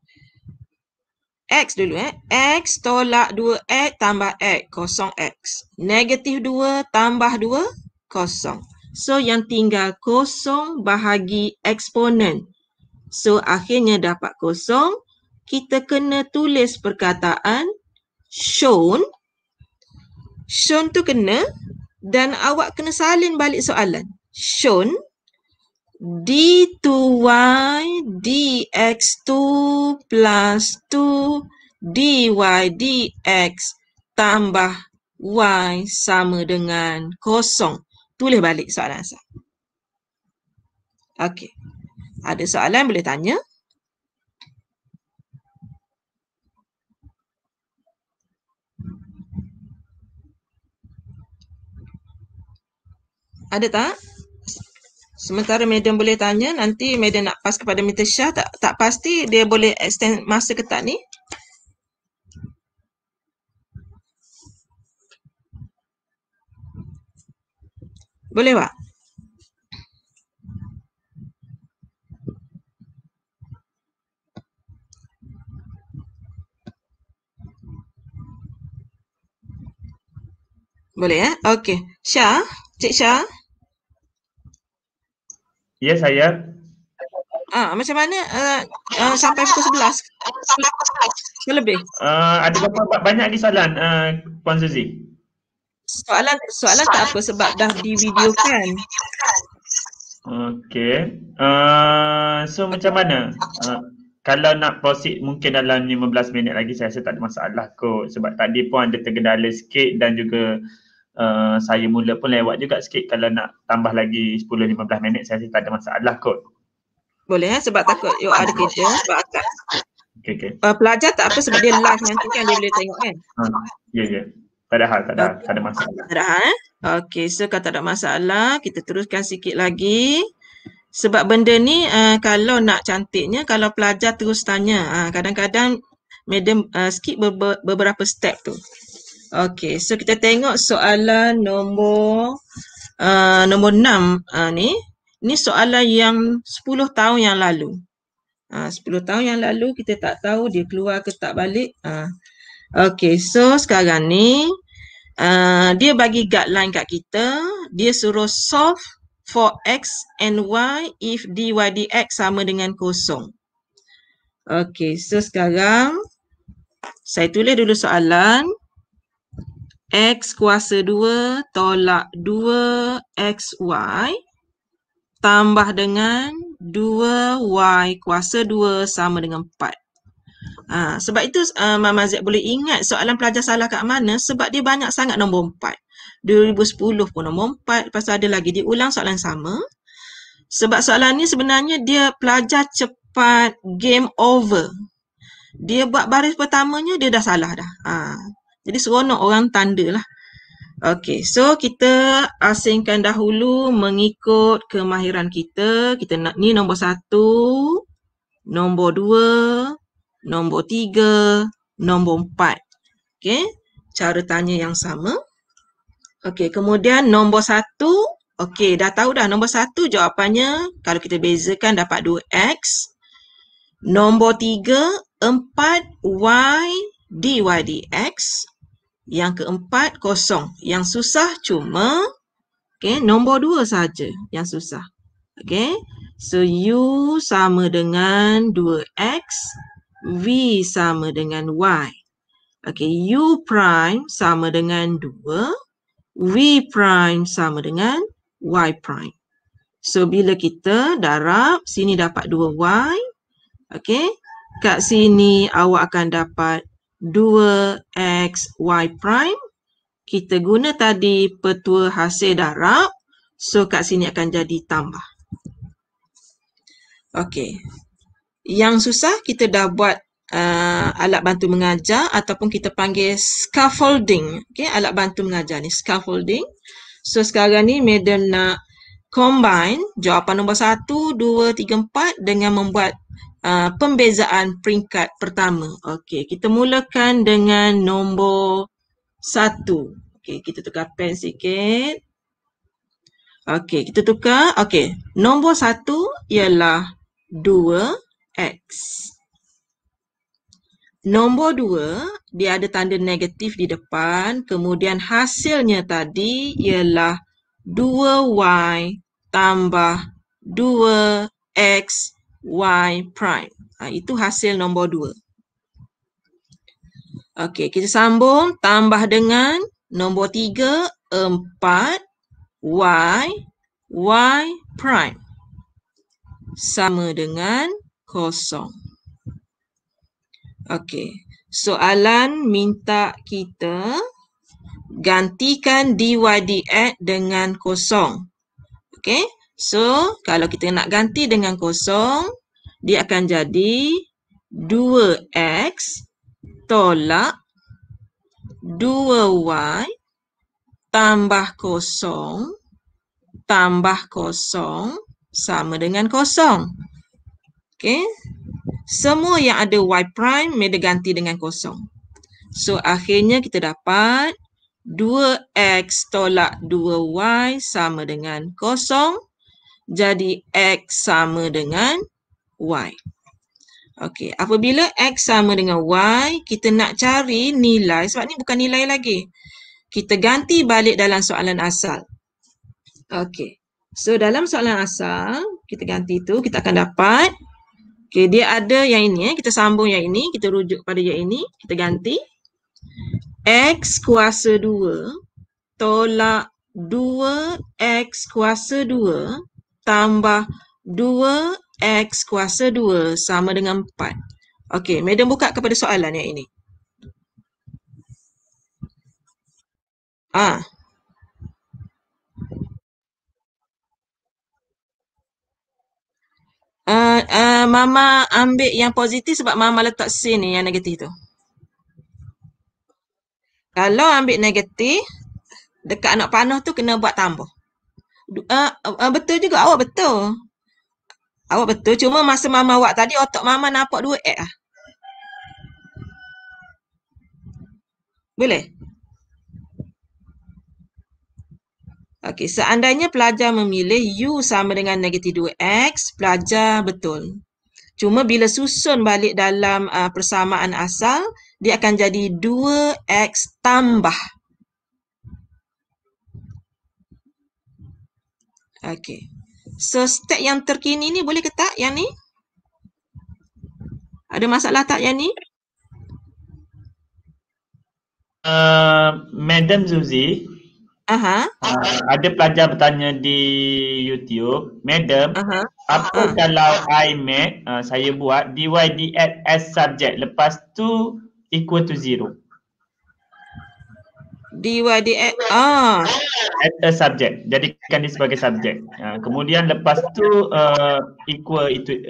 X dulu. X tolak 2X tambah X. Kosong X. Negatif 2 tambah 2. Kosong. So, yang tinggal kosong bahagi eksponen. So, akhirnya dapat kosong. Kita kena tulis perkataan shown. Shown tu kena dan awak kena salin balik soalan. Shown D2Y dx2 plus 2 dy dx tambah Y sama dengan 0. Tulis balik soalan asal. Okey. Ada soalan boleh tanya? Ada tak? Sementara Madam boleh tanya, nanti Madam nak pass kepada Mr. Shah, tak pasti dia boleh extend masa ke tak ni? Boleh tak? Boleh Okey. Syah, Cik Syah. Ya, saya. Macam mana sampai pukul 11? Ke lebih? Ada berapa banyak lagi soalan, Puan Suzy? Soalan tak apa sebab dah divideokan. Okey. So macam mana? Kalau nak proceed mungkin dalam 15 minit lagi saya rasa tak ada masalah kot. Sebab tadi pun ada tergendala sikit dan juga saya mula pun lewat juga sikit. Kalau nak tambah lagi 10-15 minit saya rasa tak ada masalah kot. Boleh sebab takut you ada kerja. Okay. Pelajar tak apa sebab dia live nanti kan dia boleh tengok kan? Ya. Tak ada masalah. Tak ada hal Okey, so kalau tak ada masalah, kita teruskan sikit lagi. Sebab benda ni kalau nak cantiknya, kalau pelajar terus tanya, kadang-kadang Madam skip beberapa step tu. Okey, so kita tengok soalan nombor 6 ni. Ni soalan yang 10 tahun yang lalu. 10 tahun yang lalu kita tak tahu dia keluar ke tak balik. Okey, so sekarang ni dia bagi guideline kat kita. Dia suruh solve for x and y if dy dx sama dengan 0. Okey, so sekarang saya tulis dulu soalan. X kuasa 2 tolak 2xy tambah dengan 2y kuasa 2 sama dengan 4. Sebab itu Mama Z boleh ingat soalan pelajar salah kat mana sebab dia banyak sangat nombor 4. 2010 pun nombor 4. Lepas tu ada lagi dia ulang soalan sama. Sebab soalan ni sebenarnya dia pelajar cepat game over. Dia buat baris pertamanya dia dah salah dah. Jadi seronok orang tanda lah. Okey, so kita asingkan dahulu mengikut kemahiran kita. Kita nak ni nombor 1, nombor 2, nombor 3, nombor 4. Okey, cara tanya yang sama. Okey, kemudian nombor 1. Okey, dah tahu dah nombor 1 jawapannya kalau kita bezakan dapat 2x. Nombor 3, 4y dy dx. Yang keempat, 0. Yang susah cuma nombor 2 saja yang susah. Okey. So u sama dengan 2x, v sama dengan y. Okey, u prime sama dengan 2, v prime sama dengan y prime. So bila kita darab, sini dapat 2y. Okey. Kat sini awak akan dapat 2x y prime. Kita guna tadi petua hasil darab. So kat sini akan jadi tambah. Okey. Yang susah kita dah buat alat bantu mengajar ataupun kita panggil scaffolding. Okey, alat bantu mengajar ni scaffolding. So sekarang ni Madam nak combine jawapan nombor 1, 2, 3, 4 dengan membuat pembezaan peringkat pertama. Okey, kita mulakan dengan nombor 1. Okey, kita tukar pen sikit. Okey, kita tukar. Okey, nombor 1 ialah 2x. Nombor 2, dia ada tanda negatif di depan. Kemudian hasilnya tadi ialah 2y tambah 2x y prime. Itu hasil nombor 2. Okey, kita sambung tambah dengan nombor 3, 4y prime sama dengan 0. Okey. Soalan minta kita gantikan dy dx dengan kosong. Okey. So, kalau kita nak ganti dengan kosong, dia akan jadi 2x tolak 2y tambah kosong sama dengan kosong. Okey. Semua yang ada y prime, Meda ganti dengan kosong. So, akhirnya kita dapat 2x tolak 2y sama dengan kosong. Jadi, x sama dengan y. Okey, apabila x sama dengan y, kita nak cari nilai, sebab ni bukan nilai lagi. Kita ganti balik dalam soalan asal. Okey, so dalam soalan asal, kita ganti tu, kita akan dapat, okey, dia ada yang ini, kita sambung yang ini, kita rujuk pada yang ini, kita ganti. X kuasa 2 tolak 2x kuasa 2 tambah 2x kuasa 2 sama dengan 4. Okey, Madam buka kepada soalan yang ini. Mama ambil yang positif sebab Mama letak sini yang negatif tu. Kalau ambil negatif, dekat anak panah tu kena buat tambah. Betul juga, awak betul. Awak betul, cuma masa Mama buat tadi, otak Mama nampak 2x lah. Boleh? Okey, seandainya pelajar memilih U sama dengan negatif 2x, pelajar betul. Cuma bila susun balik dalam persamaan asal, dia akan jadi 2x tambah. Okey. So, step yang terkini ni boleh ke tak yang ni? Ada masalah tak yang ni? Madam Zuzi, ada pelajar bertanya di YouTube, Madam, apa kalau IMAT saya buat dy dx as subject, lepas tu equal to 0? dy dx, as a subject, jadikan dia sebagai subjek. Kemudian lepas tu equal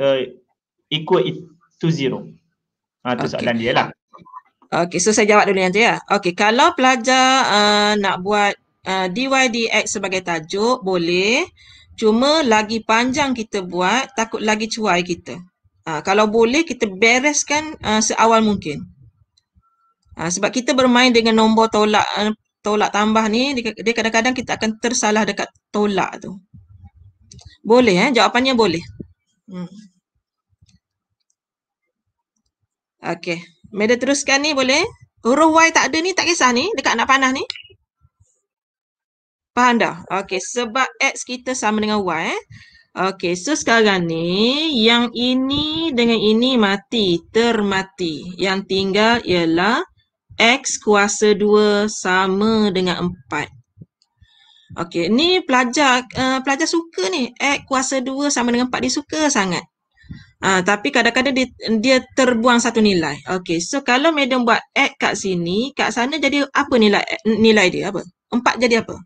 to 0. Tu soalan dia lah. Okey, so saya jawab dulu yang tu ya. Okey, kalau pelajar nak buat dy dx sebagai tajuk, boleh. Cuma lagi panjang kita buat, takut lagi cuai kita. Kalau boleh, kita bereskan seawal mungkin. Sebab kita bermain dengan nombor tolak tambah ni, dia kadang-kadang kita akan tersalah dekat tolak tu. Boleh, jawapannya boleh. Okey, Meda teruskan ni boleh? Huruf Y tak ada ni, tak kisah ni, dekat anak panah ni. Faham dah? Okey, sebab X kita sama dengan Y. Okey, so sekarang ni, yang ini dengan ini mati, termati. Yang tinggal ialah X kuasa 2 sama dengan 4. Okey, ni pelajar suka ni. X kuasa 2 sama dengan 4, dia suka sangat. Tapi kadang-kadang dia terbuang satu nilai. Okey, so kalau Madam buat X kat sini, kat sana jadi apa nilai dia? Apa? 4 jadi apa?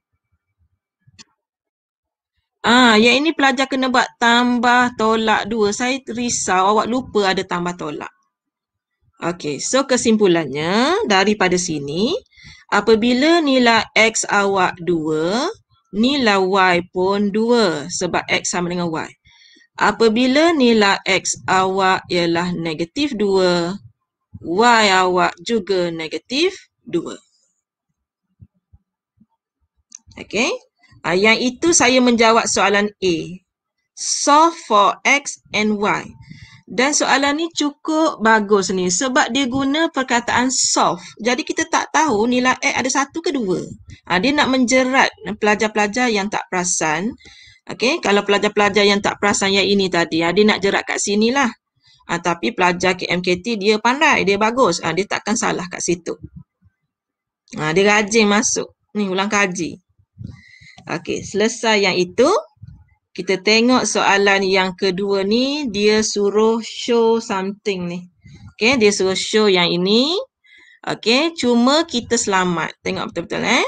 Yang ini pelajar kena buat tambah tolak 2. Saya risau awak lupa ada tambah tolak. Okey, so kesimpulannya daripada sini, apabila nilai X awak 2, nilai Y pun 2 sebab X sama dengan Y. Apabila nilai X awak ialah negatif 2, Y awak juga negatif 2. Okey. Yang itu saya menjawab soalan A. Solve for X and Y. Dan soalan ni cukup bagus ni sebab dia guna perkataan solve. Jadi kita tak tahu nilai X ada 1 ke 2. Dia nak menjerat pelajar-pelajar yang tak perasan. Okey, kalau pelajar-pelajar yang tak perasan yang ini tadi, dia nak jerat kat sini lah. Tapi pelajar KMKT dia pandai, dia bagus. Dia takkan salah kat situ. Dia rajin masuk. Ni ulang kaji. Okey, selesai yang itu. Kita tengok soalan yang kedua ni, dia suruh show something ni. Okey, dia suruh show yang ini. Okey, cuma kita selamat. Tengok betul-betul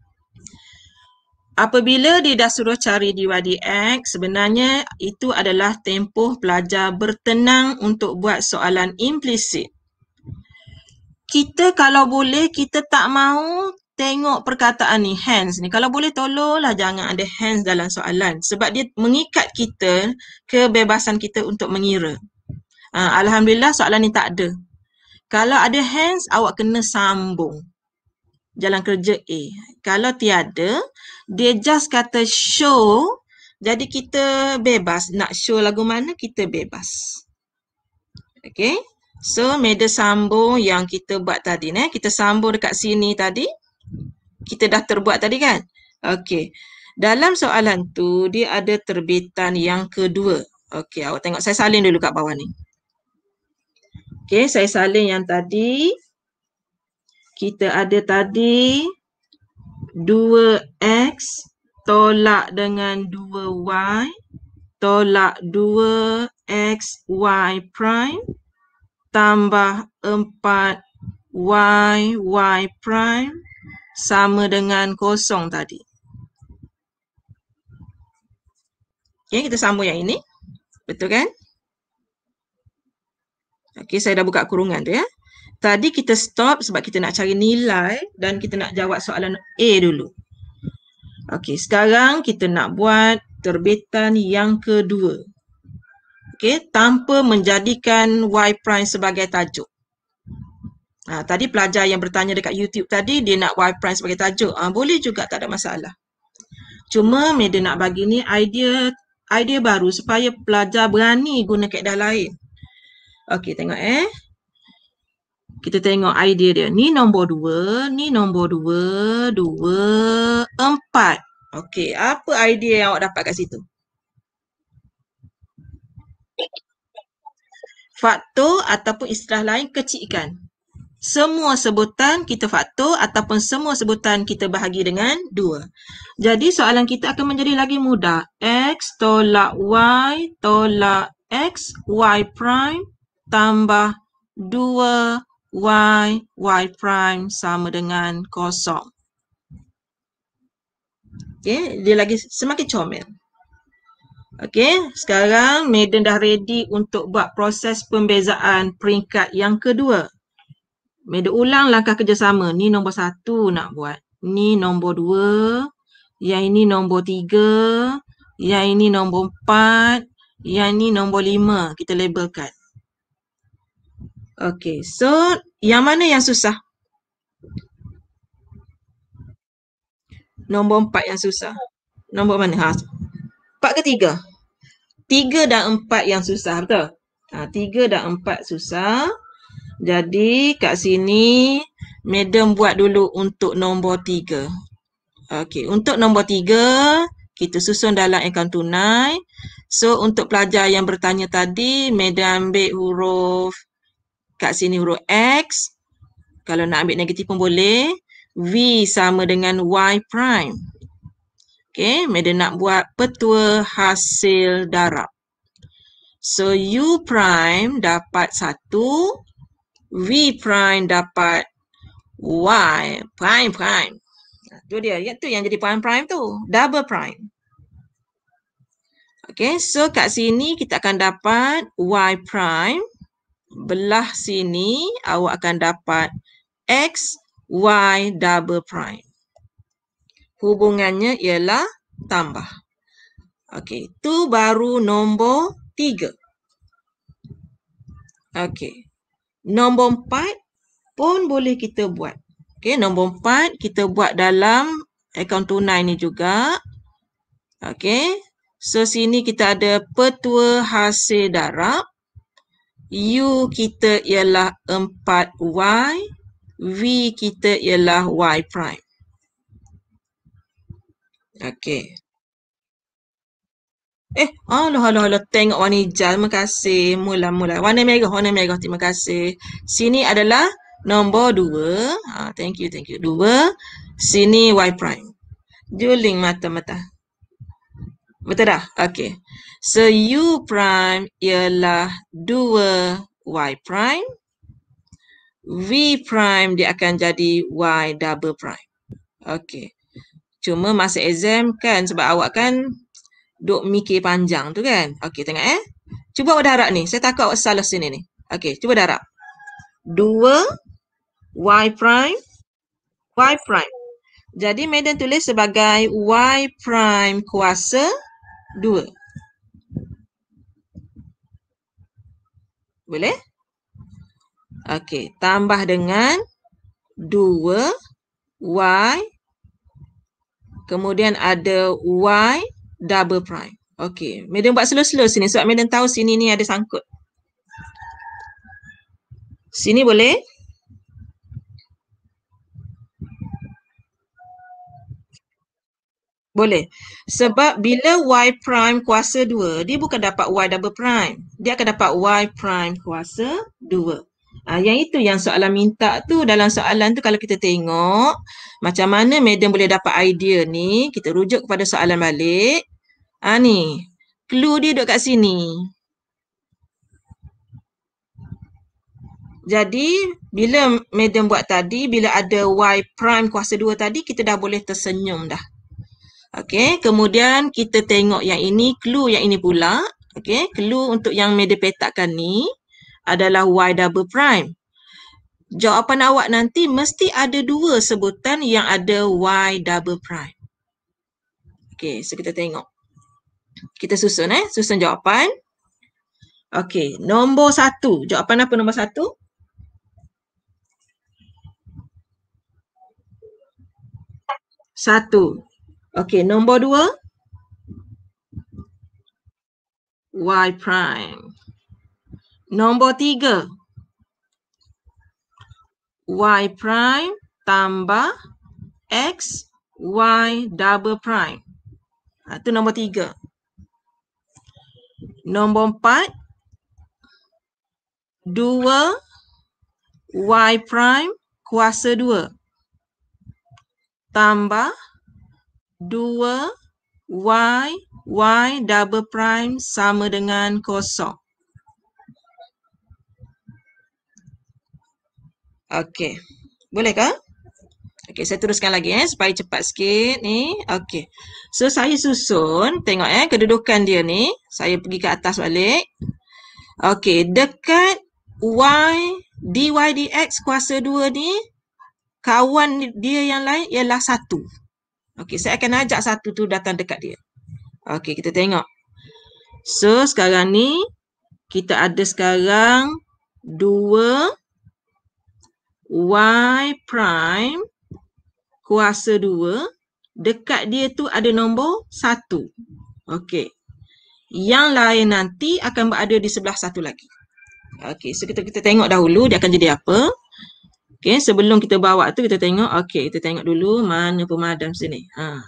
Apabila dia dah suruh cari dy dx, sebenarnya itu adalah tempoh pelajar bertenang untuk buat soalan implisit. Kita kalau boleh, kita tak mahu tengok perkataan ni, hence ni. Kalau boleh tolonglah jangan ada hence dalam soalan. Sebab dia mengikat kita, kebebasan kita untuk mengira. Alhamdulillah soalan ni tak ada. Kalau ada hence, awak kena sambung jalan kerja A. Kalau tiada, dia just kata show, jadi kita bebas. Nak show lagu mana, kita bebas. Okay. So, media sambung yang kita buat tadi. Kita sambung dekat sini tadi. Kita dah terbuat tadi kan? Okay. Dalam soalan tu, dia ada terbitan yang kedua. Okay, awak tengok. Saya salin dulu kat bawah ni. Okay, saya salin yang tadi. Kita ada tadi 2x tolak dengan 2y tolak 2xy prime tambah 4y prime sama dengan 0 tadi. Okay, kita sambung yang ini. Betul kan? Okay, saya dah buka kurungan tu ya. Tadi kita stop sebab kita nak cari nilai dan kita nak jawab soalan A dulu. Okey, sekarang kita nak buat terbitan yang kedua. Okey, tanpa menjadikan y prime sebagai tajuk. Tadi pelajar yang bertanya dekat YouTube tadi, dia nak y prime sebagai tajuk. Boleh juga, tak ada masalah. Cuma dia nak bagi ni idea baru supaya pelajar berani guna kaedah lain. Okey, tengok Kita tengok idea dia. Ni nombor 2, ni nombor 2, 2, 4. Okey, apa idea yang awak dapat kat situ? Faktor ataupun istilah lain kecikkan. Semua sebutan kita faktor ataupun semua sebutan kita bahagi dengan 2. Jadi soalan kita akan menjadi lagi mudah. X tolak Y tolak X Y prime tambah 2 y prime sama dengan 0. Okay, dia lagi semakin comel. Okay, sekarang Maiden dah ready untuk buat proses pembezaan peringkat yang kedua. Maiden ulang langkah kerjasama. Ni nombor 1 nak buat. Ni nombor 2. Yang ini nombor 3. Yang ini nombor 4. Yang ini nombor 5. Kita labelkan. Okay, so yang mana yang susah? Nombor 4 yang susah. Nombor mana? 4 ke 3? 3 dan 4 yang susah, betul? 3 dan 4 susah. Jadi kat sini, Madam buat dulu untuk nombor 3. Okay, untuk nombor 3, kita susun dalam akaun tunai. So, untuk pelajar yang bertanya tadi, Madam ambil huruf kat sini huruf X. Kalau nak ambil negatif pun boleh. V sama dengan Y prime. Okay, Madam nak buat petua hasil darab. So, U prime dapat 1. V prime dapat Y prime. Tu dia. Itu yang jadi prime tu. Double prime. Okay, so kat sini kita akan dapat Y prime. Belah sini awak akan dapat X, Y double prime. Hubungannya ialah tambah. Okey, tu baru nombor 3. Okey. Nombor 4 pun boleh kita buat. Okey, nombor 4 kita buat dalam akaun tunai ni juga. Okey. So sini kita ada petua hasil darab. U kita ialah 4Y. V kita ialah Y prime. Okey. Alah. Tengok warna hijau. Terima kasih. Mula. Warna merah. Terima kasih. Sini adalah nombor 2. Thank you. 2. Sini Y prime. Juling mata. Betul dah? Okey. So, U prime ialah 2Y prime. V prime dia akan jadi Y double prime. Okey. Cuma masa exam kan sebab awak kan duk mikir panjang tu kan. Okey, tengok Cuba awak darab ni. Saya takut awak salah sini ni. Okey, cuba darab. 2 Y prime, Y prime. Jadi Madam tulis sebagai Y prime kuasa 2. Boleh? Okey, tambah dengan 2Y, kemudian ada Y double prime. Okey, Madam buat slow-slow sini sebab Madam tahu sini ni ada sangkut. Sini boleh? Boleh. Sebab bila Y prime kuasa 2, dia bukan dapat Y double prime. Dia akan dapat Y prime kuasa 2. Yang itu yang soalan minta tu. Dalam soalan tu kalau kita tengok macam mana Madam boleh dapat idea ni, kita rujuk kepada soalan balik. Ni. Clue dia duduk kat sini. Jadi, bila Madam buat tadi, bila ada Y prime kuasa 2 tadi, kita dah boleh tersenyum dah. Okey, kemudian kita tengok yang ini, clue yang ini pula. Okey, clue untuk yang Madam petakkan ni adalah Y double prime. Jawapan awak nanti mesti ada 2 sebutan yang ada Y double prime. Okey, so kita tengok. Kita susun susun jawapan. Okey, nombor 1. Jawapan apa nombor 1? Satu. Okey, nombor 2. Y prime. Nombor 3. Y prime tambah X Y double prime. Itu nombor 3. Nombor 4. 2 Y prime kuasa 2 tambah 2 Y double prime sama dengan 0. Okey. Bolehkah? Okey, saya teruskan lagi supaya cepat sikit ni. Okey. So saya susun, tengok kedudukan dia ni. Saya pergi ke atas balik. Okey, dekat Y dy dx kuasa 2 ni, kawan dia yang lain ialah 1. Okey, saya akan ajak 1 tu datang dekat dia. Okey, kita tengok. So, sekarang ni, kita ada sekarang 2 Y prime kuasa 2. Dekat dia tu ada nombor 1. Okey. Yang lain nanti akan berada di sebelah 1 lagi. Okey, so kita tengok dahulu dia akan jadi apa. Okey, sebelum kita bawa tu kita tengok. Okey, kita tengok dulu mana pemadam sini.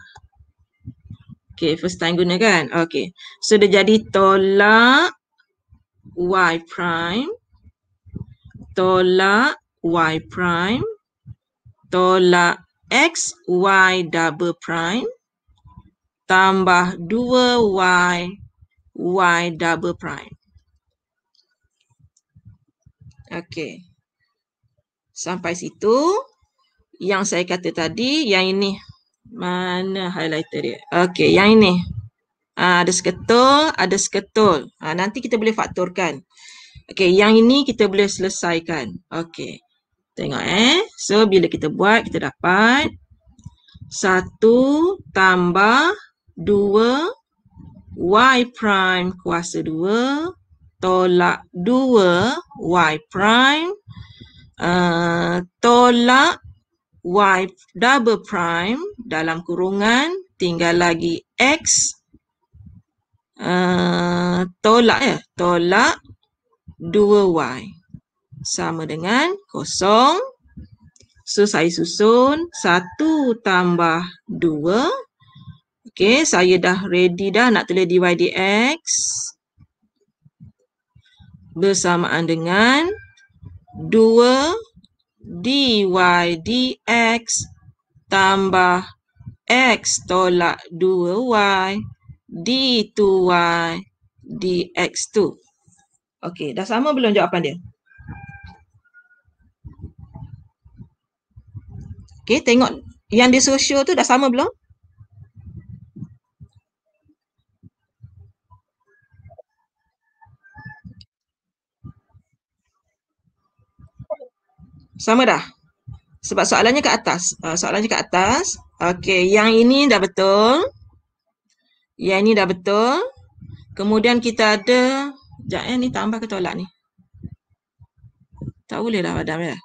Okey, first time guna kan? Okey. So dia jadi tolak Y prime, tolak Y prime, tolak X Y double prime, tambah 2Y Y double prime. Okey. Sampai situ. Yang saya kata tadi, yang ini. Mana highlighter dia? Okey, yang ini. Ada seketul, ada seketul. Nanti kita boleh faktorkan. Okey, yang ini kita boleh selesaikan. Okey. Tengok So, bila kita buat, kita dapat 1 tambah 2 Y prime kuasa 2 tolak 2 Y prime tolak Y double prime dalam kurungan tinggal lagi X tolak tolak 2Y sama dengan 0. So saya susun 1 tambah 2. Okey, saya dah ready dah nak tulis dy dx bersamaan dengan 2 dy dx tambah x tolak 2y d2y dx2. Okey, dah sama belum jawapan dia? Okey, tengok yang dia suruh show tu dah sama belum? Sama dah? Sebab soalannya kat atas. Soalannya kat atas. Okey, yang ini dah betul. Yang ini dah betul. Kemudian kita ada, sekejap ni tambah ke tolak ni? Tak boleh dah padam ya.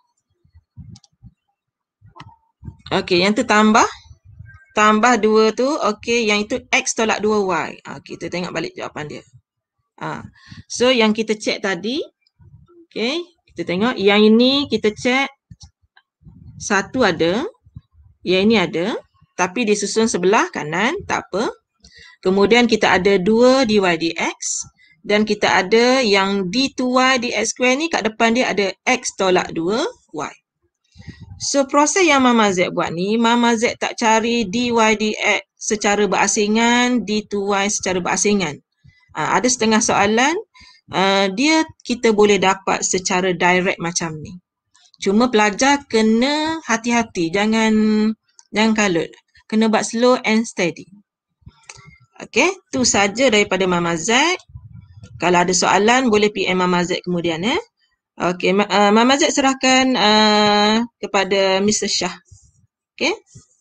Okey, yang tu tambah 2 tu, okey, yang itu X tolak 2Y. Kita tengok balik jawapan dia. So, yang kita check tadi, okey, kita tengok yang ini kita check satu ada, yang ini ada, tapi disusun sebelah kanan, tak apa. Kemudian kita ada 2 dy dx dan kita ada yang d2y dx square ni kat depan dia ada x tolak 2y. So, proses yang Mama Z buat ni, Mama Z tak cari dy dx secara berasingan, d2y secara berasingan. Ada setengah soalan, kita boleh dapat secara direct macam ni. Cuma pelajar kena hati-hati, jangan kalut. Kena buat slow and steady. Okey, tu saja daripada Mama Z. Kalau ada soalan, boleh PM Mama Z kemudian ya. Okey, Mama Z serahkan kepada Mr. Shah. Okey.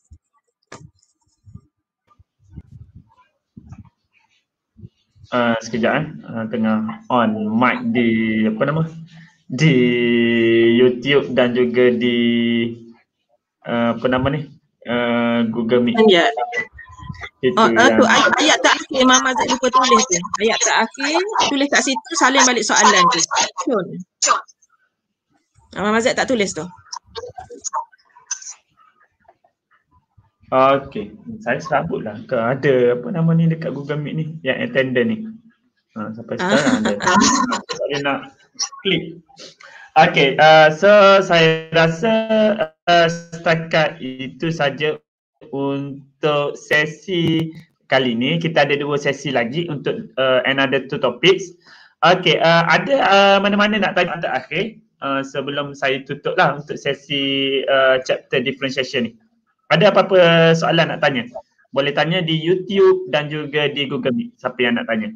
Sekejap tengah on mic di di YouTube dan juga di Google Meet. Ya. Itu Tu ayat terakhir Mama Z lupa tulis tu. Ayat terakhir tulis kat situ, salin balik soalan tu. Mama Z tak tulis tu. Okey, saya serabutlah ke ada dekat Google Meet ni yang attendant ni. Sampai sekarang ada. Saya nak klik. Okey, so saya rasa setakat itu saja untuk sesi kali ni. Kita ada 2 sesi lagi untuk another 2 topics. Okey, ada mana-mana nak tanya terakhir sebelum saya tutup lah untuk sesi chapter differentiation ni. Ada apa-apa soalan nak tanya? Boleh tanya di YouTube dan juga di Google Meet. Siapa yang nak tanya?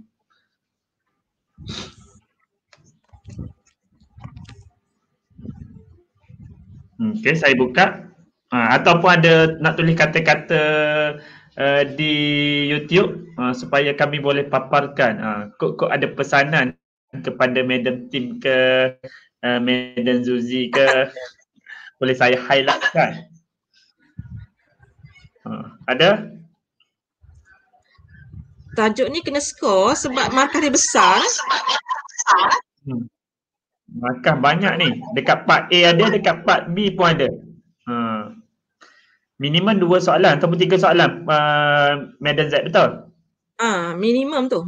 Okey, saya buka. Ataupun ada nak tulis kata-kata di YouTube supaya kami boleh paparkan. Kok ada pesanan kepada Madam Tim ke Madam Zuzi ke, boleh saya highlightkan. Ada? Tajuk ni kena skor sebab markah dia besar. Markah banyak ni. Dekat part A ada, dekat part B pun ada. Minimum 2 soalan ataupun 3 soalan, Madam Z, betul? Minimum tu.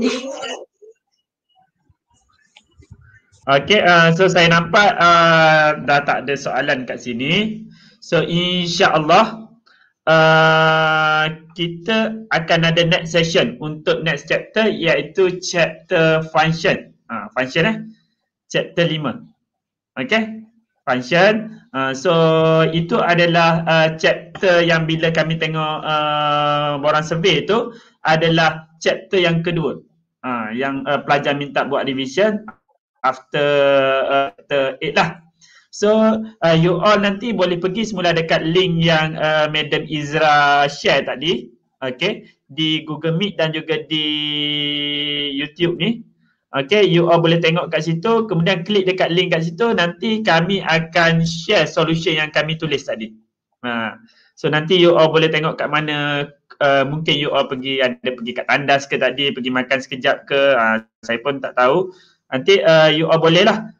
Okey, so saya nampak dah tak ada soalan kat sini. So insya-Allah kita akan ada next session untuk next chapter, iaitu chapter function. Function chapter 5. Okey, function. So itu adalah chapter yang bila kami tengok borang survey tu adalah chapter yang kedua. Yang pelajar minta buat revision after 8 lah. So you all nanti boleh pergi semula dekat link yang Madam Izra share tadi, okay, di Google Meet dan juga di YouTube ni. Okay, you all boleh tengok kat situ, kemudian klik dekat link kat situ, nanti kami akan share solution yang kami tulis tadi. So nanti you all boleh tengok kat mana, mungkin you all pergi kat tandas ke tadi, pergi makan sekejap ke, saya pun tak tahu. Nanti you all boleh lah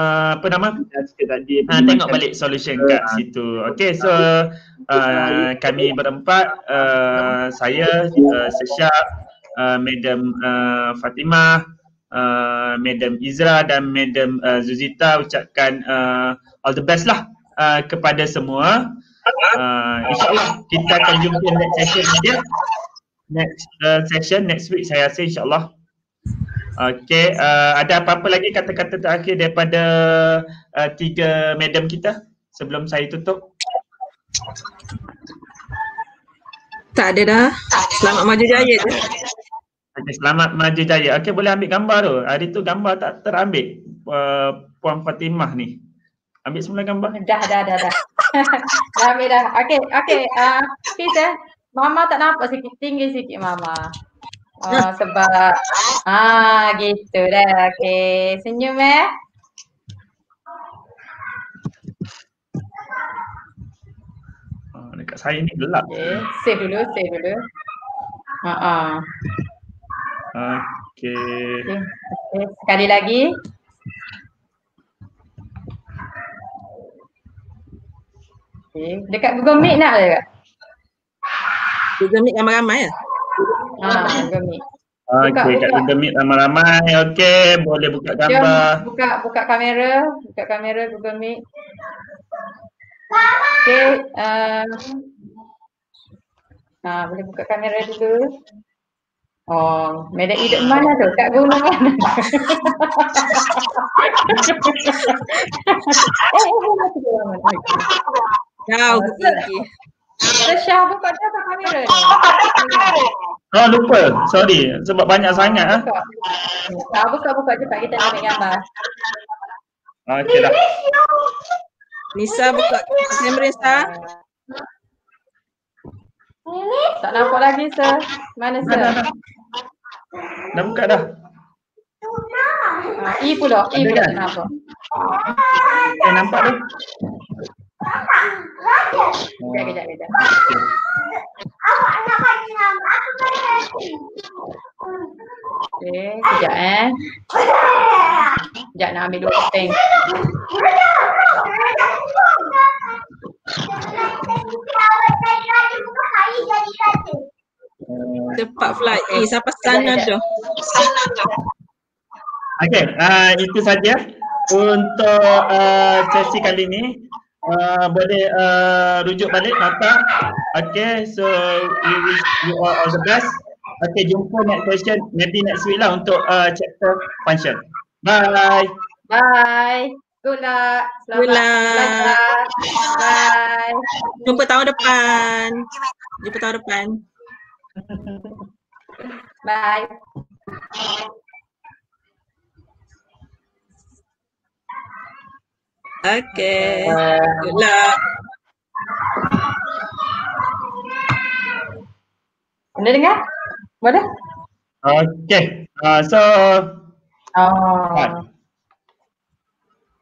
tengok balik solution kat situ. Okay, so kami berempat, saya, Syah, Madam Fatimah, Madam Izra dan Madam Zuzita ucapkan all the best lah kepada semua. InsyaAllah kita akan jumpa next session dia. Next session next week saya rasa insyaAllah. Okey, ada apa-apa lagi kata-kata terakhir daripada 3 madam kita sebelum saya tutup? Tak ada dah. Selamat maju jaya je. Okay, selamat maju jaya. Okey, boleh ambil gambar tu. Hari tu gambar tak terambil. Puan Fatimah ni. Ambil semula gambar. Dah. Dah ambil dah. Okey. Please Mama tak nampak sikit. Tinggi sikit Mama. Sebab gitu dah. Okey. Senyum Dekat saya ni gelap. Okey. Save dulu. Okey. Okey. Sekali lagi. Okay. Dekat Google Meet nak ke? Google Meet ramai-ramai ya? Google Meet. Okey, kat Google Meet ramai-ramai. Okey, boleh buka gambar. Jom buka kamera. Buka kamera Google Meet. Okey. Boleh buka kamera dulu. Oh, Madam E duduk mana tu? Kat gunung mana? Jauh tinggi. Syah buka dah kamera ni. Oh, lupa. Sorry. Sebab banyak sangat. Buka cepat kita nak ambil gambar. Okey dah. Nisa buka kamera Nisa. Tak nampak lagi sir. Mana sir? Dah buka dah. E pula Ada kan? tak nampak. Nampak tu. Kejap. Okey, kejap Kejap nak ambil dua peng. Cepat fly. Sampai sana dah. Okey, itu saja untuk sesi kali ini. Boleh rujuk balik nota. Okey, so we wish you all the best. Okey, jumpa next session maybe next week lah untuk chapter function. Bye. Good luck. Good luck. Bye. Jumpa tahun depan. Bye. Okay. Good luck. Anda dengar? Boleh? Okay. So. Oh.